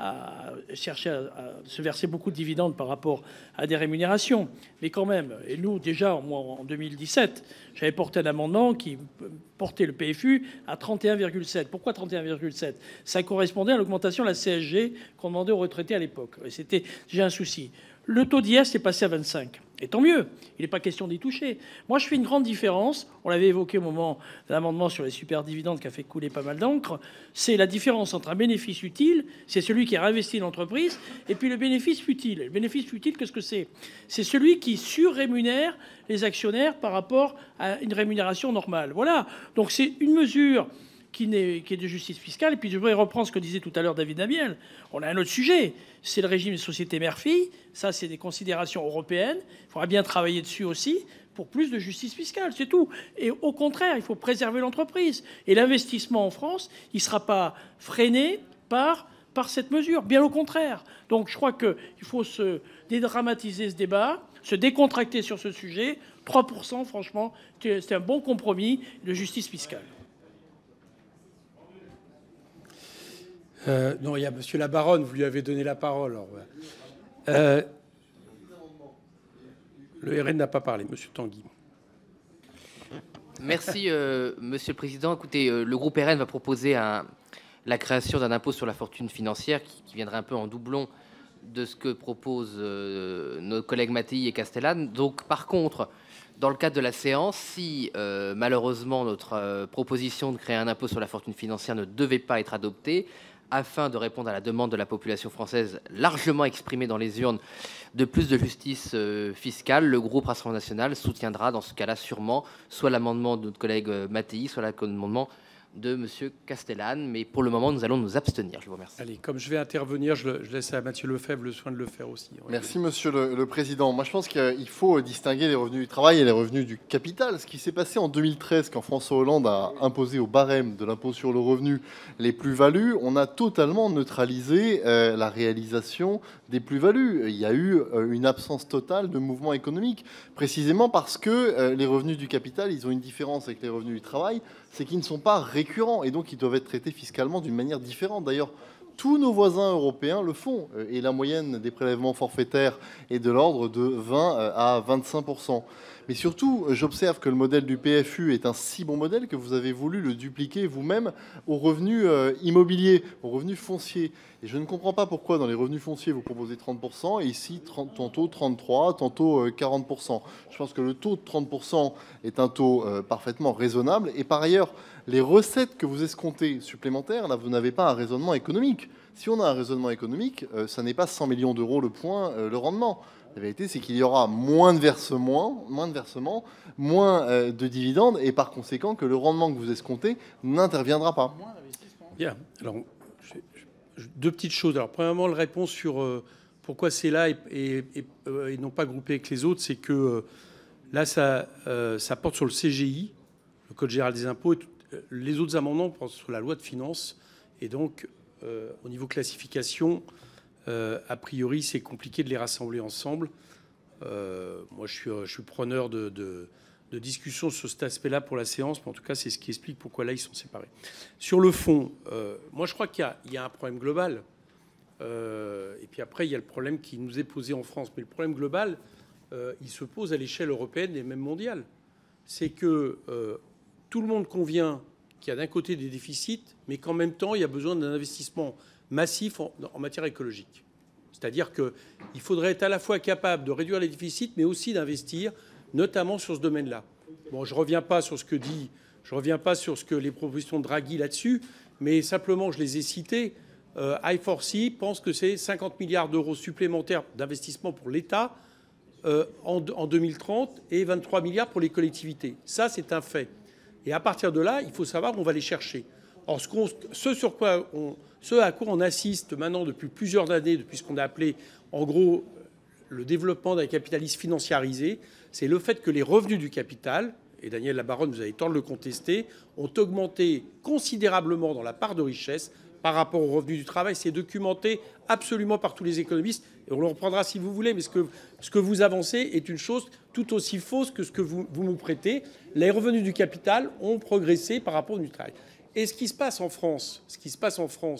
à chercher à, à se verser beaucoup de dividendes par rapport à des rémunérations. Mais quand même, et nous, déjà, moi, en deux mille dix-sept, j'avais porté un amendement qui portait le P F U à trente et un virgule sept. Pourquoi trente et un virgule sept? Ça correspondait à l'augmentation de la C S G qu'on demandait aux retraités à l'époque. Et c'était déjà un souci. Le taux d'I S est passé à vingt-cinq. Et tant mieux, il n'est pas question d'y toucher. Moi, je fais une grande différence. On l'avait évoqué au moment de l'amendement sur les super dividendes qui a fait couler pas mal d'encre. C'est la différence entre un bénéfice utile, c'est celui qui a réinvesti l'entreprise, et puis le bénéfice futile. Le bénéfice futile, qu'est-ce que c'est? C'est celui qui surrémunère les actionnaires par rapport à une rémunération normale. Voilà. Donc c'est une mesure qui, est, qui est de justice fiscale. Et puis je voudrais reprendre ce que disait tout à l'heure David Amiel. On a un autre sujet, c'est le régime des sociétés mère-fille. Ça, c'est des considérations européennes. Il faudra bien travailler dessus aussi pour plus de justice fiscale, c'est tout. Et au contraire, il faut préserver l'entreprise. Et l'investissement en France, il ne sera pas freiné par, par cette mesure, bien au contraire. Donc je crois qu'il faut se dédramatiser ce débat, se décontracter sur ce sujet. trois pour cent, franchement, c'est un bon compromis de justice fiscale. Euh, non, il y a M. Labaronne, vous lui avez donné la parole. Alors, euh, le R N n'a pas parlé, M. Tanguy. Merci, euh, Monsieur le Président. Écoutez, euh, le groupe R N va proposer un, la création d'un impôt sur la fortune financière qui, qui viendrait un peu en doublon de ce que proposent euh, nos collègues Mattei et Castellane. Donc, par contre, dans le cadre de la séance, si euh, malheureusement notre euh, proposition de créer un impôt sur la fortune financière ne devait pas être adoptée, afin de répondre à la demande de la population française largement exprimée dans les urnes de plus de justice euh, fiscale, le groupe Rassemblement national soutiendra dans ce cas-là sûrement soit l'amendement de notre collègue euh, Mattei, soit l'amendement de M. Castellane. Mais pour le moment, nous allons nous abstenir. Je vous remercie. Allez, comme je vais intervenir, je, je laisse à Mathieu Lefebvre le soin de le faire aussi. Merci, Monsieur le, le Président. Moi, je pense qu'il faut distinguer les revenus du travail et les revenus du capital. Ce qui s'est passé en deux mille treize, quand François Hollande a imposé au barème de l'impôt sur le revenu les plus-values, on a totalement neutralisé euh, la réalisation des plus-values. Il y a eu euh, une absence totale de mouvement économique, précisément parce que euh, les revenus du capital, ils ont une différence avec les revenus du travail, c'est qu'ils ne sont pas récurrents et donc ils doivent être traités fiscalement d'une manière différente. D'ailleurs, tous nos voisins européens le font et la moyenne des prélèvements forfaitaires est de l'ordre de vingt à vingt-cinq pour cent. Mais surtout, j'observe que le modèle du P F U est un si bon modèle que vous avez voulu le dupliquer vous-même aux revenus euh, immobiliers, aux revenus fonciers. Et je ne comprends pas pourquoi dans les revenus fonciers vous proposez trente pour cent et ici trente, tantôt trente-trois, tantôt quarante pour cent. Je pense que le taux de trente pour cent est un taux euh, parfaitement raisonnable. Et par ailleurs, les recettes que vous escomptez supplémentaires, là, vous n'avez pas un raisonnement économique. Si on a un raisonnement économique, euh, ça n'est pas cent millions d'euros le point, euh, le rendement. La vérité, c'est qu'il y aura moins de versements, moins de, versements, moins euh, de dividendes, et par conséquent que le rendement que vous escomptez n'interviendra pas. Bien. Alors, je, je, deux petites choses. Alors, premièrement, la réponse sur euh, pourquoi c'est là et, et, et, euh, et non pas groupé avec les autres, c'est que euh, là, ça, euh, ça porte sur le C G I, le Code général des impôts, et tout, euh, les autres amendements portent sur la loi de finances, et donc, euh, au niveau classification, Euh, a priori, c'est compliqué de les rassembler ensemble. Euh, moi, je suis, je suis preneur de, de, de discussions sur cet aspect-là pour la séance, mais en tout cas, c'est ce qui explique pourquoi là, ils sont séparés. Sur le fond, euh, moi, je crois qu'il y, y a un problème global. Euh, et puis après, il y a le problème qui nous est posé en France. Mais le problème global, euh, il se pose à l'échelle européenne et même mondiale. C'est que euh, tout le monde convient qu'il y a d'un côté des déficits, mais qu'en même temps, il y a besoin d'un investissement massif en, en matière écologique. C'est-à-dire qu'il faudrait être à la fois capable de réduire les déficits, mais aussi d'investir, notamment sur ce domaine-là. Bon, je ne reviens pas sur ce que dit, je reviens pas sur ce que les propositions de Draghi là-dessus, mais simplement, je les ai citées. Euh, I four C pense que c'est cinquante milliards d'euros supplémentaires d'investissement pour l'État euh, en, en deux mille trente et vingt-trois milliards pour les collectivités. Ça, c'est un fait. Et à partir de là, il faut savoir où on va les chercher. Or, ce, qu'on, ce, sur quoi on, ce à quoi on assiste maintenant depuis plusieurs années, depuis ce qu'on a appelé en gros le développement d'un capitalisme financiarisé, c'est le fait que les revenus du capital, et Daniel Labaronne, vous avez tort de le contester, ont augmenté considérablement dans la part de richesse par rapport aux revenus du travail. C'est documenté absolument par tous les économistes, et on le reprendra si vous voulez, mais ce que, ce que vous avancez est une chose tout aussi fausse que ce que vous, vous nous prêtez. Les revenus du capital ont progressé par rapport au du travail. Et ce qui se passe en France, ce qui se passe en France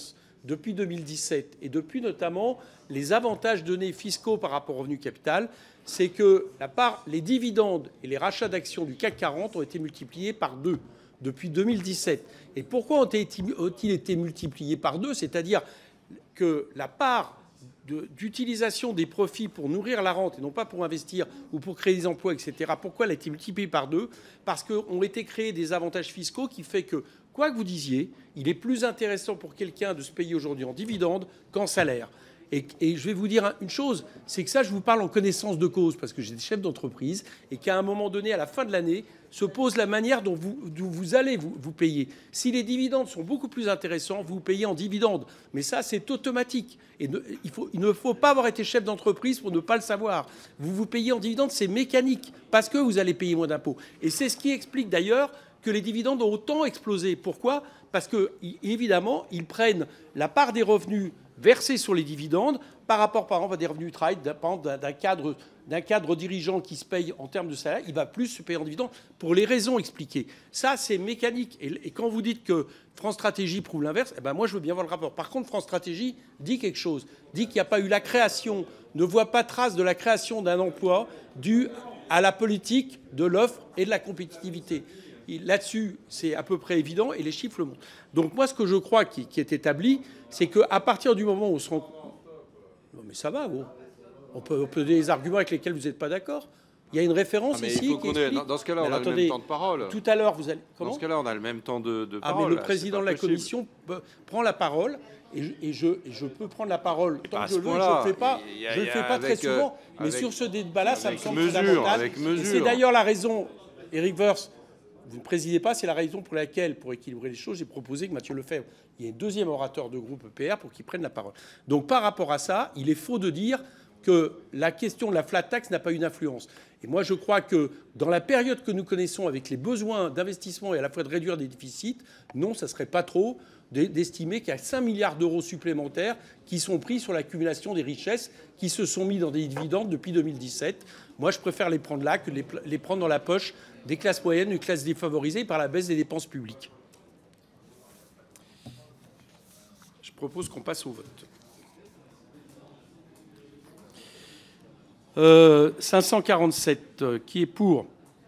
depuis deux mille dix-sept et depuis notamment les avantages donnés fiscaux par rapport au revenu capital, c'est que la part, les dividendes et les rachats d'actions du C A C quarante ont été multipliés par deux depuis deux mille dix-sept. Et pourquoi ont-ils été multipliés par deux? C'est-à-dire que la part d'utilisation des profits pour nourrir la rente et non pas pour investir ou pour créer des emplois, et cetera. Pourquoi elle a été multipliée par deux? Parce qu'ont été créés des avantages fiscaux qui fait que, quoi que vous disiez, il est plus intéressant pour quelqu'un de se payer aujourd'hui en dividende qu'en salaire. Et, et je vais vous dire une chose, c'est que ça, je vous parle en connaissance de cause, parce que j'ai des chefs d'entreprise, et qu'à un moment donné, à la fin de l'année, se pose la manière dont vous, dont vous allez vous, vous payer. Si les dividendes sont beaucoup plus intéressants, vous payez en dividendes. Mais ça, c'est automatique. Et ne, il, faut, il ne faut pas avoir été chef d'entreprise pour ne pas le savoir. Vous vous payez en dividendes, c'est mécanique, parce que vous allez payer moins d'impôts. Et c'est ce qui explique d'ailleurs que les dividendes ont autant explosé. Pourquoi? Parce que, évidemment, ils prennent la part des revenus versés sur les dividendes par rapport, par exemple, à des revenus du travail d'un cadre, d'un cadre dirigeant qui se paye en termes de salaire, il va plus se payer en dividendes pour les raisons expliquées. Ça, c'est mécanique. Et, et quand vous dites que France Stratégie prouve l'inverse, eh ben moi, je veux bien voir le rapport. Par contre, France Stratégie dit quelque chose, dit qu'il n'y a pas eu la création, ne voit pas trace de la création d'un emploi dû à la politique de l'offre et de la compétitivité. Là-dessus, c'est à peu près évident et les chiffres le montrent. Donc moi, ce que je crois qui, qui est établi, c'est qu'à partir du moment où on se rend... Non mais ça va, bon. On peut, on peut donner des arguments avec lesquels vous n'êtes pas d'accord. Il y a une référence ah, mais ici il faut qui qu'on ait... explique... Dans ce cas-là, on alors, a attendez, le même temps de parole. Tout à l'heure, vous allez... Comment? Dans ce cas-là, on a le même temps de, de parole. Ah, mais le là, président de la possible. commission prend la parole et je, et je, et je peux prendre la parole tant à que je ce le veux. Je point-là, ne le fais pas, il y a- je le il y a fais pas très avec, euh, souvent. Mais avec- sur ce débat-là, ça me avec semble mesure, fondamental. avec Et mesure. c'est d'ailleurs la raison, Éric Woerth, vous ne présidez pas, c'est la raison pour laquelle, pour équilibrer les choses, j'ai proposé que Mathieu Lefebvre, il y ait un deuxième orateur de groupe E P R pour qu'il prenne la parole. Donc par rapport à ça, il est faux de dire que la question de la flat tax n'a pas une influence. Et moi, je crois que dans la période que nous connaissons, avec les besoins d'investissement et à la fois de réduire des déficits, non, ça ne serait pas trop d'estimer qu'il y a cinq milliards d'euros supplémentaires qui sont pris sur l'accumulation des richesses qui se sont mis dans des dividendes depuis deux mille dix-sept. Moi, je préfère les prendre là que les, les prendre dans la poche des classes moyennes, des classes défavorisées par la baisse des dépenses publiques. Je propose qu'on passe au vote. Euh, cinq cent quarante-sept, euh, qui est pour?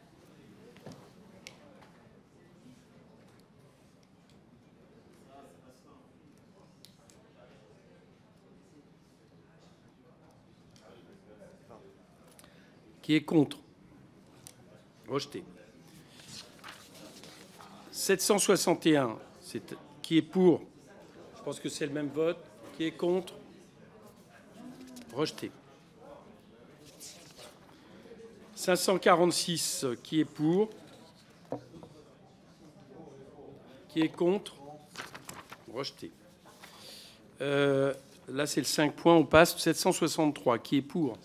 Qui est contre? Rejeté. sept cent soixante et un, c'est, qui est pour? Je pense que c'est le même vote. Qui est contre? Rejeté. cinq cent quarante-six, qui est pour? Qui est contre? Rejeté. Euh, là, c'est le cinq points. On passe. sept cent soixante-trois, qui est pour?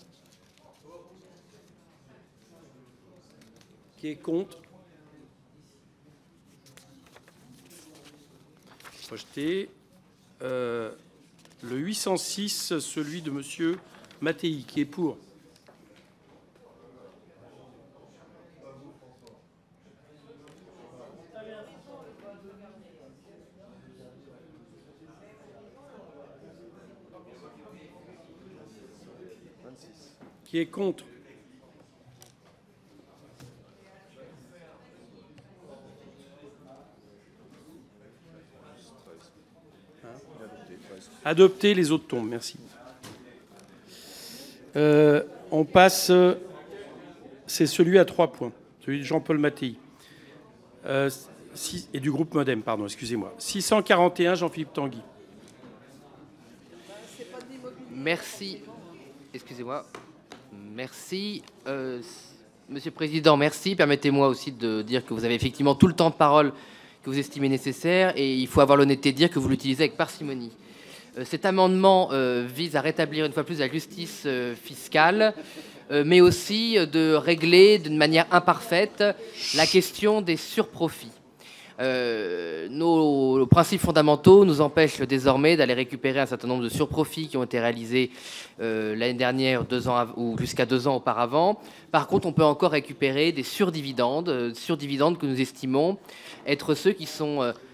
Qui est contre? Rejeté. Euh, le huit cent six, celui de Monsieur Mattei, qui est pour? Qui est contre? Adopté, les autres tombent. Merci. Euh, on passe. C'est celui à trois points, celui de Jean-Paul Mattei. Euh, six, et du groupe Modem, pardon, excusez-moi. six cent quarante et un, Jean-Philippe Tanguy. Merci. Excusez-moi. Merci. Euh, Monsieur le Président, merci. Permettez-moi aussi de dire que vous avez effectivement tout le temps de parole que vous estimez nécessaire et il faut avoir l'honnêteté de dire que vous l'utilisez avec parcimonie. Euh, cet amendement euh, vise à rétablir une fois plus la justice euh, fiscale, euh, mais aussi euh, de régler d'une manière imparfaite la question des surprofits. Euh, nos, nos principes fondamentaux nous empêchent désormais d'aller récupérer un certain nombre de surprofits qui ont été réalisés euh, l'année dernière, deux ans ou jusqu'à deux ans auparavant. Par contre, on peut encore récupérer des surdividendes, euh, surdividendes que nous estimons être ceux qui sont euh,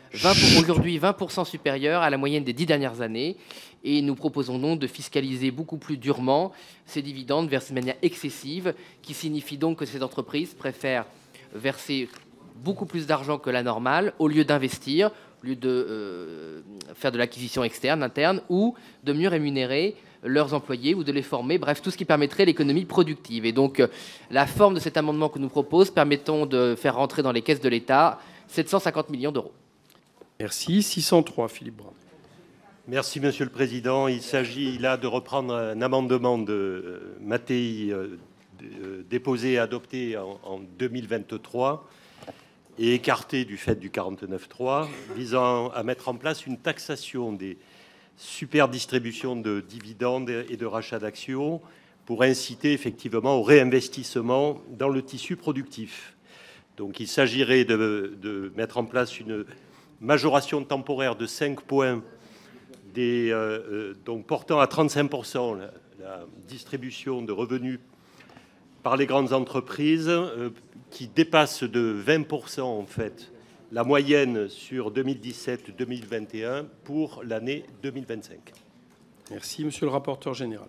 aujourd'hui vingt pour cent supérieur à la moyenne des dix dernières années. Et nous proposons donc de fiscaliser beaucoup plus durement ces dividendes versés de manière excessive, qui signifie donc que ces entreprises préfèrent verser beaucoup plus d'argent que la normale au lieu d'investir, au lieu de euh, faire de l'acquisition externe, interne, ou de mieux rémunérer leurs employés ou de les former, bref, tout ce qui permettrait l'économie productive. Et donc, euh, la forme de cet amendement que nous propose permettant de faire rentrer dans les caisses de l'État sept cent cinquante millions d'euros. Merci. six cent trois, Philippe Brun. Merci, Monsieur le Président. Il s'agit là de reprendre un amendement de Mattei euh, de, déposé et adopté en, en deux mille vingt-trois et écarté du fait du quarante-neuf trois, visant à mettre en place une taxation des super distributions de dividendes et de rachats d'actions pour inciter effectivement au réinvestissement dans le tissu productif. Donc il s'agirait de, de mettre en place une majoration temporaire de cinq points des, euh, donc portant à trente-cinq pour cent la, la distribution de revenus par les grandes entreprises euh, qui dépasse de vingt pour cent en fait la moyenne sur deux mille dix-sept deux mille vingt et un pour l'année deux mille vingt-cinq. Merci, monsieur le rapporteur général.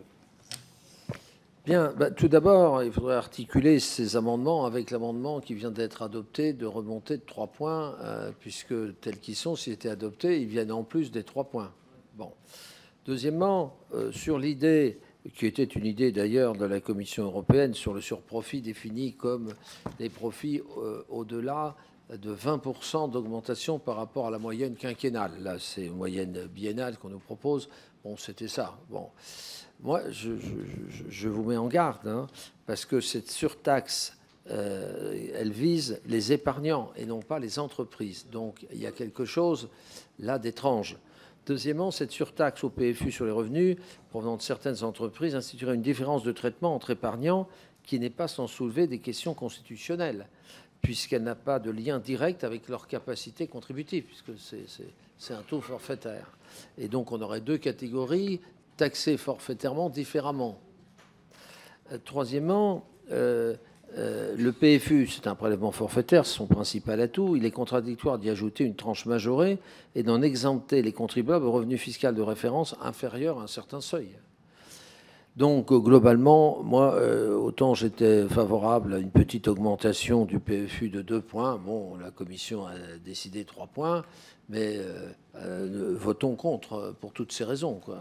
Bien, bah, tout d'abord, il faudrait articuler ces amendements avec l'amendement qui vient d'être adopté de remonter de trois points, euh, puisque tels qu'ils sont, s'ils étaient adoptés, ils viennent en plus des trois points. Bon. Deuxièmement, euh, sur l'idée, qui était une idée d'ailleurs de la Commission européenne, sur le surprofit défini comme les profits euh, au-delà de vingt pour cent d'augmentation par rapport à la moyenne quinquennale. Là, c'est une moyenne biennale qu'on nous propose. Bon, c'était ça. Bon. Moi, je, je, je vous mets en garde, hein, parce que cette surtaxe, euh, elle vise les épargnants et non pas les entreprises. Donc, il y a quelque chose là d'étrange. Deuxièmement, cette surtaxe au P F U sur les revenus provenant de certaines entreprises instituerait une différence de traitement entre épargnants qui n'est pas sans soulever des questions constitutionnelles, puisqu'elle n'a pas de lien direct avec leur capacité contributive, puisque c'est un taux forfaitaire. Et donc, on aurait deux catégories taxées forfaitairement différemment. Euh, troisièmement, euh, euh, le P F U, c'est un prélèvement forfaitaire, c'est son principal atout. Il est contradictoire d'y ajouter une tranche majorée et d'en exempter les contribuables au revenu fiscal de référence inférieur à un certain seuil. Donc, globalement, moi, euh, autant j'étais favorable à une petite augmentation du P F U de deux points. Bon, la Commission a décidé trois points, mais euh, euh, votons contre pour toutes ces raisons, quoi.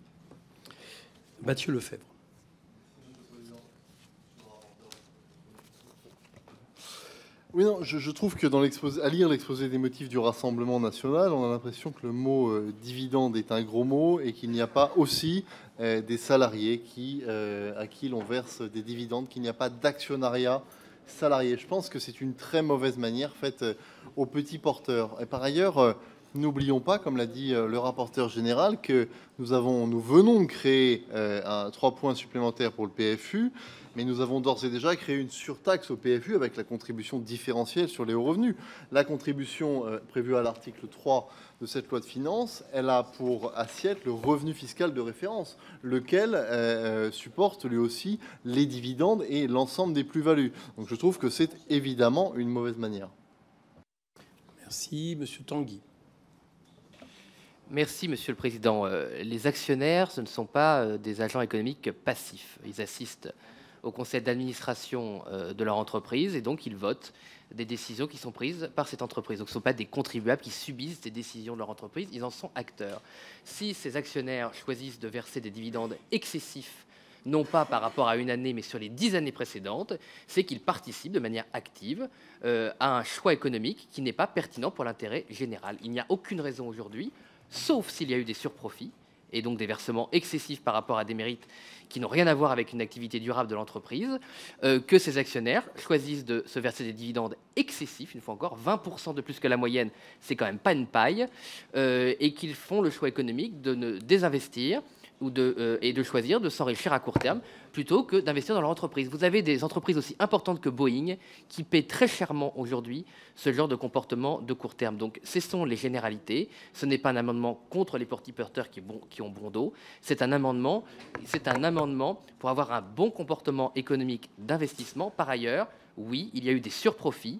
Mathieu Lefebvre. Oui, non, je, je trouve que dans l'exposé, à lire l'exposé des motifs du Rassemblement national, on a l'impression que le mot euh, dividende est un gros mot et qu'il n'y a pas aussi euh, des salariés qui, euh, à qui l'on verse des dividendes, qu'il n'y a pas d'actionnariat salarié. Je pense que c'est une très mauvaise manière faite euh, aux petits porteurs. Et par ailleurs, euh, n'oublions pas, comme l'a dit euh, le rapporteur général, que nous, avons, nous venons de créer euh, un, trois points supplémentaires pour le P F U, mais nous avons d'ores et déjà créé une surtaxe au P F U avec la contribution différentielle sur les hauts revenus. La contribution euh, prévue à l'article trois de cette loi de finances, elle a pour assiette le revenu fiscal de référence, lequel euh, supporte lui aussi les dividendes et l'ensemble des plus-values. Donc je trouve que c'est évidemment une mauvaise manière. Merci, monsieur Tanguy. Merci, Monsieur le Président. Euh, les actionnaires, ce ne sont pas euh, des agents économiques passifs. Ils assistent au conseil d'administration euh, de leur entreprise et donc ils votent des décisions qui sont prises par cette entreprise. Donc ce ne sont pas des contribuables qui subissent des décisions de leur entreprise, ils en sont acteurs. Si ces actionnaires choisissent de verser des dividendes excessifs, non pas par rapport à une année, mais sur les dix années précédentes, c'est qu'ils participent de manière active euh, à un choix économique qui n'est pas pertinent pour l'intérêt général. Il n'y a aucune raison aujourd'hui, sauf s'il y a eu des surprofits, et donc des versements excessifs par rapport à des mérites qui n'ont rien à voir avec une activité durable de l'entreprise, euh, que ces actionnaires choisissent de se verser des dividendes excessifs, une fois encore, vingt pour cent de plus que la moyenne, c'est quand même pas une paille, euh, et qu'ils font le choix économique de ne désinvestir ou de, euh, et de choisir de s'enrichir à court terme plutôt que d'investir dans leur entreprise. Vous avez des entreprises aussi importantes que Boeing qui paient très chèrement aujourd'hui ce genre de comportement de court terme. Donc cessons les généralités. Ce n'est pas un amendement contre les petits porteurs qui, bon, qui ont bon dos. C'est un amendement, c'est un amendement pour avoir un bon comportement économique d'investissement. Par ailleurs, oui, il y a eu des surprofits.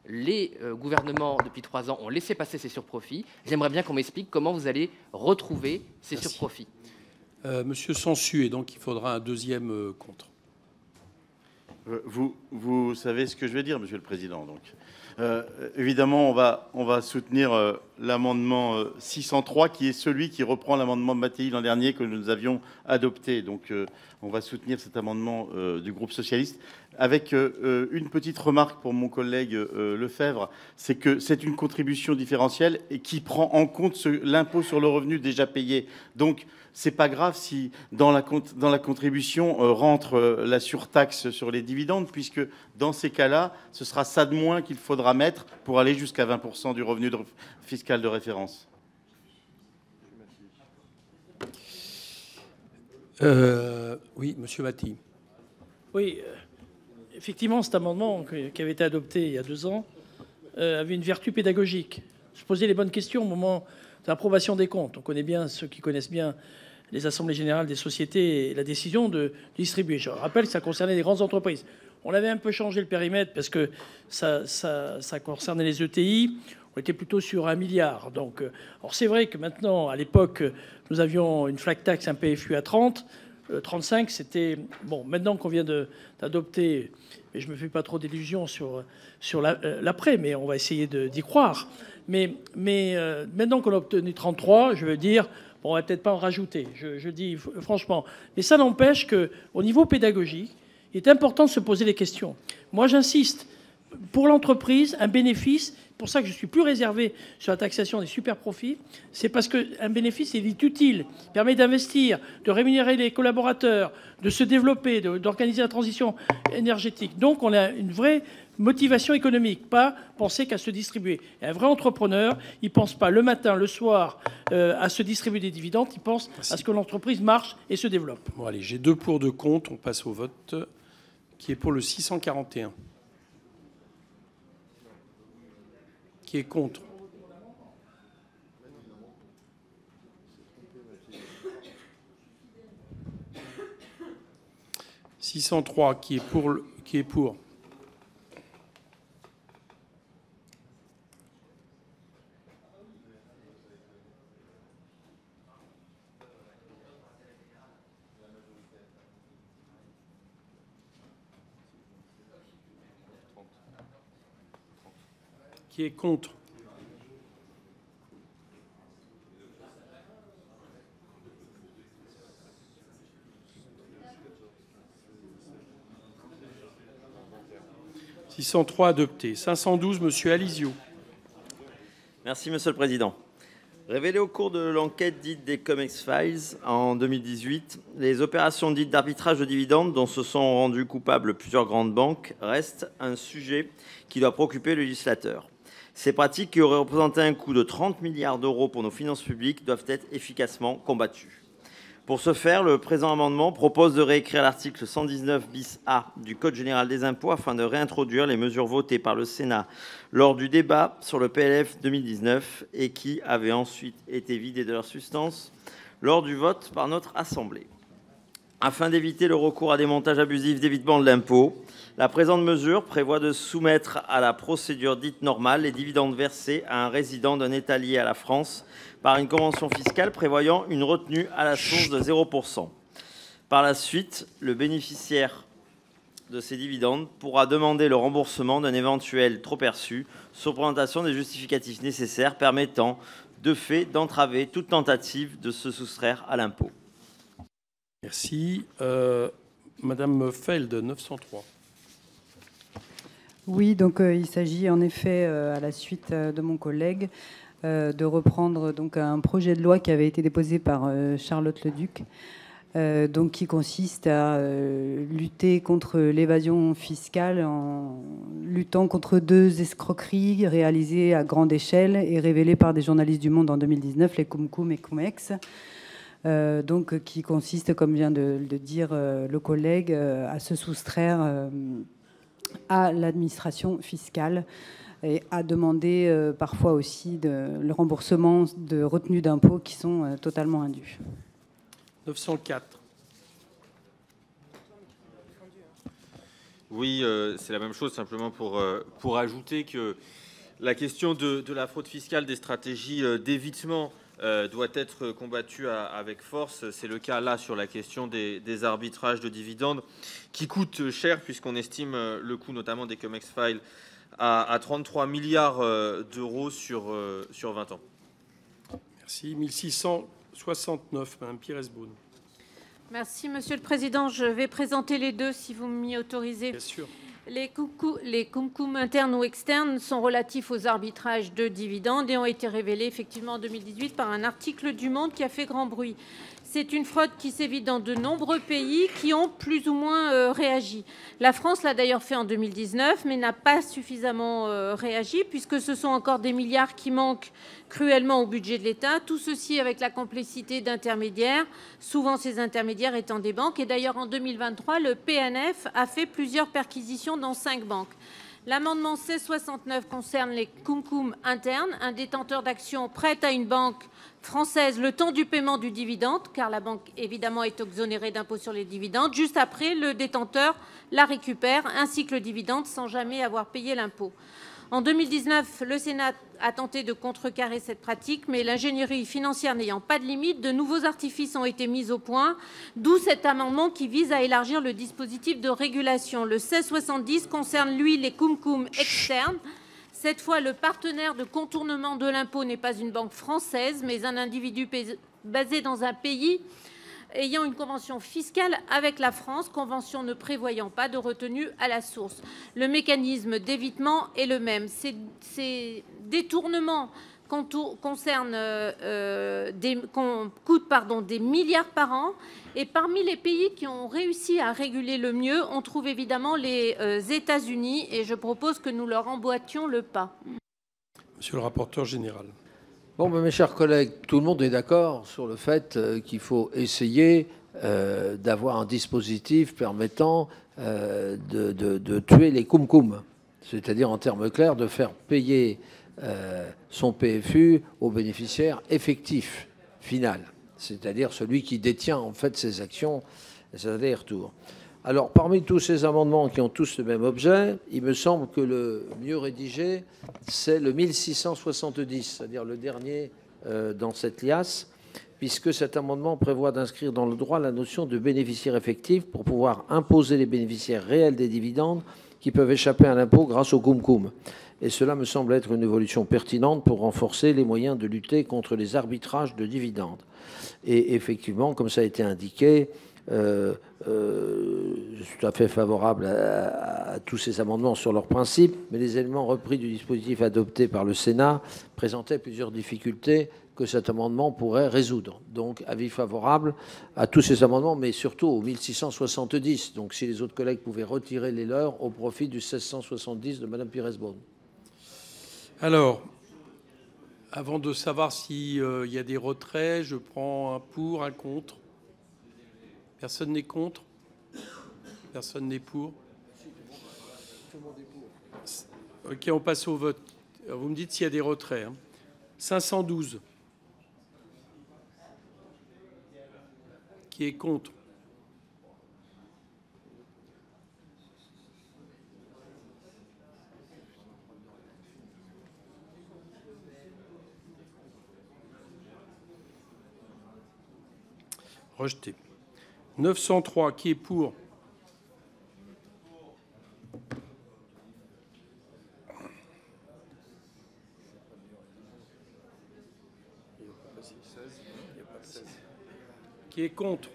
les euh, gouvernements, depuis trois ans, ont laissé passer ces surprofits. J'aimerais bien qu'on m'explique comment vous allez retrouver ces Merci. surprofits. Euh, Monsieur Sansu, et donc il faudra un deuxième euh, contre. Euh, Vous, vous savez ce que je vais dire, Monsieur le Président. Donc, euh, évidemment, on va, on va soutenir euh, l'amendement euh, six cent trois, qui est celui qui reprend l'amendement de Mattei l'an dernier que nous avions adopté. Donc, euh, on va soutenir cet amendement euh, du groupe socialiste. Avec euh, une petite remarque pour mon collègue euh, Lefebvre, c'est que c'est une contribution différentielle et qui prend en compte l'impôt sur le revenu déjà payé. Donc, c'est pas grave si dans la, dans la contribution euh, rentre euh, la surtaxe sur les dividendes, puisque dans ces cas-là, ce sera ça de moins qu'il faudra mettre pour aller jusqu'à vingt pour cent du revenu de, fiscal de référence. Euh, oui, Monsieur Mattei. Oui, euh, effectivement, cet amendement que- qui avait été adopté il y a deux ans euh, avait une vertu pédagogique. Se poser les bonnes questions au moment de l'approbation des comptes. On connaît bien, ceux qui connaissent bien les assemblées générales des sociétés et la décision de distribuer. Je rappelle que ça concernait les grandes entreprises. On avait un peu changé le périmètre parce que ça, ça, ça concernait les E T I. On était plutôt sur un milliard. Donc, euh, alors c'est vrai que maintenant, à l'époque, nous avions une flat tax, un P F U à trente. Euh, trente-cinq, c'était... Bon, maintenant qu'on vient de- d'adopter, et je ne me fais pas trop d'illusions sur, sur la- euh, l'après, mais on va essayer de- d'y croire. Mais, mais euh, maintenant qu'on a obtenu trente-trois, je veux dire, bon, on va peut-être pas en rajouter, je, je dis f- franchement. Mais ça n'empêche qu'au niveau pédagogique, il est important de se poser les questions. Moi, j'insiste, pour l'entreprise, un bénéfice, pour ça que je suis plus réservé sur la taxation des super-profits, c'est parce qu'un bénéfice est vite utile, permet d'investir, de rémunérer les collaborateurs, de se développer, de- d'organiser la transition énergétique. Donc, on a une vraie motivation économique, pas penser qu'à se distribuer. Et un vrai entrepreneur, il ne pense pas le matin, le soir, euh, à se distribuer des dividendes, il pense à ce que l'entreprise marche et se développe. Bon, allez, j'ai deux pour, deux contre. On passe au vote. Qui est pour le six cent quarante et un? Qui est contre? six cent trois, qui est pour, le- qui est pour? Qui est contre? six cent trois adopté. cinq cent douze, Monsieur Alizio. Merci, Monsieur le Président. Révélé au cours de l'enquête dite des Comex Files en deux mille dix-huit, les opérations dites d'arbitrage de dividendes dont se sont rendues coupables plusieurs grandes banques restent un sujet qui doit préoccuper le législateur. Ces pratiques, qui auraient représenté un coût de trente milliards d'euros pour nos finances publiques, doivent être efficacement combattues. Pour ce faire, le présent amendement propose de réécrire l'article cent dix-neuf bis A du Code général des impôts afin de réintroduire les mesures votées par le Sénat lors du débat sur le P L F deux mille dix-neuf et qui avaient ensuite été vidées de leur substance lors du vote par notre Assemblée. Afin d'éviter le recours à des montages abusifs d'évitement de l'impôt, la présente mesure prévoit de soumettre à la procédure dite normale les dividendes versés à un résident d'un État lié à la France par une convention fiscale prévoyant une retenue à la source de zéro pour cent. Par la suite, le bénéficiaire de ces dividendes pourra demander le remboursement d'un éventuel trop-perçu sur présentation des justificatifs nécessaires permettant de fait d'entraver toute tentative de se soustraire à l'impôt. Merci. Euh, Madame Feld, neuf cent trois. Oui, donc euh, il s'agit en effet, euh, à la suite euh, de mon collègue, euh, de reprendre donc un projet de loi qui avait été déposé par euh, Charlotte Leduc, euh, donc qui consiste à euh, lutter contre l'évasion fiscale en luttant contre deux escroqueries réalisées à grande échelle et révélées par des journalistes du Monde en deux mille dix-neuf, les Cumcum et Cumex. Euh, donc, qui consiste, comme vient de le dire euh, le collègue, euh, à se soustraire euh, à l'administration fiscale et à demander euh, parfois aussi de, le remboursement de retenues d'impôts qui sont euh, totalement indues. neuf cent quatre. Oui, euh, c'est la même chose, simplement pour, euh, pour ajouter que la question de, de la fraude fiscale, des stratégies euh, d'évitement euh, doit être combattue à, avec force. C'est le cas là sur la question des, des arbitrages de dividendes qui coûtent cher, puisqu'on estime euh, le coût notamment des Comex Files à, à trente-trois milliards euh, d'euros sur, euh, sur vingt ans. Merci. mille six cent soixante-neuf, Madame Pires-Beaune. Merci, Monsieur le Président. Je vais présenter les deux, si vous m'y autorisez. Bien sûr. Les coucou- les cum-cum internes ou externes sont relatifs aux arbitrages de dividendes et ont été révélés effectivement en deux mille dix-huit par un article du Monde qui a fait grand bruit. C'est une fraude qui sévit dans de nombreux pays qui ont plus ou moins euh, réagi. La France l'a d'ailleurs fait en deux mille dix-neuf, mais n'a pas suffisamment euh, réagi, puisque ce sont encore des milliards qui manquent cruellement au budget de l'État. Tout ceci avec la complicité d'intermédiaires, souvent ces intermédiaires étant des banques. Et d'ailleurs, en deux mille vingt-trois, le P N F a fait plusieurs perquisitions dans cinq banques. L'amendement seize soixante-neuf concerne les cum-cum internes. Un détenteur d'actions prête à une banque française le temps du paiement du dividende, car la banque évidemment est exonérée d'impôt sur les dividendes. Juste après, le détenteur la récupère, ainsi que le dividende, sans jamais avoir payé l'impôt. En deux mille dix-neuf, le Sénat a tenté de contrecarrer cette pratique, mais l'ingénierie financière n'ayant pas de limite, de nouveaux artifices ont été mis au point, d'où cet amendement qui vise à élargir le dispositif de régulation. Le seize soixante-dix concerne, lui, les cum-cum externes. Cette fois, le partenaire de contournement de l'impôt n'est pas une banque française, mais un individu basé dans un pays ayant une convention fiscale avec la France, convention ne prévoyant pas de retenue à la source. Le mécanisme d'évitement est le même. Ces, ces détournements concernent euh, des, coûtent pardon, des milliards par an. Et parmi les pays qui ont réussi à réguler le mieux, on trouve évidemment les euh, États-Unis. Et je propose que nous leur emboîtions le pas. Monsieur le rapporteur général. Bon, ben, mes chers collègues, tout le monde est d'accord sur le fait euh, qu'il faut essayer euh, d'avoir un dispositif permettant euh, de, de, de tuer les cum-cum, c'est-à-dire en termes clairs de faire payer euh, son P F U au bénéficiaire effectif final, c'est-à-dire celui qui détient en fait ses actions et ses allers-retours. Alors, parmi tous ces amendements qui ont tous le même objet, il me semble que le mieux rédigé, c'est le mille six cent soixante-dix, c'est-à-dire le dernier euh, dans cette liasse, puisque cet amendement prévoit d'inscrire dans le droit la notion de bénéficiaire effectif pour pouvoir imposer les bénéficiaires réels des dividendes qui peuvent échapper à l'impôt grâce au cum-cum. Et cela me semble être une évolution pertinente pour renforcer les moyens de lutter contre les arbitrages de dividendes. Et effectivement, comme ça a été indiqué, Euh, euh, je suis tout à fait favorable à, à tous ces amendements sur leurs principes, mais les éléments repris du dispositif adopté par le Sénat présentaient plusieurs difficultés que cet amendement pourrait résoudre. Donc, avis favorable à tous ces amendements, mais surtout au mille six cent soixante-dix. Donc, si les autres collègues pouvaient retirer les leurs au profit du seize cent soixante-dix de Mme Pires-Beaune. Alors, avant de savoir s'il euh, y a des retraits, je prends un pour, un contre. Personne n'est contre? Personne n'est pour? Ok, on passe au vote. Vous me dites s'il y a des retraits. Hein. cinq cent douze. Qui est contre? Rejeté. neuf cent trois, qui est pour? Qui est contre?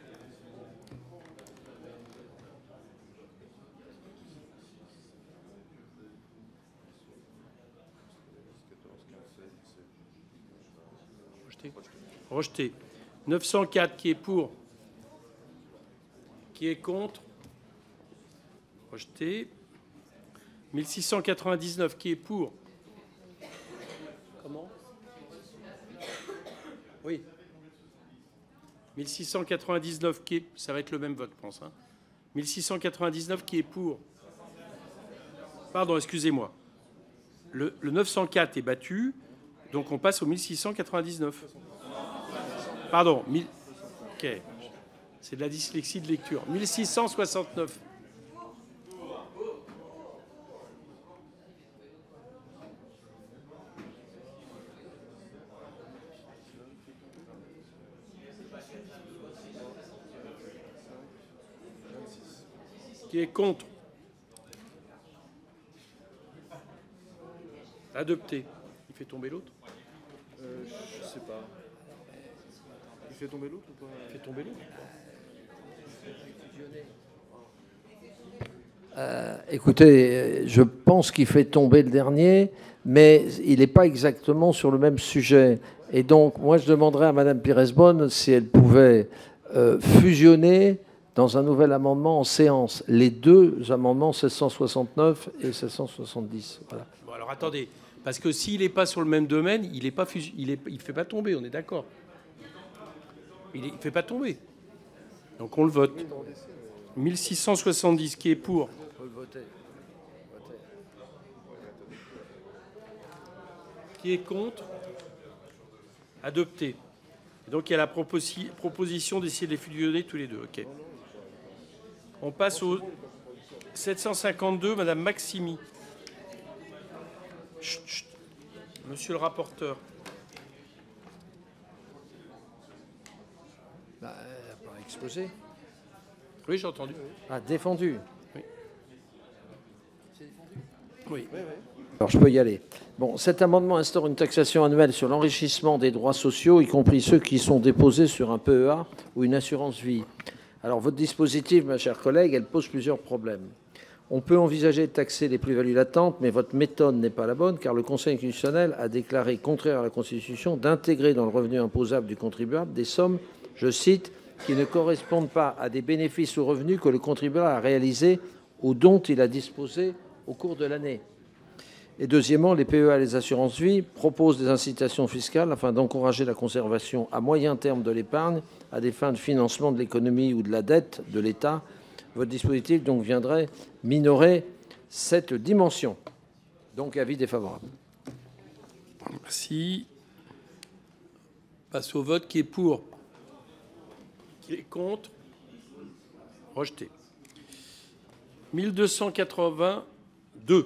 Rejeté. Rejeté. neuf cent quatre, qui est pour? Qui est contre? Rejeté. mille six cent quatre-vingt-dix-neuf, qui est pour? Comment? Oui. mille six cent quatre-vingt-dix-neuf, qui est... Ça va être le même vote, je pense. Hein. mille six cent quatre-vingt-dix-neuf, qui est pour? Pardon, excusez-moi. Le, le neuf cent quatre est battu, donc on passe au mille six cent quatre-vingt-dix-neuf. Pardon. mille... Ok. C'est de la dyslexie de lecture. mille six cent soixante-neuf. Qui est contre? Adopté. Il fait tomber l'autre? euh, Je sais pas. Il fait tomber l'autre ou pas? Il fait tomber l'autre. Euh, écoutez, je pense qu'il fait tomber le dernier, mais il n'est pas exactement sur le même sujet. Et donc, moi, je demanderais à Mme Pires-Beaune si elle pouvait euh, fusionner dans un nouvel amendement en séance les deux amendements sept cent soixante-neuf et sept cent soixante-dix. Voilà. Bon, alors attendez, parce que s'il n'est pas sur le même domaine, il ne il est, il fait pas tomber, on est d'accord? Il ne fait pas tomber. Donc on le vote. mille six cent soixante-dix, qui est pour? On peut le voter. Qui est contre? Adopté. Et donc il y a la proposi proposition d'essayer de les fusionner tous les deux. Ok. On passe au sept cent cinquante-deux, Madame Maximi. Chut, chut. Monsieur le rapporteur. Bah, elle n'a pas exposé. Oui, j'ai entendu. Ah, défendu. Oui. Oui. Alors, je peux y aller. Bon, cet amendement instaure une taxation annuelle sur l'enrichissement des droits sociaux, y compris ceux qui sont déposés sur un P E A ou une assurance vie. Alors, votre dispositif, ma chère collègue, elle pose plusieurs problèmes. On peut envisager de taxer les plus-values latentes, mais votre méthode n'est pas la bonne, car le Conseil constitutionnel a déclaré, contraire à la Constitution, d'intégrer dans le revenu imposable du contribuable des sommes, je cite, qui ne correspondent pas à des bénéfices ou revenus que le contribuable a réalisés ou dont il a disposé au cours de l'année. Et deuxièmement, les P E A et les assurances vie proposent des incitations fiscales afin d'encourager la conservation à moyen terme de l'épargne à des fins de financement de l'économie ou de la dette de l'État. Votre dispositif donc viendrait minorer cette dimension. Donc avis défavorable. Merci. Passe au vote. Qui est pour? Qui est contre? Rejeté. mille deux cent quatre-vingt-deux.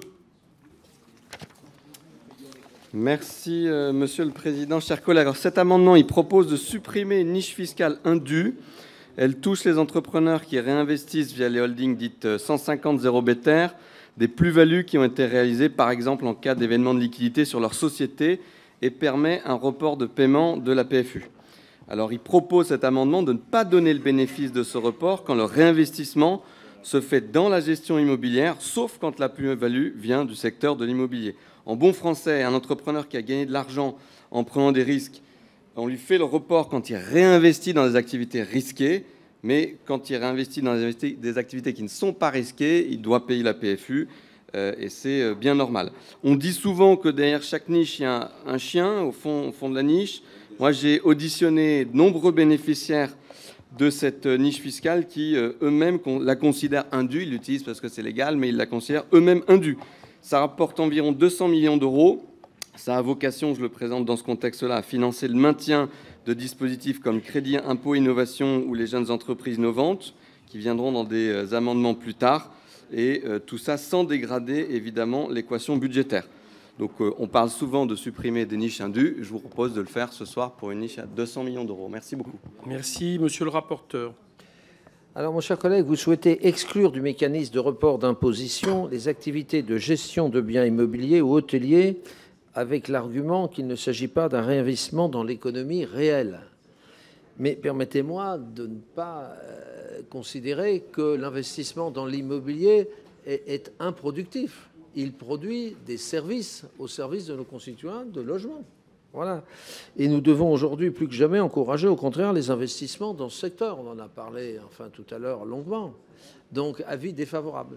Merci, euh, Monsieur le Président. Chers collègues, alors cet amendement, il propose de supprimer une niche fiscale indue. Elle touche les entrepreneurs qui réinvestissent via les holdings dites cent cinquante zéro bétaire des plus-values qui ont été réalisées, par exemple, en cas d'événement de liquidité sur leur société et permet un report de paiement de la P F U. Alors, il propose cet amendement de ne pas donner le bénéfice de ce report quand le réinvestissement se fait dans la gestion immobilière, sauf quand la plus-value vient du secteur de l'immobilier. En bon français, un entrepreneur qui a gagné de l'argent en prenant des risques, on lui fait le report quand il réinvestit dans des activités risquées, mais quand il réinvestit dans des activités qui ne sont pas risquées, il doit payer la P F U, euh, et c'est bien normal. On dit souvent que derrière chaque niche, il y a un chien au fond, au fond de la niche. Moi, j'ai auditionné de nombreux bénéficiaires de cette niche fiscale qui, euh, eux-mêmes, la considèrent indue. Ils l'utilisent parce que c'est légal, mais ils la considèrent eux-mêmes indue. Ça rapporte environ deux cents millions d'euros. Ça a vocation, je le présente dans ce contexte-là, à financer le maintien de dispositifs comme Crédit Impôt Innovation ou les jeunes entreprises innovantes, qui viendront dans des amendements plus tard. Et euh, tout ça sans dégrader, évidemment, l'équation budgétaire. Donc euh, on parle souvent de supprimer des niches indues. Je vous propose de le faire ce soir pour une niche à deux cents millions d'euros. Merci beaucoup. Merci, monsieur le rapporteur. Alors, mon cher collègue, vous souhaitez exclure du mécanisme de report d'imposition les activités de gestion de biens immobiliers ou hôteliers avec l'argument qu'il ne s'agit pas d'un réinvestissement dans l'économie réelle. Mais permettez-moi de ne pas euh, considérer que l'investissement dans l'immobilier est, est improductif. Il produit des services au service de nos concitoyens de logement. Voilà. Et nous devons aujourd'hui plus que jamais encourager au contraire les investissements dans ce secteur. On en a parlé enfin tout à l'heure longuement. Donc avis défavorable.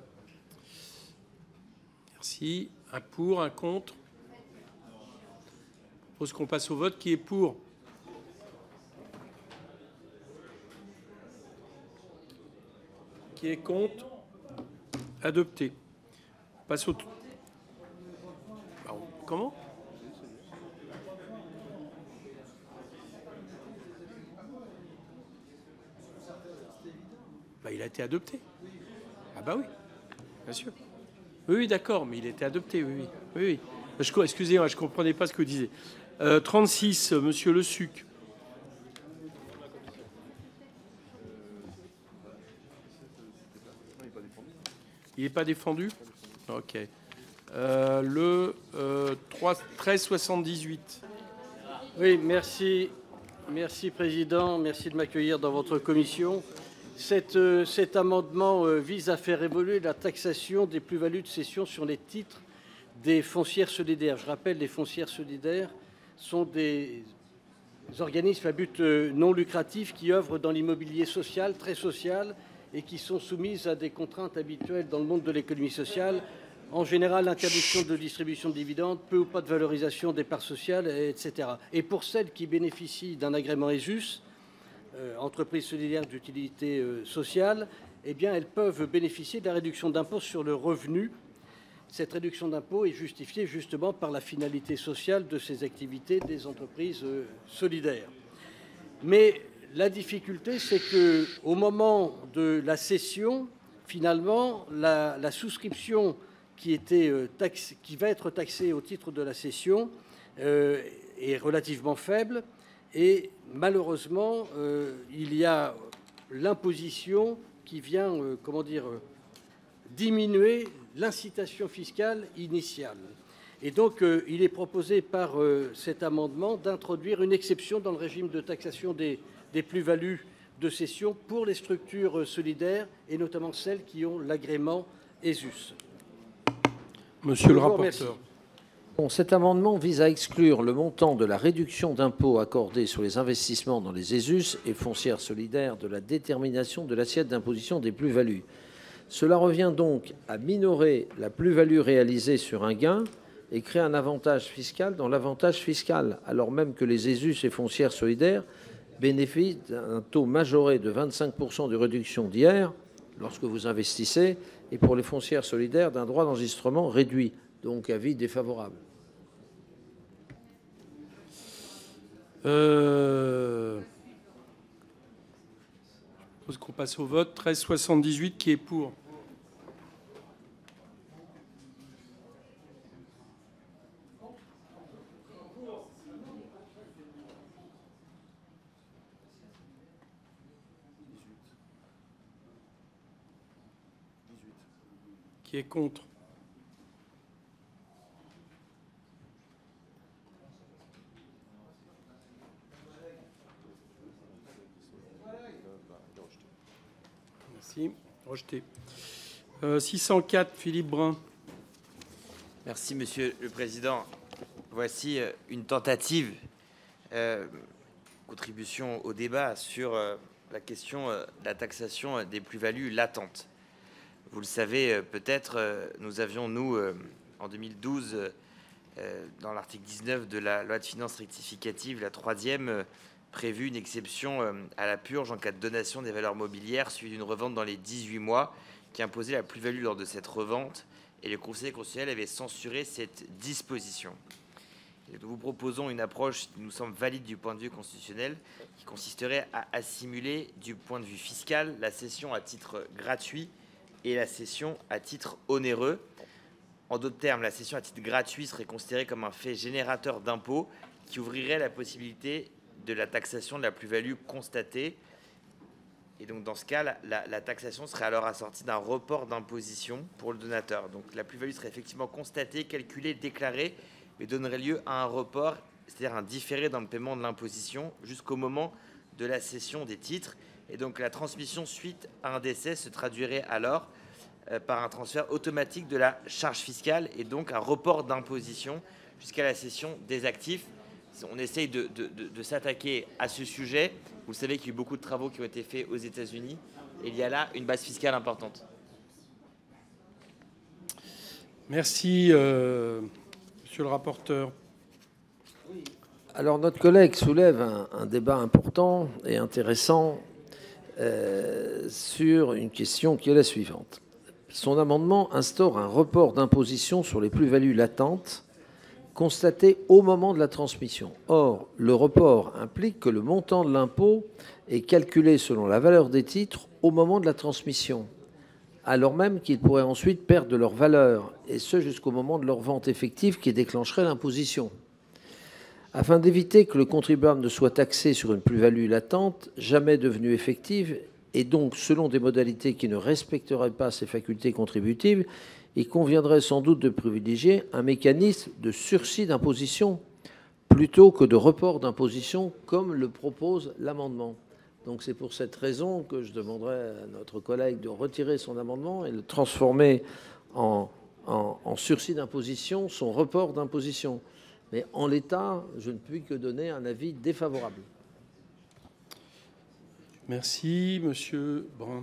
Merci. Un pour, un contre. Je propose qu'on passe au vote. Qui est pour? Qui est contre? Adopté. On passe au... Comment? Bah, il a été adopté. Ah bah oui, bien sûr. Oui, oui, d'accord, mais il a été adopté, oui, oui. oui, oui. Je, excusez-moi, je ne comprenais pas ce que vous disiez. Euh, trente-six, monsieur Le Suc. Il n'est pas défendu? Ok. Euh, le euh, treize soixante-dix-huit. Oui, merci. Merci, Président. Merci de m'accueillir dans votre commission. Cet, euh, cet amendement euh, vise à faire évoluer la taxation des plus-values de cession sur les titres des foncières solidaires. Je rappelle, les foncières solidaires sont des organismes à but euh, non lucratif qui œuvrent dans l'immobilier social, très social, et qui sont soumises à des contraintes habituelles dans le monde de l'économie sociale. En général, interdiction de distribution de dividendes, peu ou pas de valorisation des parts sociales, et cetera. Et pour celles qui bénéficient d'un agrément ESUS, euh, entreprise solidaire d'utilité euh, sociale, eh bien, elles peuvent bénéficier de la réduction d'impôt sur le revenu. Cette réduction d'impôt est justifiée justement par la finalité sociale de ces activités des entreprises euh, solidaires. Mais la difficulté, c'est qu'au moment de la cession, finalement, la, la souscription qui, était, euh, taxe, qui va être taxée au titre de la cession euh, est relativement faible. Et malheureusement, euh, il y a l'imposition qui vient, euh, comment dire, euh, diminuer l'incitation fiscale initiale. Et donc, euh, il est proposé par euh, cet amendement d'introduire une exception dans le régime de taxation des, des plus-values de cession pour les structures solidaires, et notamment celles qui ont l'agrément ESUS. Monsieur le rapporteur. Bon, cet amendement vise à exclure le montant de la réduction d'impôt accordée sur les investissements dans les ESUS et foncières solidaires de la détermination de l'assiette d'imposition des plus-values. Cela revient donc à minorer la plus-value réalisée sur un gain et créer un avantage fiscal dans l'avantage fiscal, alors même que les ESUS et foncières solidaires bénéficient d'un taux majoré de vingt-cinq pour cent de réduction d'hier lorsque vous investissez, et pour les foncières solidaires d'un droit d'enregistrement réduit. Donc avis défavorable. Euh... Je propose qu'on passe au vote. treize soixante-dix-huit, qui est pour? Qui est contre? Merci. Rejeté. Euh, six cent quatre, Philippe Brun. Merci, Monsieur le Président. Voici euh, une tentative, euh, contribution au débat sur euh, la question euh, de la taxation euh, des plus-values latentes. Vous le savez euh, peut-être, euh, nous avions, nous, euh, en deux mille douze, euh, dans l'article dix-neuf de la loi de finances rectificative, la troisième, euh, prévu une exception euh, à la purge en cas de donation des valeurs mobilières suivie d'une revente dans les dix-huit mois qui imposait la plus-value lors de cette revente, et le Conseil constitutionnel avait censuré cette disposition. Et nous vous proposons une approche qui nous semble valide du point de vue constitutionnel, qui consisterait à assimiler du point de vue fiscal la cession à titre gratuit et la cession à titre onéreux. En d'autres termes, la cession à titre gratuit serait considérée comme un fait générateur d'impôts qui ouvrirait la possibilité de la taxation de la plus-value constatée. Et donc, dans ce cas, la, la, la taxation serait alors assortie d'un report d'imposition pour le donateur. Donc, la plus-value serait effectivement constatée, calculée, déclarée, mais donnerait lieu à un report, c'est-à-dire un différé dans le paiement de l'imposition jusqu'au moment de la cession des titres. Et donc, la transmission suite à un décès se traduirait alors euh, par un transfert automatique de la charge fiscale et donc un report d'imposition jusqu'à la cession des actifs. On essaye de, de, de, de s'attaquer à ce sujet. Vous savez qu'il y a eu beaucoup de travaux qui ont été faits aux États-Unis. Et il y a là une base fiscale importante. Merci, euh, monsieur le rapporteur. Alors, notre collègue soulève un, un débat important et intéressant euh, sur une question qui est la suivante. Son amendement instaure un report d'imposition sur les plus-values latentes constatées au moment de la transmission. Or, le report implique que le montant de l'impôt est calculé selon la valeur des titres au moment de la transmission, alors même qu'ils pourraient ensuite perdre de leur valeur, et ce jusqu'au moment de leur vente effective qui déclencherait l'imposition. Afin d'éviter que le contribuable ne soit taxé sur une plus-value latente, jamais devenue effective, et donc selon des modalités qui ne respecteraient pas ses facultés contributives, il conviendrait sans doute de privilégier un mécanisme de sursis d'imposition plutôt que de report d'imposition comme le propose l'amendement. Donc c'est pour cette raison que je demanderai à notre collègue de retirer son amendement et le transformer en, en, en sursis d'imposition, son report d'imposition. Mais en l'état, je ne puis que donner un avis défavorable. Merci, Monsieur Brun.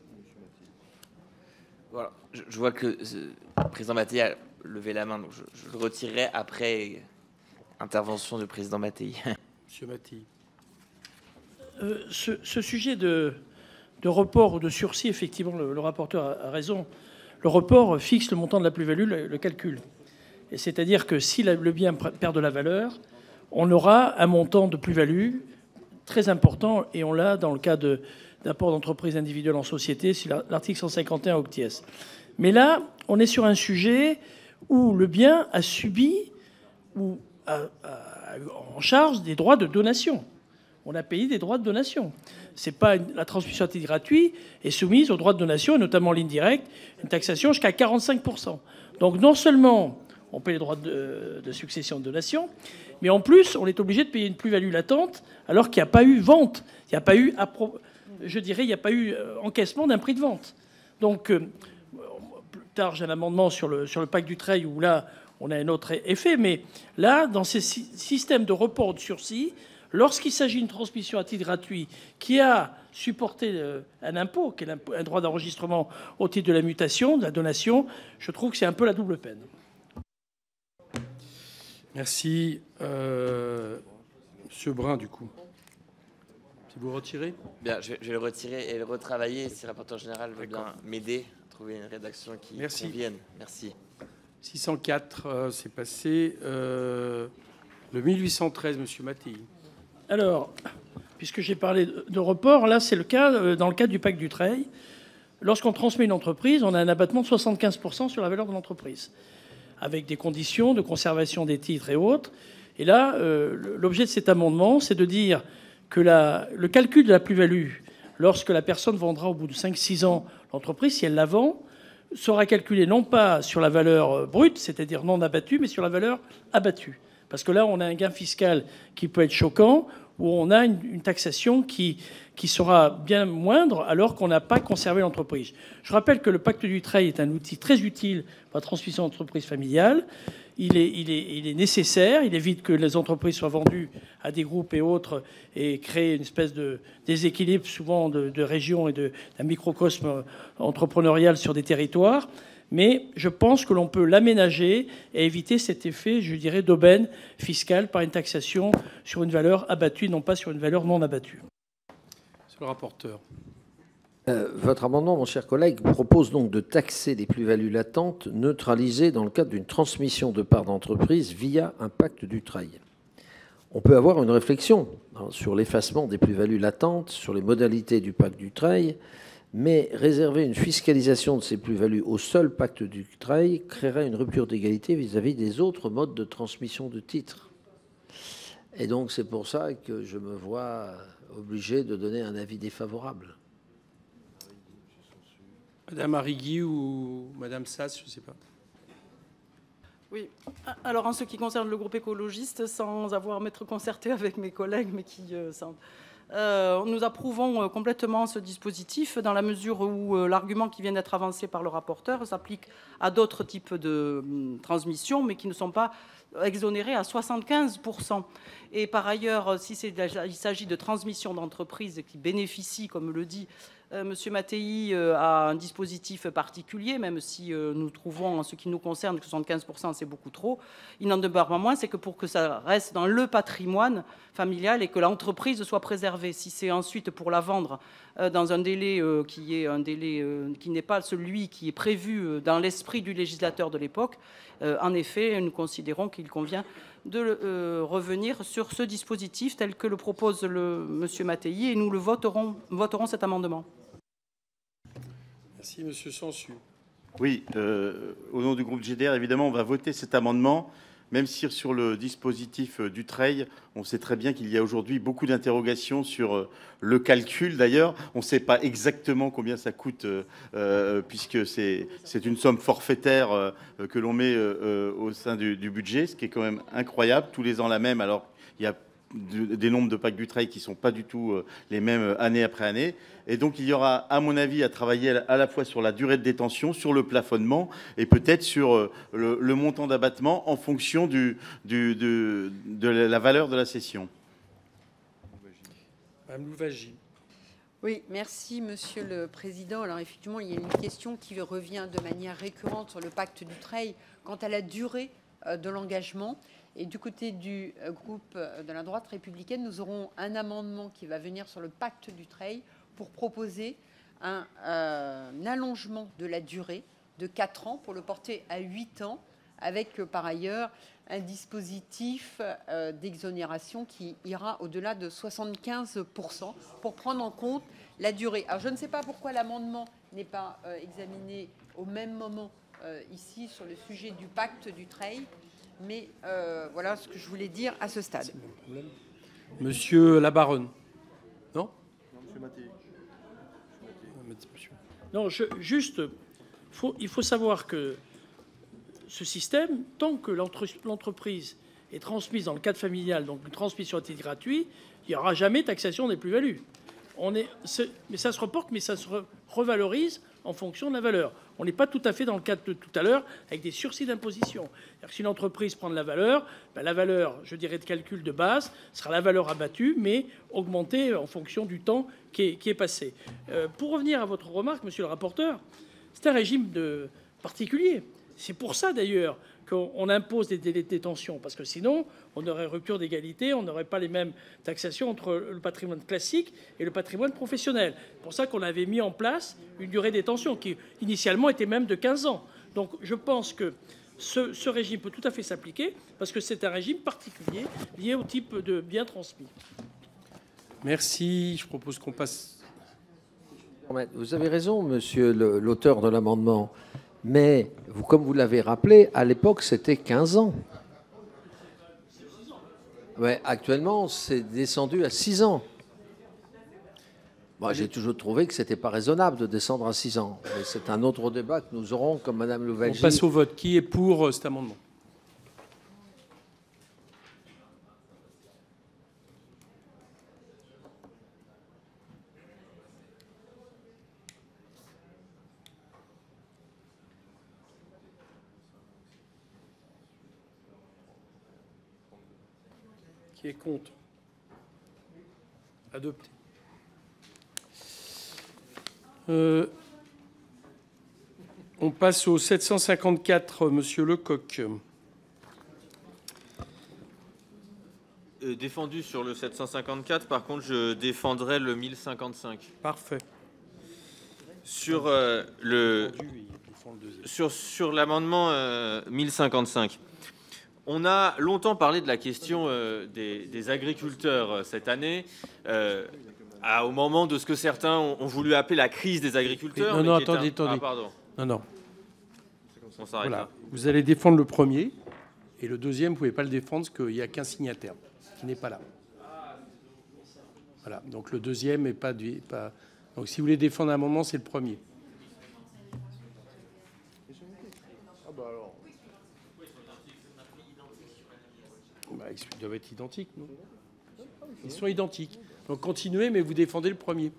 Voilà, je, je vois que le président Mattei a levé la main, donc je, je le retirerai après intervention du président Mattei. Monsieur Mattei. Euh, ce, ce sujet de, de report ou de sursis, effectivement, le, le rapporteur a, a raison. Le report fixe le montant de la plus-value, le, le calcul. Et c'est-à-dire que si la, le bien perd de la valeur, on aura un montant de plus-value très important, et on l'a dans le cas de, d'apport d'entreprise individuelle en société, c'est l'article cent cinquante et un octies. Mais là, on est sur un sujet où le bien a subi ou a, a, en charge des droits de donation. On a payé des droits de donation. C'est pas une, la transmission à titre gratuit est soumise aux droits de donation, et notamment l'indirect, une taxation jusqu'à quarante-cinq pour cent. Donc non seulement on paye les droits de, de succession de donation, mais en plus on est obligé de payer une plus-value latente alors qu'il n'y a pas eu vente, il n'y a pas eu, je dirais, il n'y a pas eu encaissement d'un prix de vente. Donc euh, plus tard j'ai un amendement sur le sur le pacte Dutreil où là on a un autre effet, mais là dans ces systèmes de report de sursis, lorsqu'il s'agit d'une transmission à titre gratuit qui a supporté un impôt, qui est un droit d'enregistrement au titre de la mutation, de la donation, je trouve que c'est un peu la double peine. Merci. Euh, Monsieur Brun, du coup. Si vous retirez Bien, je vais, je vais le retirer et le retravailler si le rapporteur général veut bien m'aider à trouver une rédaction qui Merci. convienne. Merci. six cent quatre, euh, c'est passé. Euh, le mille huit cent treize, Monsieur Mattei. Alors, puisque j'ai parlé de report, là, c'est le cas dans le cadre du pacte Dutreil. Lorsqu'on transmet une entreprise, on a un abattement de soixante-quinze pour cent sur la valeur de l'entreprise, avec des conditions de conservation des titres et autres. Et là, euh, l'objet de cet amendement, c'est de dire que la, le calcul de la plus-value, lorsque la personne vendra au bout de cinq six ans l'entreprise, si elle la vend, sera calculé non pas sur la valeur brute, c'est-à-dire non abattue, mais sur la valeur abattue. Parce que là, on a un gain fiscal qui peut être choquant, où on a une, une taxation qui, qui sera bien moindre alors qu'on n'a pas conservé l'entreprise. Je rappelle que le pacte Dutreil est un outil très utile pour la transmission d'entreprise familiale. Il est, il, est, il est nécessaire, il évite que les entreprises soient vendues à des groupes et autres et créer une espèce de déséquilibre souvent de, de régions et d'un microcosme entrepreneurial sur des territoires. Mais je pense que l'on peut l'aménager et éviter cet effet, je dirais, d'aubaine fiscale par une taxation sur une valeur abattue, non pas sur une valeur non abattue. Monsieur le rapporteur. Euh, votre amendement, mon cher collègue, propose donc de taxer les plus-values latentes neutralisées dans le cadre d'une transmission de parts d'entreprise via un pacte Dutreil. On peut avoir une réflexion hein, sur l'effacement des plus-values latentes, sur les modalités du pacte Dutreil, mais réserver une fiscalisation de ces plus-values au seul pacte Dutreil créerait une rupture d'égalité vis-à-vis des autres modes de transmission de titres. Et donc c'est pour ça que je me vois obligé de donner un avis défavorable. Madame Arrigui ou Madame Sass, je ne sais pas. Oui. Alors, en ce qui concerne le groupe écologiste, sans avoir m'être concerté avec mes collègues, mais qui euh, sont, euh, nous approuvons euh, complètement ce dispositif dans la mesure où euh, l'argument qui vient d'être avancé par le rapporteur s'applique à d'autres types de euh, transmissions, mais qui ne sont pas exonérés à soixante-quinze pour cent. Et par ailleurs, si c'est, il s'agit de transmission d'entreprises qui bénéficient, comme le dit euh, M. Mattei, euh, à un dispositif particulier, même si euh, nous trouvons, en ce qui nous concerne, que soixante-quinze pour cent c'est beaucoup trop, il n'en demeure pas moins, c'est que pour que ça reste dans le patrimoine familial et que l'entreprise soit préservée, si c'est ensuite pour la vendre euh, dans un délai euh, qui est un délai euh, qui n'est pas celui qui est prévu euh, dans l'esprit du législateur de l'époque, euh, en effet, nous considérons qu'il convient de euh, revenir sur ce dispositif tel que le propose le, M. Mattei, et nous le voterons, voterons cet amendement. Merci, Monsieur Sansu. Oui, euh, au nom du groupe G D R, évidemment, on va voter cet amendement même si sur le dispositif du Trey, on sait très bien qu'il y a aujourd'hui beaucoup d'interrogations sur le calcul. D'ailleurs, on ne sait pas exactement combien ça coûte, euh, puisque c'est une somme forfaitaire euh, que l'on met euh, au sein du, du budget, ce qui est quand même incroyable. Tous les ans la même, alors il y a des nombres de packs du Trey qui ne sont pas du tout euh, les mêmes année après année. Et donc, il y aura, à mon avis, à travailler à la fois sur la durée de détention, sur le plafonnement et peut-être sur euh, le, le montant d'abattement en fonction du, du, de, de la valeur de la cession. Madame Louwagie. Oui, merci Monsieur le Président. Alors effectivement, il y a une question qui revient de manière récurrente sur le pacte du Trey quant à la durée euh, de l'engagement. Et du côté du euh, groupe de la droite républicaine, nous aurons un amendement qui va venir sur le pacte du Trey pour proposer un, euh, un allongement de la durée de quatre ans pour le porter à huit ans, avec euh, par ailleurs un dispositif euh, d'exonération qui ira au-delà de soixante-quinze pour cent pour prendre en compte la durée. Alors je ne sais pas pourquoi l'amendement n'est pas euh, examiné au même moment euh, ici sur le sujet du pacte du Trey, mais euh, voilà ce que je voulais dire à ce stade. Monsieur Labaronne. Non, non Monsieur Mattei. Non, je, juste, faut, il faut savoir que ce système, tant que l'entreprise est transmise dans le cadre familial, donc une transmission à titre gratuit, il n'y aura jamais taxation des plus-values. On est, mais ça se reporte, mais ça se re, revalorise en fonction de la valeur. On n'est pas tout à fait dans le cadre de tout à l'heure avec des sursis d'imposition. Si une entreprise prend de la valeur, ben la valeur, je dirais, de calcul de base sera la valeur abattue, mais augmentée en fonction du temps qui est, qui est passé. Euh, pour revenir à votre remarque, monsieur le rapporteur, c'est un régime de particulier. C'est pour ça, d'ailleurs, qu'on impose des délais de détention, parce que sinon, on aurait rupture d'égalité, on n'aurait pas les mêmes taxations entre le patrimoine classique et le patrimoine professionnel. C'est pour ça qu'on avait mis en place une durée de détention qui, initialement, était même de quinze ans. Donc, je pense que ce, ce régime peut tout à fait s'appliquer, parce que c'est un régime particulier lié au type de biens transmis. Merci. Je propose qu'on passe... Vous avez raison, monsieur l'auteur de l'amendement. Mais, vous, comme vous l'avez rappelé, à l'époque, c'était quinze ans. Ouais, actuellement, c'est descendu à six ans. Moi, j'ai toujours trouvé que ce n'était pas raisonnable de descendre à six ans. Mais c'est un autre débat que nous aurons, comme Mme Louwagie. On passe au vote. Qui est pour cet amendement ? Qui est contre ? Adopté. Euh, on passe au sept cent cinquante-quatre, Monsieur Lecoq. Euh, défendu sur le sept cent cinquante-quatre, par contre, je défendrai le mille cinquante-cinq. Parfait. Sur euh, le sur, sur l'amendement euh, mille cinquante-cinq. On a longtemps parlé de la question euh, des, des agriculteurs euh, cette année, euh, à, au moment de ce que certains ont, ont voulu appeler la crise des agriculteurs. Non, non, mais qui est attendez, un... attendez. Ah, pardon. Non, non. On s'arrête Voilà. là. Vous allez défendre le premier, et le deuxième, vous ne pouvez pas le défendre parce qu'il n'y a qu'un signataire qui n'est pas là. Voilà. Donc le deuxième n'est pas, du, pas... Donc si vous voulez défendre un amendement, c'est le premier. Ah bah alors. Bah, ils doivent être identiques, non ? Ils sont identiques. Donc continuez, mais vous défendez le premier.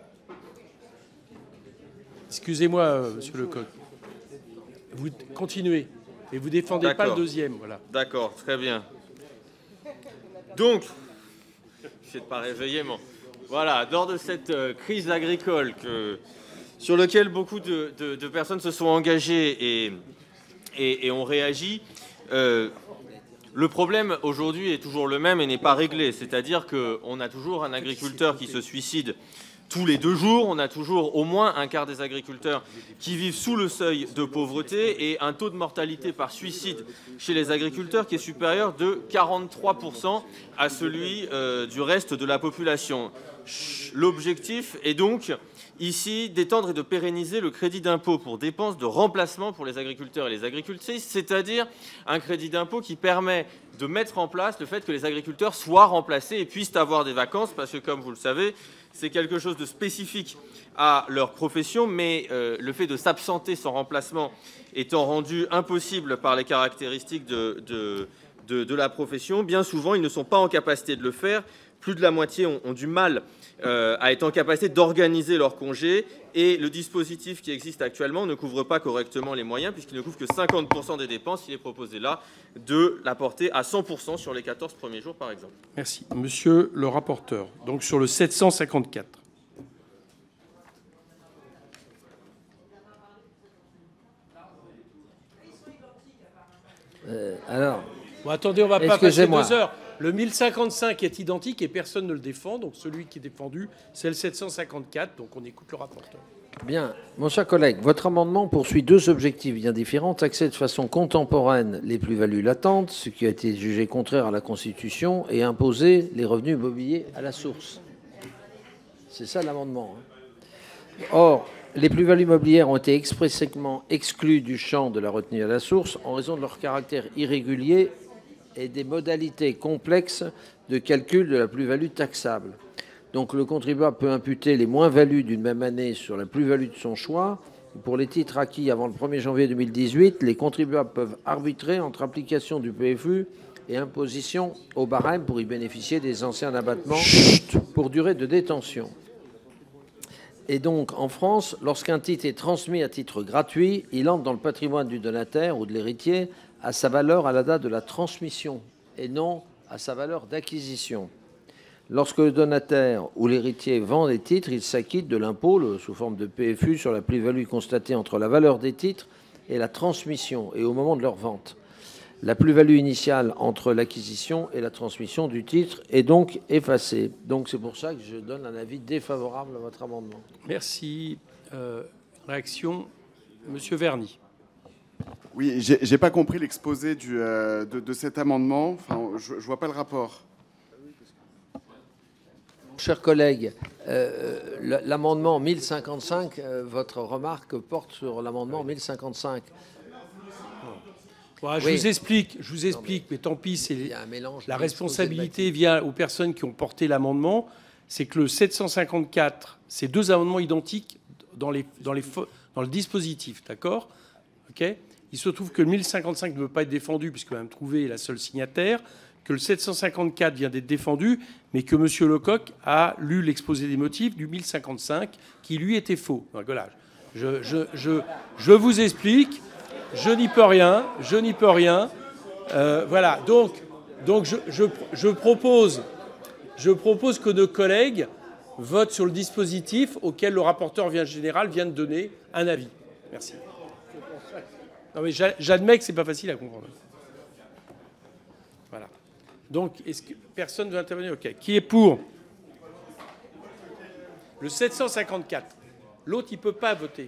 Excusez-moi, euh, monsieur Lecoq. Vous continuez. Et vous défendez pas le deuxième. Voilà. D'accord, très bien. Donc, je ne pas réveiller, mon... Voilà, lors de cette euh, crise agricole que, sur laquelle beaucoup de, de, de personnes se sont engagées et, et, et ont réagi, euh, le problème aujourd'hui est toujours le même et n'est pas réglé. C'est-à-dire qu'on a toujours un agriculteur qui se suicide tous les deux jours, on a toujours au moins un quart des agriculteurs qui vivent sous le seuil de pauvreté et un taux de mortalité par suicide chez les agriculteurs qui est supérieur de quarante-trois pour cent à celui euh, du reste de la population. L'objectif est donc ici d'étendre et de pérenniser le crédit d'impôt pour dépenses de remplacement pour les agriculteurs et les agricultrices, c'est-à-dire un crédit d'impôt qui permet de mettre en place le fait que les agriculteurs soient remplacés et puissent avoir des vacances, parce que comme vous le savez, c'est quelque chose de spécifique à leur profession, mais euh, le fait de s'absenter sans remplacement étant rendu impossible par les caractéristiques de, de, de, de la profession, bien souvent ils ne sont pas en capacité de le faire. Plus de la moitié ont, ont du mal euh, à être en capacité d'organiser leur congé et le dispositif qui existe actuellement ne couvre pas correctement les moyens puisqu'il ne couvre que cinquante pour cent des dépenses. Il est proposé là de la porter à cent pour cent sur les quatorze premiers jours, par exemple. Merci. Monsieur le rapporteur, donc sur le sept cent cinquante-quatre. Euh, alors, bon, attendez, on va pas passer excusez-moi. deux heures. Le mille cinquante-cinq est identique et personne ne le défend. Donc celui qui est défendu, c'est le sept cent cinquante-quatre. Donc on écoute le rapporteur. Bien. Mon cher collègue, votre amendement poursuit deux objectifs bien différents. Taxer de façon contemporaine les plus-values latentes, ce qui a été jugé contraire à la Constitution, et imposer les revenus immobiliers à la source. C'est ça l'amendement. Hein. Or, les plus-values immobilières ont été expressément exclues du champ de la retenue à la source en raison de leur caractère irrégulier et des modalités complexes de calcul de la plus-value taxable. Donc le contribuable peut imputer les moins-values d'une même année sur la plus-value de son choix. Pour les titres acquis avant le premier janvier deux mille dix-huit, les contribuables peuvent arbitrer entre application du P F U et imposition au barème pour y bénéficier des anciens abattements pour durée de détention. Et donc, en France, lorsqu'un titre est transmis à titre gratuit, il entre dans le patrimoine du donataire ou de l'héritier à sa valeur à la date de la transmission et non à sa valeur d'acquisition. Lorsque le donataire ou l'héritier vend des titres, il s'acquitte de l'impôt sous forme de P F U sur la plus-value constatée entre la valeur des titres et la transmission et au moment de leur vente. La plus-value initiale entre l'acquisition et la transmission du titre est donc effacée. Donc c'est pour ça que je donne un avis défavorable à votre amendement. Merci. Euh, réaction, Monsieur Verny. Oui, j'ai n'ai pas compris l'exposé du, euh, de, de cet amendement. Enfin, je ne vois pas le rapport. Chers collègues, euh, l'amendement mille cinquante-cinq, euh, votre remarque porte sur l'amendement mille cinquante-cinq. Bon, je oui. vous explique, je vous explique, mais, mais tant pis, c'est la responsabilité vient aux personnes qui ont porté l'amendement. C'est que le sept cent cinquante-quatre, c'est deux amendements identiques dans, les, dans, les, dans le dispositif, d'accord? Okay. Il se trouve que le mille cinquante-cinq ne veut pas être défendu, puisque Mme Trouvé est la seule signataire, que le sept cent cinquante-quatre vient d'être défendu, mais que M. Lecoq a lu l'exposé des motifs du mille cinquante-cinq, qui lui était faux. Donc, voilà. Je, je, je, je vous explique. Je n'y peux rien, je n'y peux rien. Euh, voilà, donc, donc je, je, je, propose, je propose que nos collègues votent sur le dispositif auquel le rapporteur général vient de donner un avis. Merci. Non mais j'admets que ce n'est pas facile à comprendre. Voilà. Donc, est-ce que personne ne veut intervenir? OK. Qui est pour le sept cent cinquante-quatre? L'autre, il ne peut pas voter.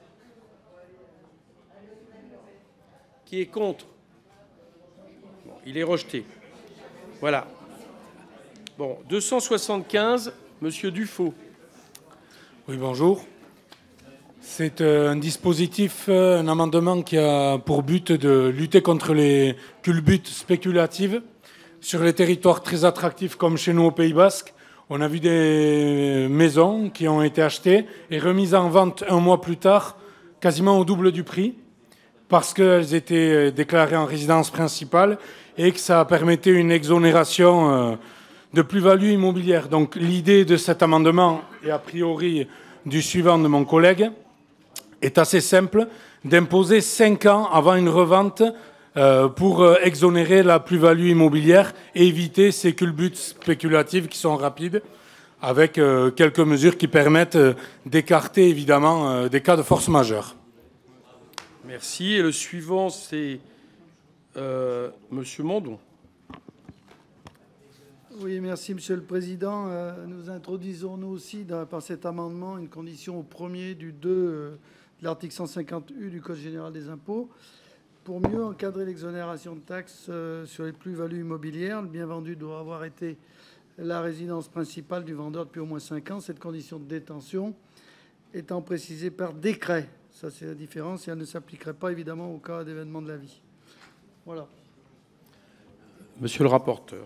Qui est contre? Bon, il est rejeté. Voilà. Bon, deux cent soixante-quinze, Monsieur Dufaux. Oui, bonjour. C'est un dispositif, un amendement qui a pour but de lutter contre les culbutes spéculatives sur les territoires très attractifs comme chez nous au Pays Basque. On a vu des maisons qui ont été achetées et remises en vente un mois plus tard, quasiment au double du prix, parce qu'elles étaient déclarées en résidence principale et que ça permettait une exonération de plus-value immobilière. Donc l'idée de cet amendement, et a priori du suivant de mon collègue, est assez simple, d'imposer cinq ans avant une revente pour exonérer la plus-value immobilière et éviter ces culbutes spéculatives qui sont rapides, avec quelques mesures qui permettent d'écarter évidemment des cas de force majeure. Merci. Et le suivant, c'est euh, Monsieur Mandon. Oui, merci Monsieur le Président. Euh, nous introduisons nous aussi dans, par cet amendement une condition au premier du deux euh, de l'article cent cinquante U du Code général des impôts pour mieux encadrer l'exonération de taxes euh, sur les plus-values immobilières. Le bien vendu doit avoir été la résidence principale du vendeur depuis au moins cinq ans. Cette condition de détention étant précisée par décret. Ça, c'est la différence et elle ne s'appliquerait pas évidemment au cas d'événements de la vie. Voilà. Monsieur le rapporteur.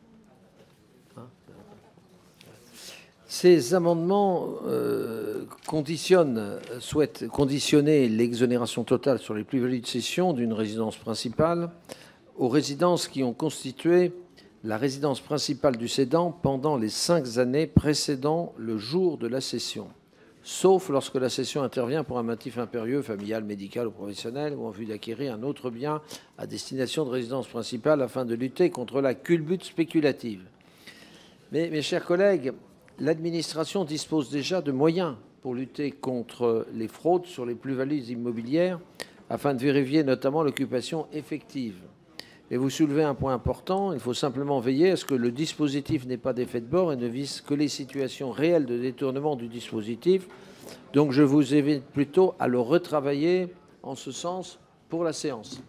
Ces amendements euh, conditionnent, souhaitent conditionner l'exonération totale sur les plus-values de cession d'une résidence principale aux résidences qui ont constitué la résidence principale du cédant pendant les cinq années précédant le jour de la cession, sauf lorsque la cession intervient pour un motif impérieux, familial, médical ou professionnel, ou en vue d'acquérir un autre bien à destination de résidence principale afin de lutter contre la culbute spéculative. Mais, mes chers collègues, l'administration dispose déjà de moyens pour lutter contre les fraudes sur les plus-values immobilières afin de vérifier notamment l'occupation effective. Et vous soulevez un point important, il faut simplement veiller à ce que le dispositif n'ait pas d'effet de bord et ne vise que les situations réelles de détournement du dispositif. Donc je vous invite plutôt à le retravailler en ce sens pour la séance.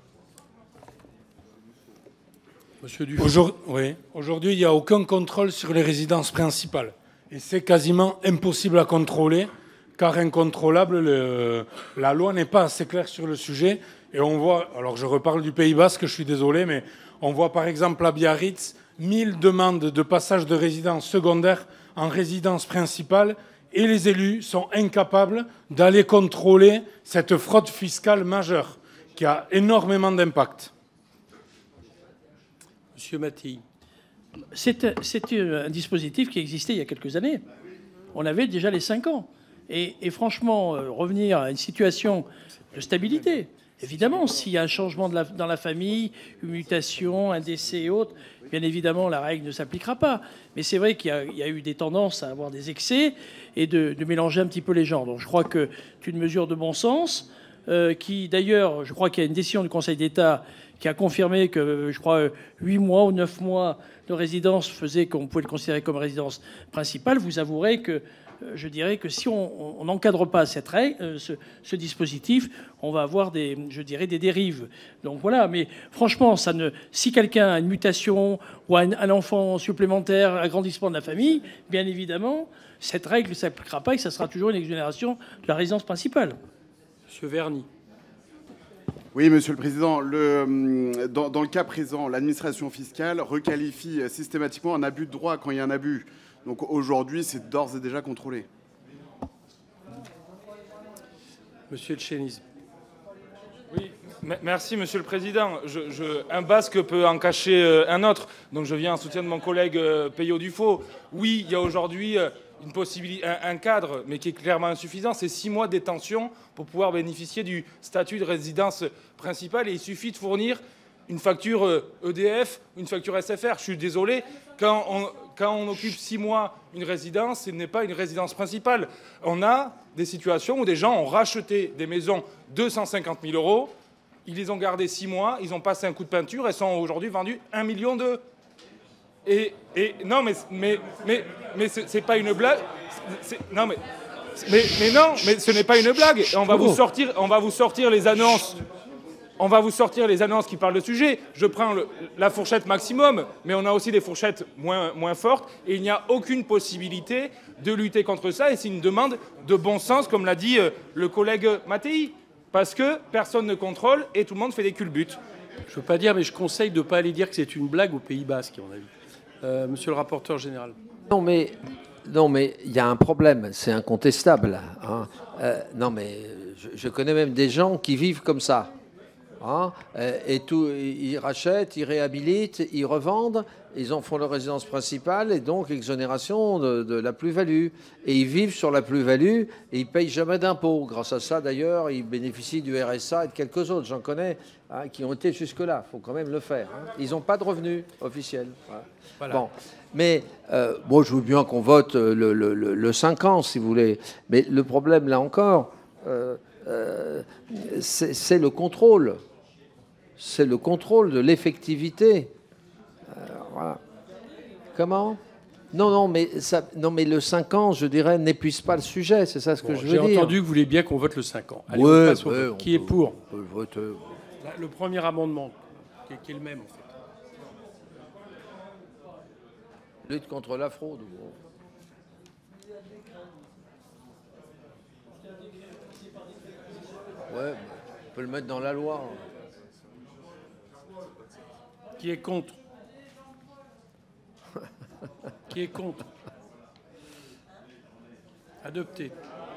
Monsieur Dufay. Aujourd'hui, oui. Aujourd'hui, il n'y a aucun contrôle sur les résidences principales. Et c'est quasiment impossible à contrôler, car incontrôlable, le, la loi n'est pas assez claire sur le sujet. Et on voit, alors je reparle du Pays Basque, je suis désolé, mais on voit par exemple à Biarritz, mille demandes de passage de résidence secondaire en résidence principale, et les élus sont incapables d'aller contrôler cette fraude fiscale majeure, qui a énormément d'impact. Monsieur Mattei. C'est un dispositif qui existait il y a quelques années. On avait déjà les cinq ans. Et, et franchement, euh, revenir à une situation de stabilité, évidemment, s'il y a un changement de la, dans la famille, une mutation, un décès et autres, bien évidemment, la règle ne s'appliquera pas. Mais c'est vrai qu'il y, y a eu des tendances à avoir des excès et de, de mélanger un petit peu les genres. Donc je crois que c'est une mesure de bon sens, euh, qui d'ailleurs, je crois qu'il y a une décision du Conseil d'État qui a confirmé que, je crois, huit mois ou neuf mois de résidence faisait qu'on pouvait le considérer comme résidence principale. Vous avouerez que, je dirais que si on n'encadre pas cette règle, ce, ce dispositif, on va avoir des, je dirais, des dérives. Donc voilà, mais franchement, ça ne, si quelqu'un a une mutation ou un, un enfant supplémentaire, agrandissement de la famille, bien évidemment, cette règle ne s'appliquera pas et ça sera toujours une exonération de la résidence principale. Monsieur Verny. Oui, Monsieur le Président. Le, dans, dans le cas présent, l'administration fiscale requalifie systématiquement un abus de droit quand il y a un abus. Donc aujourd'hui, c'est d'ores et déjà contrôlé. Monsieur Etcheniz. Oui, merci Monsieur le Président. Je, je, un Basque peut en cacher un autre. Donc je viens en soutien de mon collègue Peyo Dufaux. Oui, il y a aujourd'hui une possibilité, un, un cadre, mais qui est clairement insuffisant. C'est six mois de détention pour pouvoir bénéficier du statut de résidence principale. Et il suffit de fournir une facture E D F, une facture S F R. Je suis désolé, quand on, quand on occupe six mois une résidence, ce n'est pas une résidence principale. On a des situations où des gens ont racheté des maisons deux cent cinquante mille euros, ils les ont gardées six mois, ils ont passé un coup de peinture et sont aujourd'hui vendus un million deux. Et, et non, mais, mais, mais, mais c'est pas une blague. Non, mais, mais, mais non, mais ce n'est pas une blague. On va vous sortir, on va vous sortir les annonces. On va vous sortir les annonces qui parlent de sujet. Je prends le, la fourchette maximum, mais on a aussi des fourchettes moins, moins fortes. Et il n'y a aucune possibilité de lutter contre ça. Et c'est une demande de bon sens, comme l'a dit euh, le collègue Mattei. Parce que personne ne contrôle et tout le monde fait des culbutes. Je ne veux pas dire, mais je conseille de ne pas aller dire que c'est une blague au Pays Basque, à mon avis. Euh, monsieur le rapporteur général. Non, mais non, mais il y a un problème, c'est incontestable. Hein. Euh, non, mais je, je connais même des gens qui vivent comme ça. Hein, et tout, ils rachètent, ils réhabilitent, ils revendent, ils en font leur résidence principale et donc exonération de, de la plus-value. Et ils vivent sur la plus-value et ils ne payent jamais d'impôts. Grâce à ça, d'ailleurs, ils bénéficient du R S A et de quelques autres. J'en connais hein, qui ont été jusque-là. Il faut quand même le faire. Hein. Ils n'ont pas de revenus officiels. Voilà. Voilà. Bon. Mais euh, bon, je veux bien qu'on vote le, le, le, le cinq ans, si vous voulez. Mais le problème, là encore, euh, euh, c'est le contrôle. C'est le contrôle de l'effectivité. Euh, voilà. Comment? Non, non, mais ça, non, mais le cinq ans, je dirais, n'épuise pas le sujet. C'est ça ce que Bon, je veux J'ai dire. entendu que vous voulez bien qu'on vote le cinq ans. Allez, Ouais, on passe au ouais, vote. on Qui est peut- pour? on peut voter. Là, le premier amendement, qui est, qui est le même, en fait. Lutte contre la fraude. Ouais, on peut le mettre dans la loi. Qui est contre? Qui est contre? Adopté.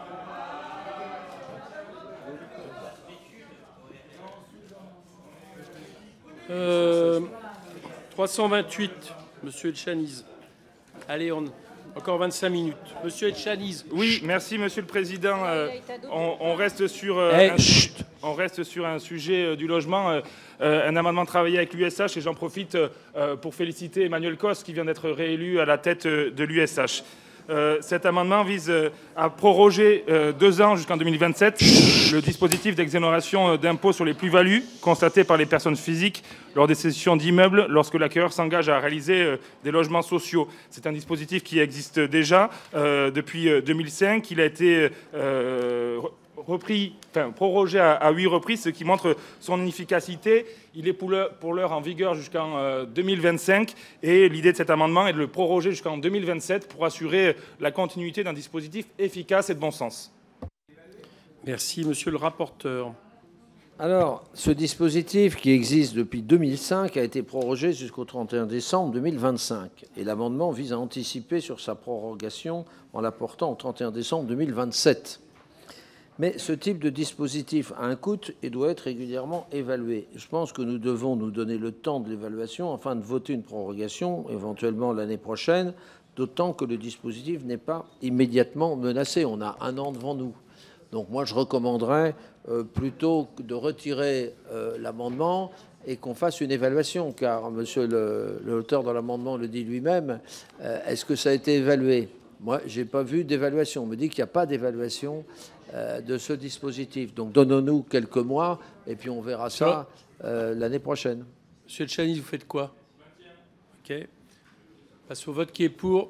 Euh, trois cent vingt-huit, Monsieur Etchaniz. Allez, on... encore vingt-cinq minutes. Monsieur Etchaniz. Oui, merci Monsieur le Président. Euh, on, on reste sur, euh, Hey, un, chut. on reste sur un sujet euh, du logement, euh, euh, un amendement travaillé avec l'U S H, et j'en profite euh, pour féliciter Emmanuel Cos qui vient d'être réélu à la tête euh, de l'U S H. Euh, cet amendement vise euh, à proroger euh, deux ans jusqu'en deux mille vingt-sept le dispositif d'exonération euh, d'impôt sur les plus-values constatées par les personnes physiques lors des cessions d'immeubles lorsque l'acquéreur s'engage à réaliser euh, des logements sociaux. C'est un dispositif qui existe déjà euh, depuis euh, deux mille cinq. Il a été euh, repris, enfin, prorogé à, à huit reprises, ce qui montre son inefficacité. Il est pour l'heure, pour l'heure en vigueur jusqu'en euh, deux mille vingt-cinq et l'idée de cet amendement est de le proroger jusqu'en deux mille vingt-sept pour assurer la continuité d'un dispositif efficace et de bon sens. Merci, monsieur le rapporteur. Alors, ce dispositif qui existe depuis deux mille cinq a été prorogé jusqu'au trente et un décembre deux mille vingt-cinq. Et l'amendement vise à anticiper sur sa prorogation en la portant au trente et un décembre deux mille vingt-sept. Mais ce type de dispositif a un coût et doit être régulièrement évalué. Je pense que nous devons nous donner le temps de l'évaluation afin de voter une prorogation, éventuellement l'année prochaine, d'autant que le dispositif n'est pas immédiatement menacé. On a un an devant nous. Donc moi, je recommanderais euh, plutôt que de retirer euh, l'amendement et qu'on fasse une évaluation, car monsieur l'auteur de l'amendement le dit lui-même. Euh, Est-ce que ça a été évalué? Moi, je n'ai pas vu d'évaluation. On me dit qu'il n'y a pas d'évaluation euh, de ce dispositif. Donc donnons-nous quelques mois et puis on verra ça euh, l'année prochaine. Monsieur Etchaniz, vous faites quoi? OK. Passe au vote. Qui est pour?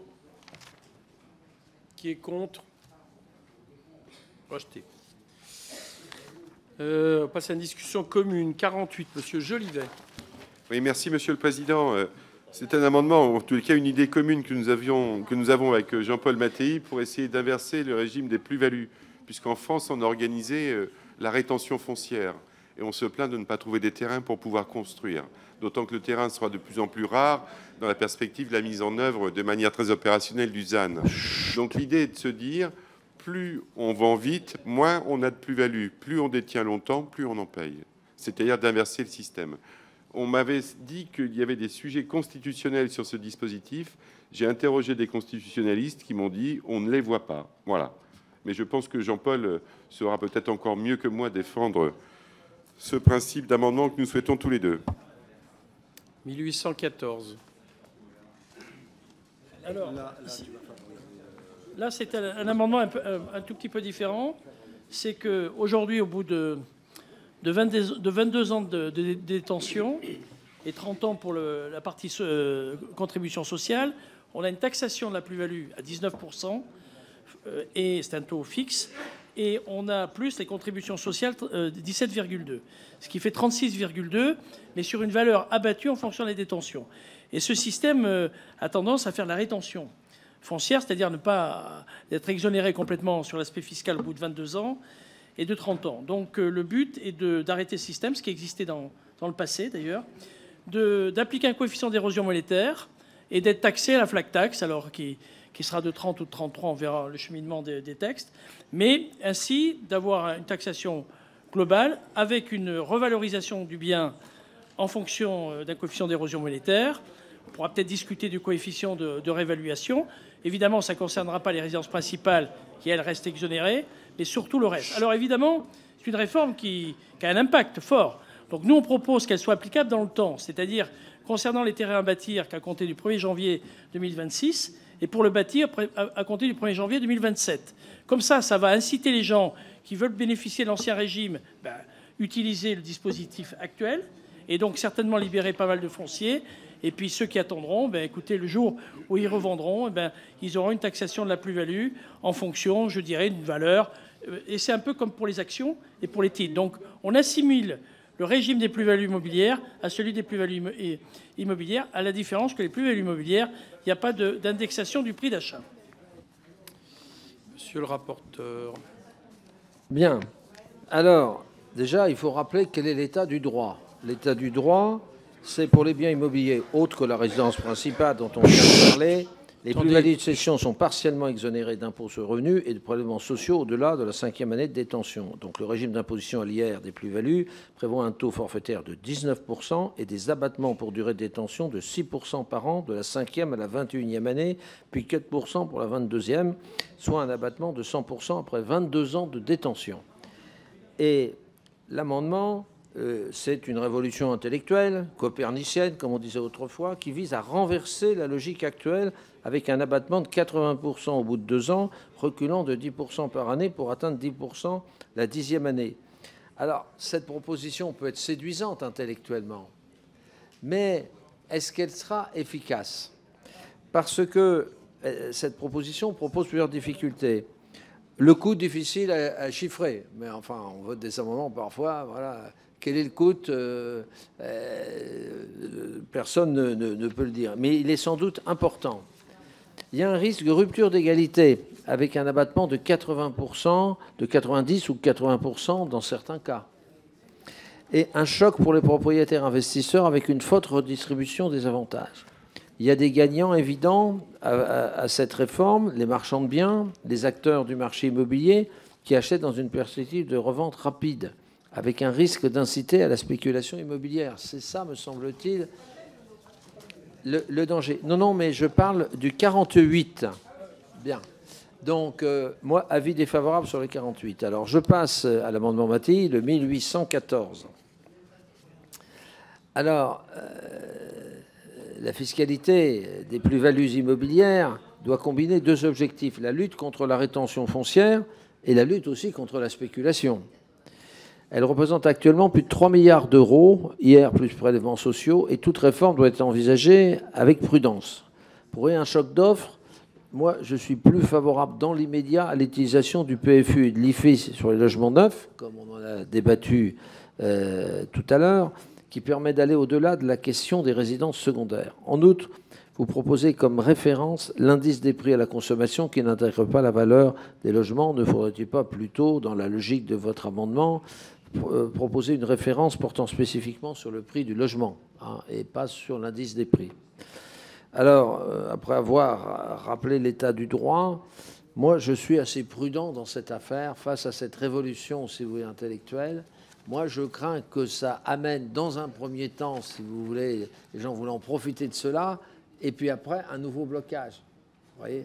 Qui est contre? Rejeté. Euh, on passe à une discussion commune. quarante-huit, monsieur Jolivet. Oui, merci, Monsieur le Président. Euh, C'est un amendement, en tout cas une idée commune que nous, avions, que nous avons avec Jean-Paul Mattei pour essayer d'inverser le régime des plus-values, puisqu'en France, on a organisé euh, la rétention foncière et on se plaint de ne pas trouver des terrains pour pouvoir construire, d'autant que le terrain sera de plus en plus rare dans la perspective de la mise en œuvre de manière très opérationnelle du Z A N. Donc l'idée est de se dire, plus on vend vite, moins on a de plus-value, plus on détient longtemps, plus on en paye, c'est-à-dire d'inverser le système. On m'avait dit qu'il y avait des sujets constitutionnels sur ce dispositif. J'ai interrogé des constitutionnalistes qui m'ont dit on ne les voit pas. Voilà. Mais je pense que Jean-Paul saura peut-être encore mieux que moi défendre ce principe d'amendement que nous souhaitons tous les deux. mille huit cent quatorze. Alors, là, c'est un, un amendement un, peu, un tout petit peu différent. C'est qu'aujourd'hui, au bout de... De vingt-deux, de vingt-deux ans de, de, de détention et trente ans pour le, la partie euh, contribution sociale, on a une taxation de la plus-value à dix-neuf pour cent euh, et c'est un taux fixe. Et on a plus les contributions sociales euh, dix-sept virgule deux, ce qui fait trente-six virgule deux, mais sur une valeur abattue en fonction des détentions. Et ce système euh, a tendance à faire de la rétention foncière, c'est-à-dire ne pas être exonéré complètement sur l'aspect fiscal au bout de vingt-deux ans, et de trente ans. Donc euh, le but est d'arrêter ce système, ce qui existait dans, dans le passé d'ailleurs, d'appliquer un coefficient d'érosion monétaire et d'être taxé à la flat tax, alors qui, qui sera de trente ou de trente-trois, on verra le cheminement des, des textes, mais ainsi d'avoir une taxation globale avec une revalorisation du bien en fonction d'un coefficient d'érosion monétaire. On pourra peut-être discuter du coefficient de, de réévaluation. Évidemment, ça ne concernera pas les résidences principales qui, elles, restent exonérées, mais surtout le reste. Alors évidemment, c'est une réforme qui, qui a un impact fort. Donc nous, on propose qu'elle soit applicable dans le temps, c'est-à-dire concernant les terrains à bâtir qu'à compter du premier janvier deux mille vingt-six et pour le bâtir à compter du premier janvier deux mille vingt-sept. Comme ça, ça va inciter les gens qui veulent bénéficier de l'ancien régime, ben, utiliser le dispositif actuel et donc certainement libérer pas mal de fonciers Et puis ceux qui attendront, ben, écoutez, le jour où ils revendront, eh ben, ils auront une taxation de la plus-value en fonction, je dirais, d'une valeur. Et c'est un peu comme pour les actions et pour les titres. Donc on assimile le régime des plus-values immobilières à celui des plus-values immobilières, à la différence que les plus-values immobilières, il n'y a pas d'indexation du prix d'achat. Monsieur le rapporteur. Bien. Alors, déjà, il faut rappeler quel est l'état du droit. L'état du droit, c'est pour les biens immobiliers autres que la résidence principale dont on vient de parler. Les plus-values de cession sont partiellement exonérées d'impôts sur le revenu et de prélèvements sociaux au-delà de la cinquième année de détention. Donc le régime d'imposition à l'I R des plus-values prévoit un taux forfaitaire de dix-neuf pour cent et des abattements pour durée de détention de six pour cent par an de la cinquième à la vingt et unième année, puis quatre pour cent pour la vingt-deuxième, soit un abattement de cent pour cent après vingt-deux ans de détention. Et l'amendement, euh, c'est une révolution intellectuelle, copernicienne, comme on disait autrefois, qui vise à renverser la logique actuelle avec un abattement de quatre-vingts pour cent au bout de deux ans, reculant de dix pour cent par année pour atteindre dix pour cent la dixième année. Alors, cette proposition peut être séduisante intellectuellement, mais est-ce qu'elle sera efficace? Parce que euh, cette proposition propose plusieurs difficultés. Le coût difficile à, à chiffrer, mais enfin, on vote des amendements parfois, voilà. Quel est le coût euh, euh, Personne ne, ne, ne peut le dire, mais il est sans doute important. Il y a un risque de rupture d'égalité avec un abattement de quatre-vingts pour cent, de quatre-vingt-dix ou quatre-vingts pour cent dans certains cas. Et un choc pour les propriétaires investisseurs avec une faute redistribution des avantages. Il y a des gagnants évidents à, à, à cette réforme, les marchands de biens, les acteurs du marché immobilier qui achètent dans une perspective de revente rapide, avec un risque d'inciter à la spéculation immobilière. C'est ça, me semble-t-il, le, le danger. Non, non, mais je parle du quarante-huit. Bien. Donc, euh, moi, avis défavorable sur le quarante-huit. Alors, je passe à l'amendement Mattei, le mille huit cent quatorze. Alors, euh, la fiscalité des plus-values immobilières doit combiner deux objectifs, la lutte contre la rétention foncière et la lutte aussi contre la spéculation. Elle représente actuellement plus de trois milliards d'euros, hier plus prélèvements sociaux, et toute réforme doit être envisagée avec prudence. Pour un choc d'offres, moi, je suis plus favorable dans l'immédiat à l'utilisation du P F U et de l'I F I sur les logements neufs, comme on en a débattu euh, tout à l'heure, qui permet d'aller au-delà de la question des résidences secondaires. En outre, vous proposez comme référence l'indice des prix à la consommation qui n'intègre pas la valeur des logements. Ne faudrait-il pas plutôt, dans la logique de votre amendement, proposer une référence portant spécifiquement sur le prix du logement, hein, et pas sur l'indice des prix? Alors, euh, après avoir rappelé l'état du droit, moi, je suis assez prudent dans cette affaire face à cette révolution, si vous voulez, intellectuelle. Moi, je crains que ça amène, dans un premier temps, si vous voulez, les gens voulant profiter de cela, et puis après, un nouveau blocage. Vous voyez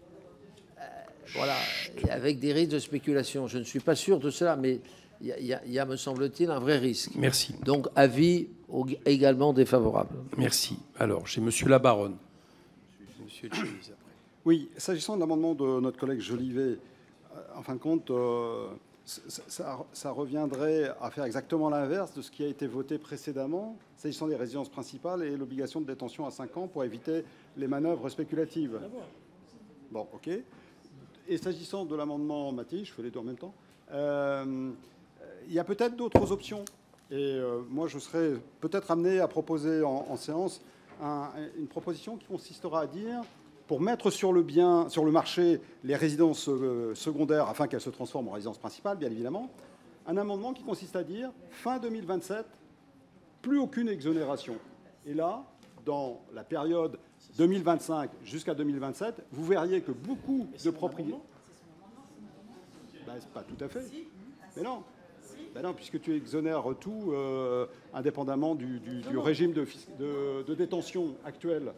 euh, Voilà, et avec des risques de spéculation. Je ne suis pas sûr de cela, mais il y, y, y a, me semble-t-il, un vrai risque. Merci. Donc, avis également défavorable. Merci. Alors, j'ai Monsieur Labaronne. Monsieur Tchéniz, après. Oui, s'agissant de l'amendement de notre collègue Jolivet, en fin de compte, euh, ça, ça reviendrait à faire exactement l'inverse de ce qui a été voté précédemment, s'agissant des résidences principales et l'obligation de détention à cinq ans pour éviter les manœuvres spéculatives. Bon, OK. Et s'agissant de l'amendement Mattei, je fais les deux en même temps, euh, il y a peut-être d'autres options. Et euh, moi, je serais peut-être amené à proposer en, en séance un, une proposition qui consistera à dire, pour mettre sur le, bien, sur le marché les résidences euh, secondaires afin qu'elles se transforment en résidences principales, bien évidemment, un amendement qui consiste à dire fin deux mille vingt-sept, plus aucune exonération. Et là, dans la période deux mille vingt-cinq jusqu'à deux mille vingt-sept, vous verriez que beaucoup de propriétaires... Ben, pas tout à fait. Mais non. Ben non, puisque tu exonères tout euh, indépendamment du, du, du régime de, de, de détention actuel.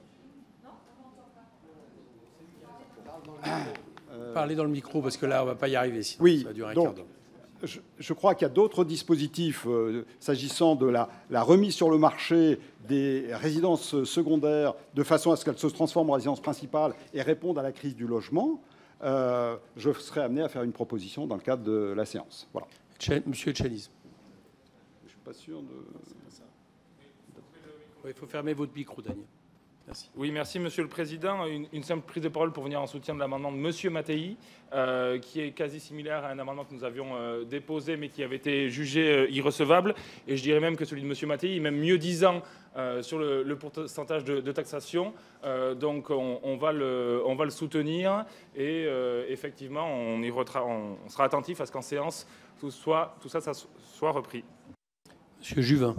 Euh, Parlez dans le micro, parce que là, on ne va pas y arriver, sinon oui, ça va durer un donc, quart d'heure. Je, je crois qu'il y a d'autres dispositifs euh, s'agissant de la, la remise sur le marché des résidences secondaires de façon à ce qu'elles se transforment en résidences principales et répondent à la crise du logement. Euh, je serai amené à faire une proposition dans le cadre de la séance. Voilà. Monsieur Tchéniz. Je ne suis pas sûr de... Il faut fermer votre micro, Daniel. Merci. Oui, merci Monsieur le Président. Une, une simple prise de parole pour venir en soutien de l'amendement de Monsieur Mattei, euh, qui est quasi similaire à un amendement que nous avions euh, déposé, mais qui avait été jugé euh, irrecevable. Et je dirais même que celui de Monsieur Mattei est même mieux disant euh, sur le, le pourcentage de, de taxation. Euh, donc on, on, va le, on va le soutenir et euh, effectivement on, y retra on, on sera attentif à ce qu'en séance tout, soit, tout ça, ça soit repris. Monsieur Juvin.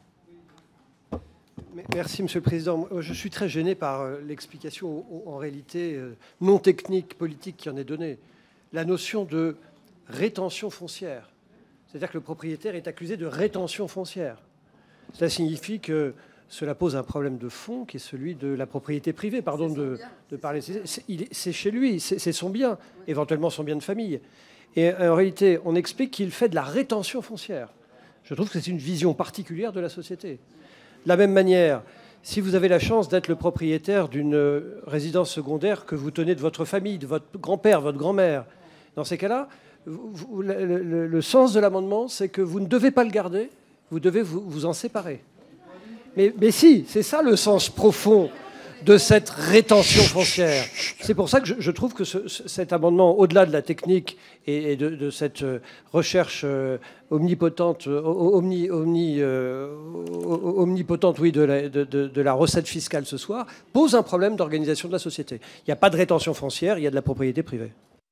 Merci, Monsieur le Président. Je suis très gêné par l'explication, en réalité, non technique, politique qui en est donnée. La notion de rétention foncière. C'est-à-dire que le propriétaire est accusé de rétention foncière. Cela signifie que cela pose un problème de fond qui est celui de la propriété privée. Pardon de, de parler. C'est chez lui, c'est son bien, éventuellement son bien de famille. Et en réalité, on explique qu'il fait de la rétention foncière. Je trouve que c'est une vision particulière de la société. De la même manière, si vous avez la chance d'être le propriétaire d'une résidence secondaire que vous tenez de votre famille, de votre grand-père, votre grand-mère, dans ces cas-là, le, le, le sens de l'amendement, c'est que vous ne devez pas le garder, vous devez vous, vous en séparer. Mais, mais si, c'est ça le sens profond de cette rétention foncière. C'est pour ça que je, je trouve que ce, cet amendement, au-delà de la technique et, et de, de cette recherche euh, omnipotente, omni, omni, euh, omnipotente, oui, de la, de, de, de la recette fiscale ce soir, pose un problème d'organisation de la société. Il n'y a pas de rétention foncière, il y a de la propriété privée.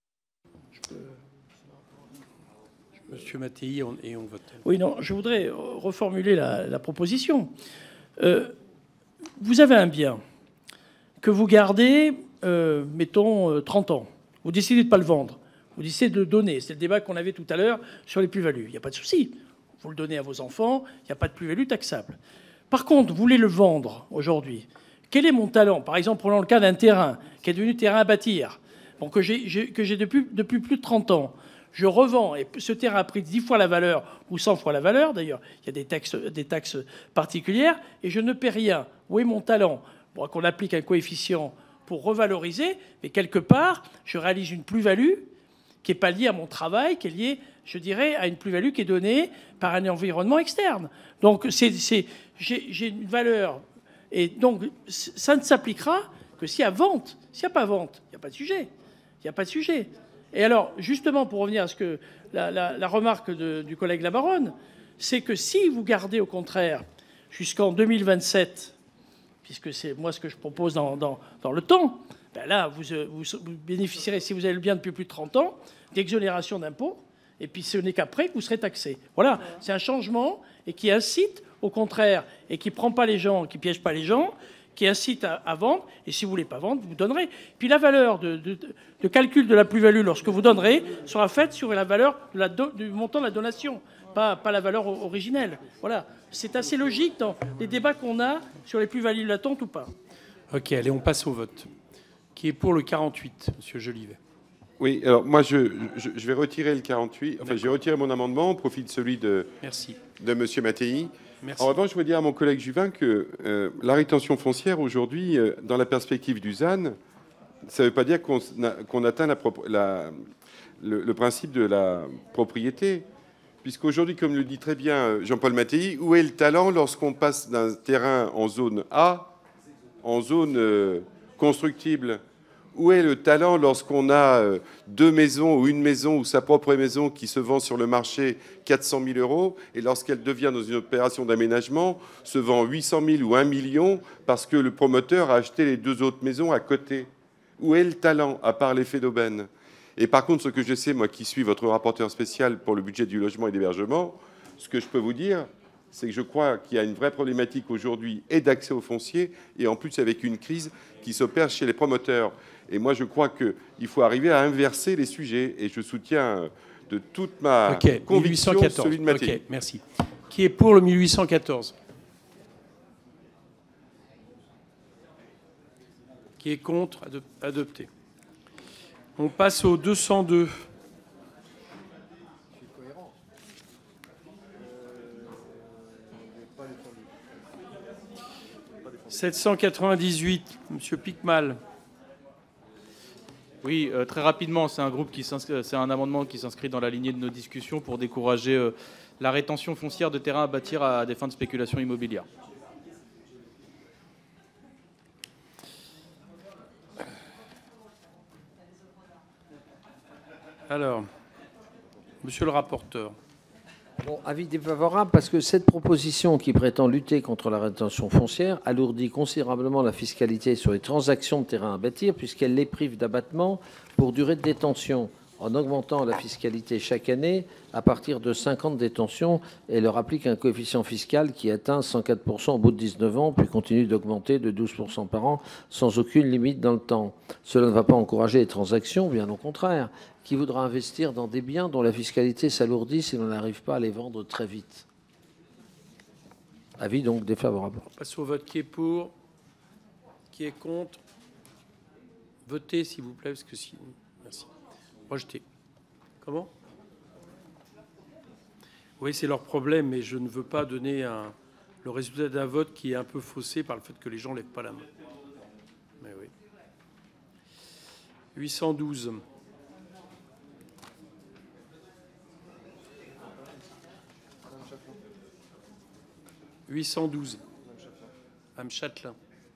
Monsieur Mattei, on, et on vote. Oui, non, je voudrais reformuler la, la proposition. Euh, vous avez un bien que vous gardez, euh, mettons, euh, trente ans. Vous décidez de ne pas le vendre. Vous décidez de le donner. C'est le débat qu'on avait tout à l'heure sur les plus-values. Il n'y a pas de souci. Vous le donnez à vos enfants, il n'y a pas de plus-value taxable. Par contre, vous voulez le vendre aujourd'hui. Quel est mon talent? Par exemple, prenons le cas d'un terrain qui est devenu terrain à bâtir, bon, que j'ai depuis, depuis plus de trente ans. Je revends, et ce terrain a pris dix fois la valeur, ou cent fois la valeur, d'ailleurs, il y a des taxes, des taxes particulières, et je ne paie rien. Où est mon talent? Bon, qu'on applique un coefficient pour revaloriser, mais quelque part, je réalise une plus-value qui n'est pas liée à mon travail, qui est liée, je dirais, à une plus-value qui est donnée par un environnement externe. Donc, j'ai une valeur. Et donc, ça ne s'appliquera que s'il y a vente. S'il n'y a pas vente, il n'y a pas de sujet. Il n'y a pas de sujet. Et alors, justement, pour revenir à ce que la, la, la remarque de, du collègue Labaronne, c'est que si vous gardez, au contraire, jusqu'en deux mille vingt-sept, puisque c'est moi ce que je propose dans, dans, dans le temps, ben là, vous, vous, vous bénéficierez, si vous avez le bien depuis plus de trente ans, d'exonération d'impôts, et puis ce n'est qu'après que vous serez taxé. Voilà, c'est un changement et qui incite, au contraire, et qui ne prend pas les gens, qui ne piège pas les gens, qui incite à, à vendre, et si vous ne voulez pas vendre, vous donnerez. Puis la valeur de, de, de calcul de la plus-value lorsque vous donnerez sera faite sur la valeur de la do, du montant de la donation, pas, pas la valeur originelle. Voilà, c'est assez logique dans les débats qu'on a sur les plus-values latentes ou pas. Ok, allez, on passe au vote. Qui est pour le quarante-huit, Monsieur Jolivet? Oui, alors moi, je, je, je vais retirer le quarante-huit. Enfin, j'ai retiré mon amendement au profit de celui de, Merci. de Monsieur Mattei. Merci. En revanche, je veux dire à mon collègue Juvin que euh, la rétention foncière, aujourd'hui, euh, dans la perspective du Z A N, ça ne veut pas dire qu'on qu'on atteint la, la, le, le principe de la propriété. Puisqu'aujourd'hui, comme le dit très bien Jean-Paul Mattei, où est le talent lorsqu'on passe d'un terrain en zone A en zone euh, constructible? Où est le talent lorsqu'on a euh, deux maisons ou une maison ou sa propre maison qui se vend sur le marché quatre cent mille euros et lorsqu'elle devient dans une opération d'aménagement se vend huit cent mille ou un million parce que le promoteur a acheté les deux autres maisons à côté? Où est le talent à part l'effet d'aubaine? Et par contre, ce que je sais, moi qui suis votre rapporteur spécial pour le budget du logement et l'hébergement, ce que je peux vous dire, c'est que je crois qu'il y a une vraie problématique aujourd'hui et d'accès au foncier et en plus avec une crise qui s'opère chez les promoteurs. Et moi, je crois qu'il faut arriver à inverser les sujets. Et je soutiens de toute ma okay, conviction celui de Mattei. Okay, merci. Qui est pour le mille huit cent quatorze? Qui est contre? Adopté. On passe au deux cent deux. sept cent quatre-vingt-dix-huit, Monsieur Picmal. Oui, euh, très rapidement, c'est un groupe qui c'est un amendement qui s'inscrit dans la lignée de nos discussions pour décourager euh, la rétention foncière de terrains à bâtir à des fins de spéculation immobilière. Alors, monsieur le rapporteur. Bon, avis défavorable parce que cette proposition qui prétend lutter contre la rétention foncière alourdit considérablement la fiscalité sur les transactions de terrain à bâtir puisqu'elle les prive d'abattement pour durée de détention en augmentant la fiscalité chaque année à partir de cinquante détentions et leur applique un coefficient fiscal qui atteint cent quatre pour cent au bout de dix-neuf ans puis continue d'augmenter de douze pour cent par an sans aucune limite dans le temps. Cela ne va pas encourager les transactions, bien au contraire. Qui voudra investir dans des biens dont la fiscalité s'alourdit si l'on n'arrive pas à les vendre très vite. Avis donc défavorable. On passe au vote. Qui est pour? Qui est contre? Votez, s'il vous plaît, parce que si... Merci. Rejeté. Comment? Oui, c'est leur problème, mais je ne veux pas donner un... le résultat d'un vote qui est un peu faussé par le fait que les gens ne lèvent pas la main. Mais oui. huit cent douze. huit cent douze. Madame Châtelain.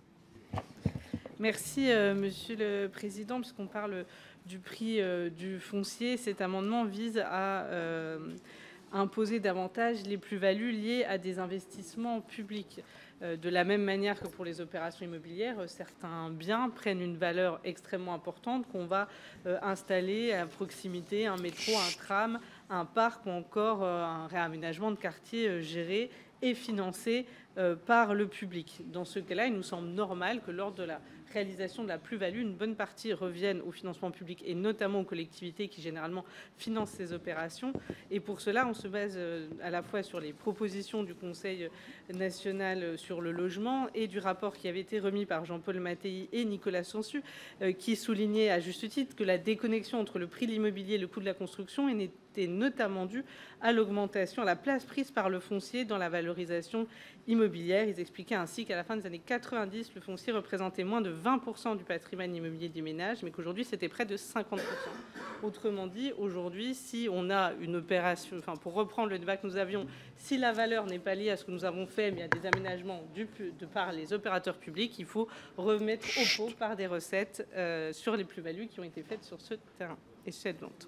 Merci, euh, Monsieur le Président. Puisqu'on parle du prix euh, du foncier, cet amendement vise à euh, imposer davantage les plus-values liées à des investissements publics. Euh, de la même manière que pour les opérations immobilières, euh, certains biens prennent une valeur extrêmement importante qu'on va euh, installer à proximité, un métro, un tram, un parc ou encore euh, un réaménagement de quartier euh, géré et financé euh, par le public. Dans ce cas-là, il nous semble normal que lors de la réalisation de la plus-value, une bonne partie revienne au financement public et notamment aux collectivités qui généralement financent ces opérations. Et pour cela, on se base euh, à la fois sur les propositions du Conseil national sur le logement et du rapport qui avait été remis par Jean-Paul Mattei et Nicolas Sansu, euh, qui soulignait à juste titre que la déconnexion entre le prix de l'immobilier et le coût de la construction était notamment due à l'augmentation, à la place prise par le foncier dans la valorisation immobilière. Ils expliquaient ainsi qu'à la fin des années quatre-vingt-dix, le foncier représentait moins de vingt pour cent du patrimoine immobilier des ménages, mais qu'aujourd'hui, c'était près de cinquante pour cent. Autrement dit, aujourd'hui, si on a une opération, enfin, pour reprendre le débat que nous avions, si la valeur n'est pas liée à ce que nous avons fait, mais à des aménagements du, de par les opérateurs publics, il faut remettre au pot par des recettes euh, sur les plus-values qui ont été faites sur ce terrain et cette vente.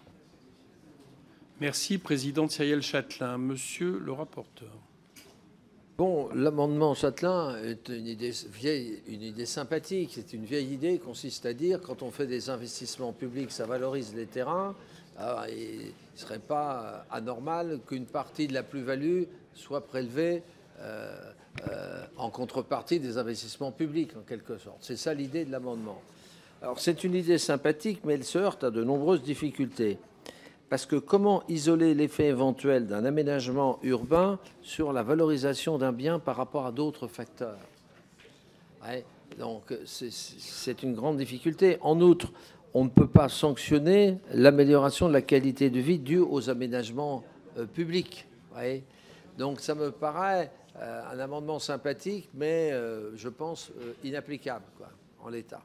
Merci, présidente Cyrielle Châtelain. Monsieur le rapporteur. Bon, l'amendement Châtelain est une idée vieille, une idée sympathique. C'est une vieille idée qui consiste à dire quand on fait des investissements publics, ça valorise les terrains. Alors, il ne serait pas anormal qu'une partie de la plus-value soit prélevée euh, euh, en contrepartie des investissements publics, en quelque sorte. C'est ça l'idée de l'amendement. Alors, c'est une idée sympathique, mais elle se heurte à de nombreuses difficultés. Parce que comment isoler l'effet éventuel d'un aménagement urbain sur la valorisation d'un bien par rapport à d'autres facteurs? Ouais, donc c'est une grande difficulté. En outre, on ne peut pas sanctionner l'amélioration de la qualité de vie due aux aménagements euh, publics. Ouais. Donc ça me paraît euh, un amendement sympathique, mais euh, je pense euh, inapplicable quoi, en l'état.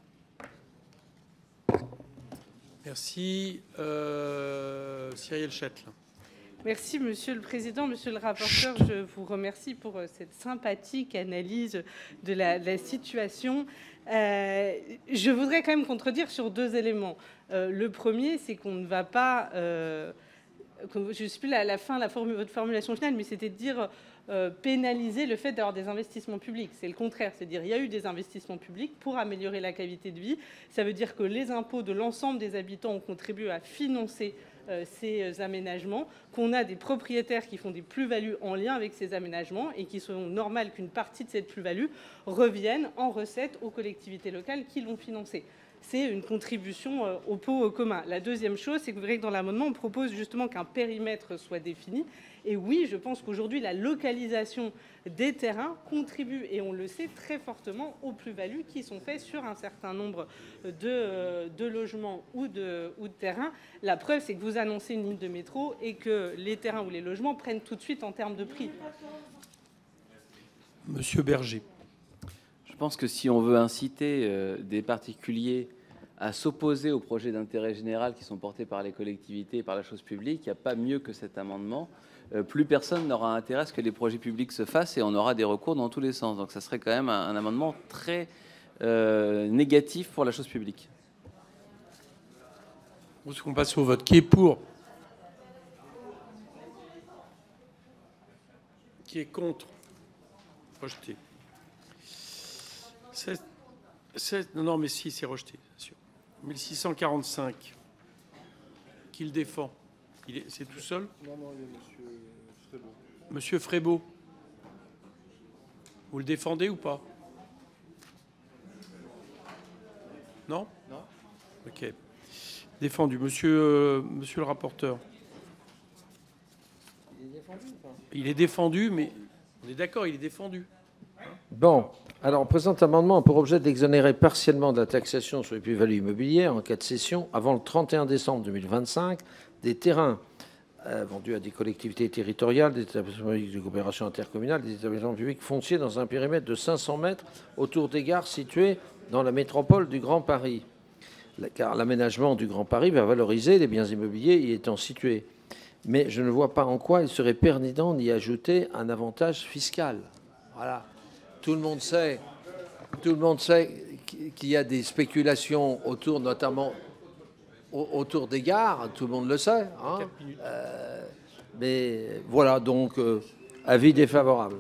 Merci. Euh, Cyrielle Châtelain. Merci, Monsieur le Président. Monsieur le rapporteur, je vous remercie pour cette sympathique analyse de la, de la situation. Euh, je voudrais quand même contredire sur deux éléments. Euh, le premier, c'est qu'on ne va pas... Euh, je ne sais plus la, la fin, la forme, votre formulation finale, mais c'était de dire... Euh, pénaliser le fait d'avoir des investissements publics. C'est le contraire, c'est-à-dire il y a eu des investissements publics pour améliorer la qualité de vie. Ça veut dire que les impôts de l'ensemble des habitants ont contribué à financer euh, ces aménagements, qu'on a des propriétaires qui font des plus-values en lien avec ces aménagements et qui sont normales qu'une partie de cette plus-value revienne en recettes aux collectivités locales qui l'ont financé. C'est une contribution euh, au pot commun. La deuxième chose, c'est que vous verrez que dans l'amendement, on propose justement qu'un périmètre soit défini. Et oui, je pense qu'aujourd'hui, la localisation des terrains contribue, et on le sait très fortement, aux plus-values qui sont faites sur un certain nombre de, de logements ou de, ou de terrains. La preuve, c'est que vous annoncez une ligne de métro et que les terrains ou les logements prennent tout de suite en termes de prix. Monsieur Berger. Je pense que si on veut inciter euh, des particuliers à s'opposer aux projets d'intérêt général qui sont portés par les collectivités et par la chose publique, il n'y a pas mieux que cet amendement. Euh, plus personne n'aura intérêt à ce que les projets publics se fassent et on aura des recours dans tous les sens. Donc ça serait quand même un, un amendement très euh, négatif pour la chose publique. On passe au vote. Qui est pour? Qui est contre? Rejeté. sept, sept, non, non, mais si, c'est rejeté, bien sûr. mille six cent quarante-cinq. Qui le défend? Il est, c'est tout seul? Non, non, il y a monsieur Frébeau. Monsieur Frébeau. Vous le défendez ou pas? Non? Non. Ok. Défendu. Monsieur, euh, monsieur le rapporteur. Il est défendu ou pas? Il est défendu, mais on est d'accord, il est défendu. Bon, alors, le présent amendement a pour objet d'exonérer partiellement de la taxation sur les plus-values immobilières en cas de cession avant le trente et un décembre deux mille vingt-cinq des terrains euh, vendus à des collectivités territoriales, des établissements publics de coopération intercommunale, des établissements publics fonciers dans un périmètre de cinq cents mètres autour des gares situées dans la métropole du Grand Paris. Car l'aménagement du Grand Paris va valoriser les biens immobiliers y étant situés. Mais je ne vois pas en quoi il serait pertinent d'y ajouter un avantage fiscal. Voilà. Tout le monde sait, tout le monde sait qu'il y a des spéculations autour, notamment autour des gares. Tout le monde le sait. Hein. Euh, mais voilà, donc euh, avis défavorable.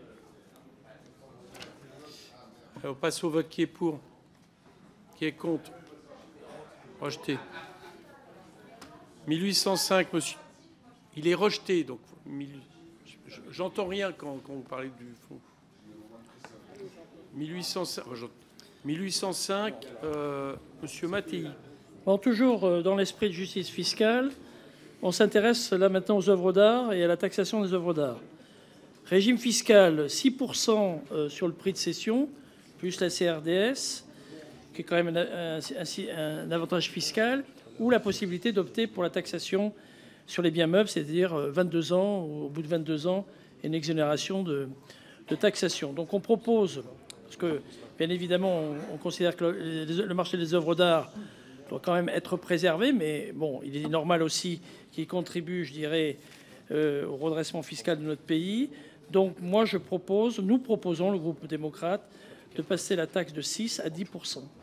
On passe au vote. Qui est pour? Qui est contre? Rejeté. mille huit cent cinq, monsieur. Il est rejeté, donc j'entends rien quand, quand vous parlez du fond. mille huit cent cinq, mille huit cent cinq euh, monsieur Mattei. Bon, toujours dans l'esprit de justice fiscale, on s'intéresse là maintenant aux œuvres d'art et à la taxation des œuvres d'art. Régime fiscal, six pour cent sur le prix de cession, plus la C R D S, qui est quand même un, un, un avantage fiscal, ou la possibilité d'opter pour la taxation sur les biens meubles, c'est-à-dire vingt-deux ans, au bout de vingt-deux ans, une exonération de, de taxation. Donc on propose, parce que bien évidemment on, on considère que le, le marché des œuvres d'art doit quand même être préservé, mais bon, il est normal aussi qu'il contribue, je dirais, euh, au redressement fiscal de notre pays. Donc moi je propose, nous proposons, le groupe démocrate, de passer la taxe de six à dix pour cent.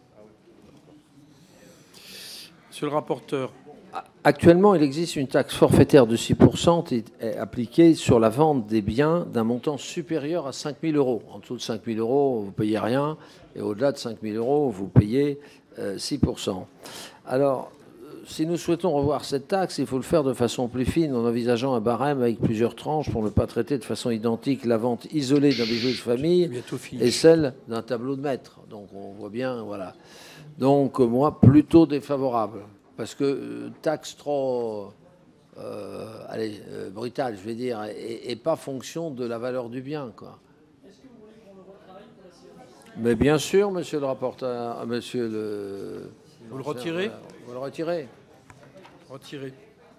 Monsieur le rapporteur. Actuellement, il existe une taxe forfaitaire de six pour cent qui est appliquée sur la vente des biens d'un montant supérieur à cinq mille euros. En dessous de cinq mille euros, vous ne payez rien, et au-delà de cinq mille euros, vous payez euh, six pour cent. Alors, si nous souhaitons revoir cette taxe, il faut le faire de façon plus fine en envisageant un barème avec plusieurs tranches pour ne pas traiter de façon identique la vente isolée d'un bijou de famille et celle d'un tableau de maître. Donc on voit bien, voilà. Donc moi, plutôt défavorable. Parce que euh, taxe trop euh, allez, euh, brutale, je vais dire, et, et pas fonction de la valeur du bien, quoi. Mais bien sûr, monsieur le rapporteur, monsieur le... Vous le retirez? Vous le retirez. Retiré.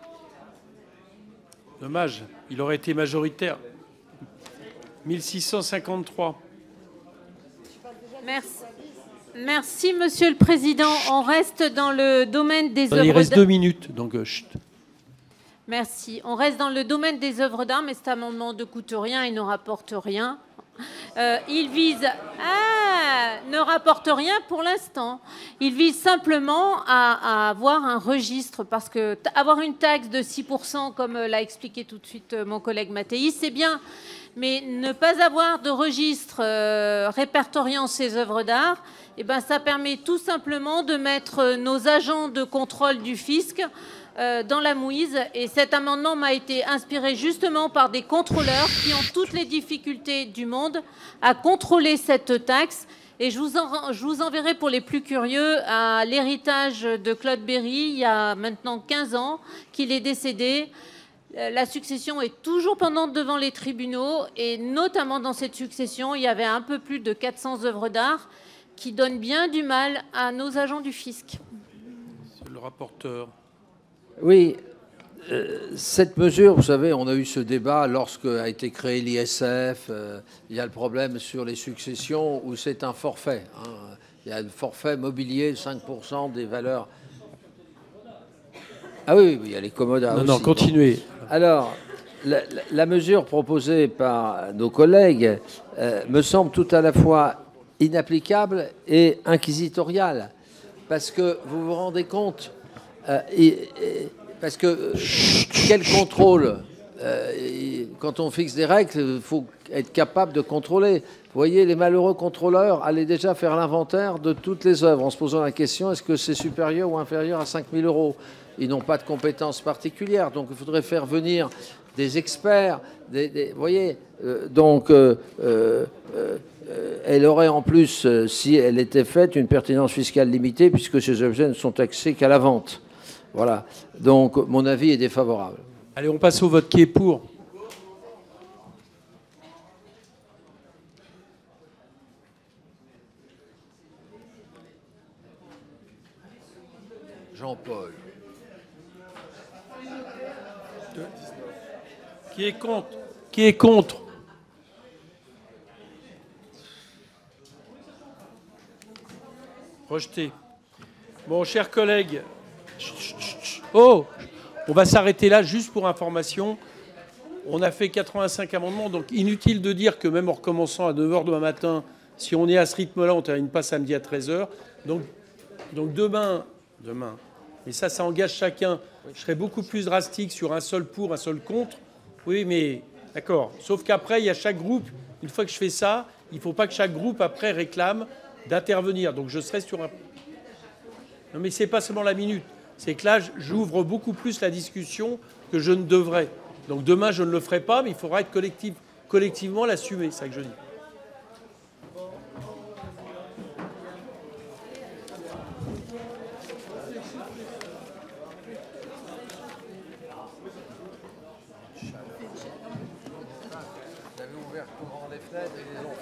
Dommage, il aurait été majoritaire. mille six cent cinquante-trois. Merci. Merci, Monsieur le Président. On reste dans le domaine des œuvres d'art. Il reste deux minutes, donc euh, chut. Merci. On reste dans le domaine des œuvres d'art, mais cet amendement ne coûte rien et ne rapporte rien. Euh, il vise... Ah, ne rapporte rien pour l'instant. Il vise simplement à, à avoir un registre, parce que avoir une taxe de six pour cent, comme l'a expliqué tout de suite mon collègue Mattei, c'est bien, mais ne pas avoir de registre euh, répertoriant ces œuvres d'art, eh ben, ça permet tout simplement de mettre nos agents de contrôle du fisc euh, dans la mouise. Et cet amendement m'a été inspiré justement par des contrôleurs qui ont toutes les difficultés du monde à contrôler cette taxe. Et je vous, en, je vous enverrai pour les plus curieux à l'héritage de Claude Berry, il y a maintenant quinze ans qu'il est décédé. La succession est toujours pendante devant les tribunaux, et notamment dans cette succession, il y avait un peu plus de quatre cents œuvres d'art qui donnent bien du mal à nos agents du fisc. Le rapporteur. Oui, euh, cette mesure, vous savez, on a eu ce débat lorsque a été créé l'I S F. Euh, il y a le problème sur les successions où c'est un forfait. Hein. Il y a un forfait mobilier, cinq pour cent des valeurs. Ah oui, oui, il y a les commodas non, aussi. Non, continuez. Bon. Alors, la, la, la mesure proposée par nos collègues euh, me semble tout à la fois inapplicable et inquisitoriale. Parce que vous vous rendez compte, Euh, et, et, parce que euh, quel contrôle euh, et, quand on fixe des règles, il faut être capable de contrôler. Vous voyez, les malheureux contrôleurs allaient déjà faire l'inventaire de toutes les œuvres en se posant la question, est-ce que c'est supérieur ou inférieur à cinq mille euros? Ils n'ont pas de compétences particulières, donc il faudrait faire venir des experts. Des, des, vous voyez, euh, donc euh, euh, euh, elle aurait en plus, euh, si elle était faite, une pertinence fiscale limitée, puisque ces objets ne sont taxés qu'à la vente. Voilà. Donc mon avis est défavorable. Allez, on passe au vote. Qui est pour? Jean-Paul. Qui est contre? Qui est contre? Rejeté. Bon, chers collègues, chut, chut, chut. Oh, on va s'arrêter là juste pour information. On a fait quatre-vingt-cinq amendements, donc inutile de dire que même en recommençant à neuf heures demain matin, si on est à ce rythme-là, on ne termine pas samedi à treize heures. Donc, donc demain, demain, et ça, ça engage chacun. Je serai beaucoup plus drastique sur un seul pour, un seul contre. Oui, mais d'accord. Sauf qu'après, il y a chaque groupe. Une fois que je fais ça, il ne faut pas que chaque groupe, après, réclame d'intervenir. Donc je serai sur un... Non, mais ce n'est pas seulement la minute. C'est que là, j'ouvre beaucoup plus la discussion que je ne devrais. Donc demain, je ne le ferai pas, mais il faudra être collectif, collectivement l'assumer. C'est ça que je dis. Vous avez ouvert tout grand les fenêtres et les enfants.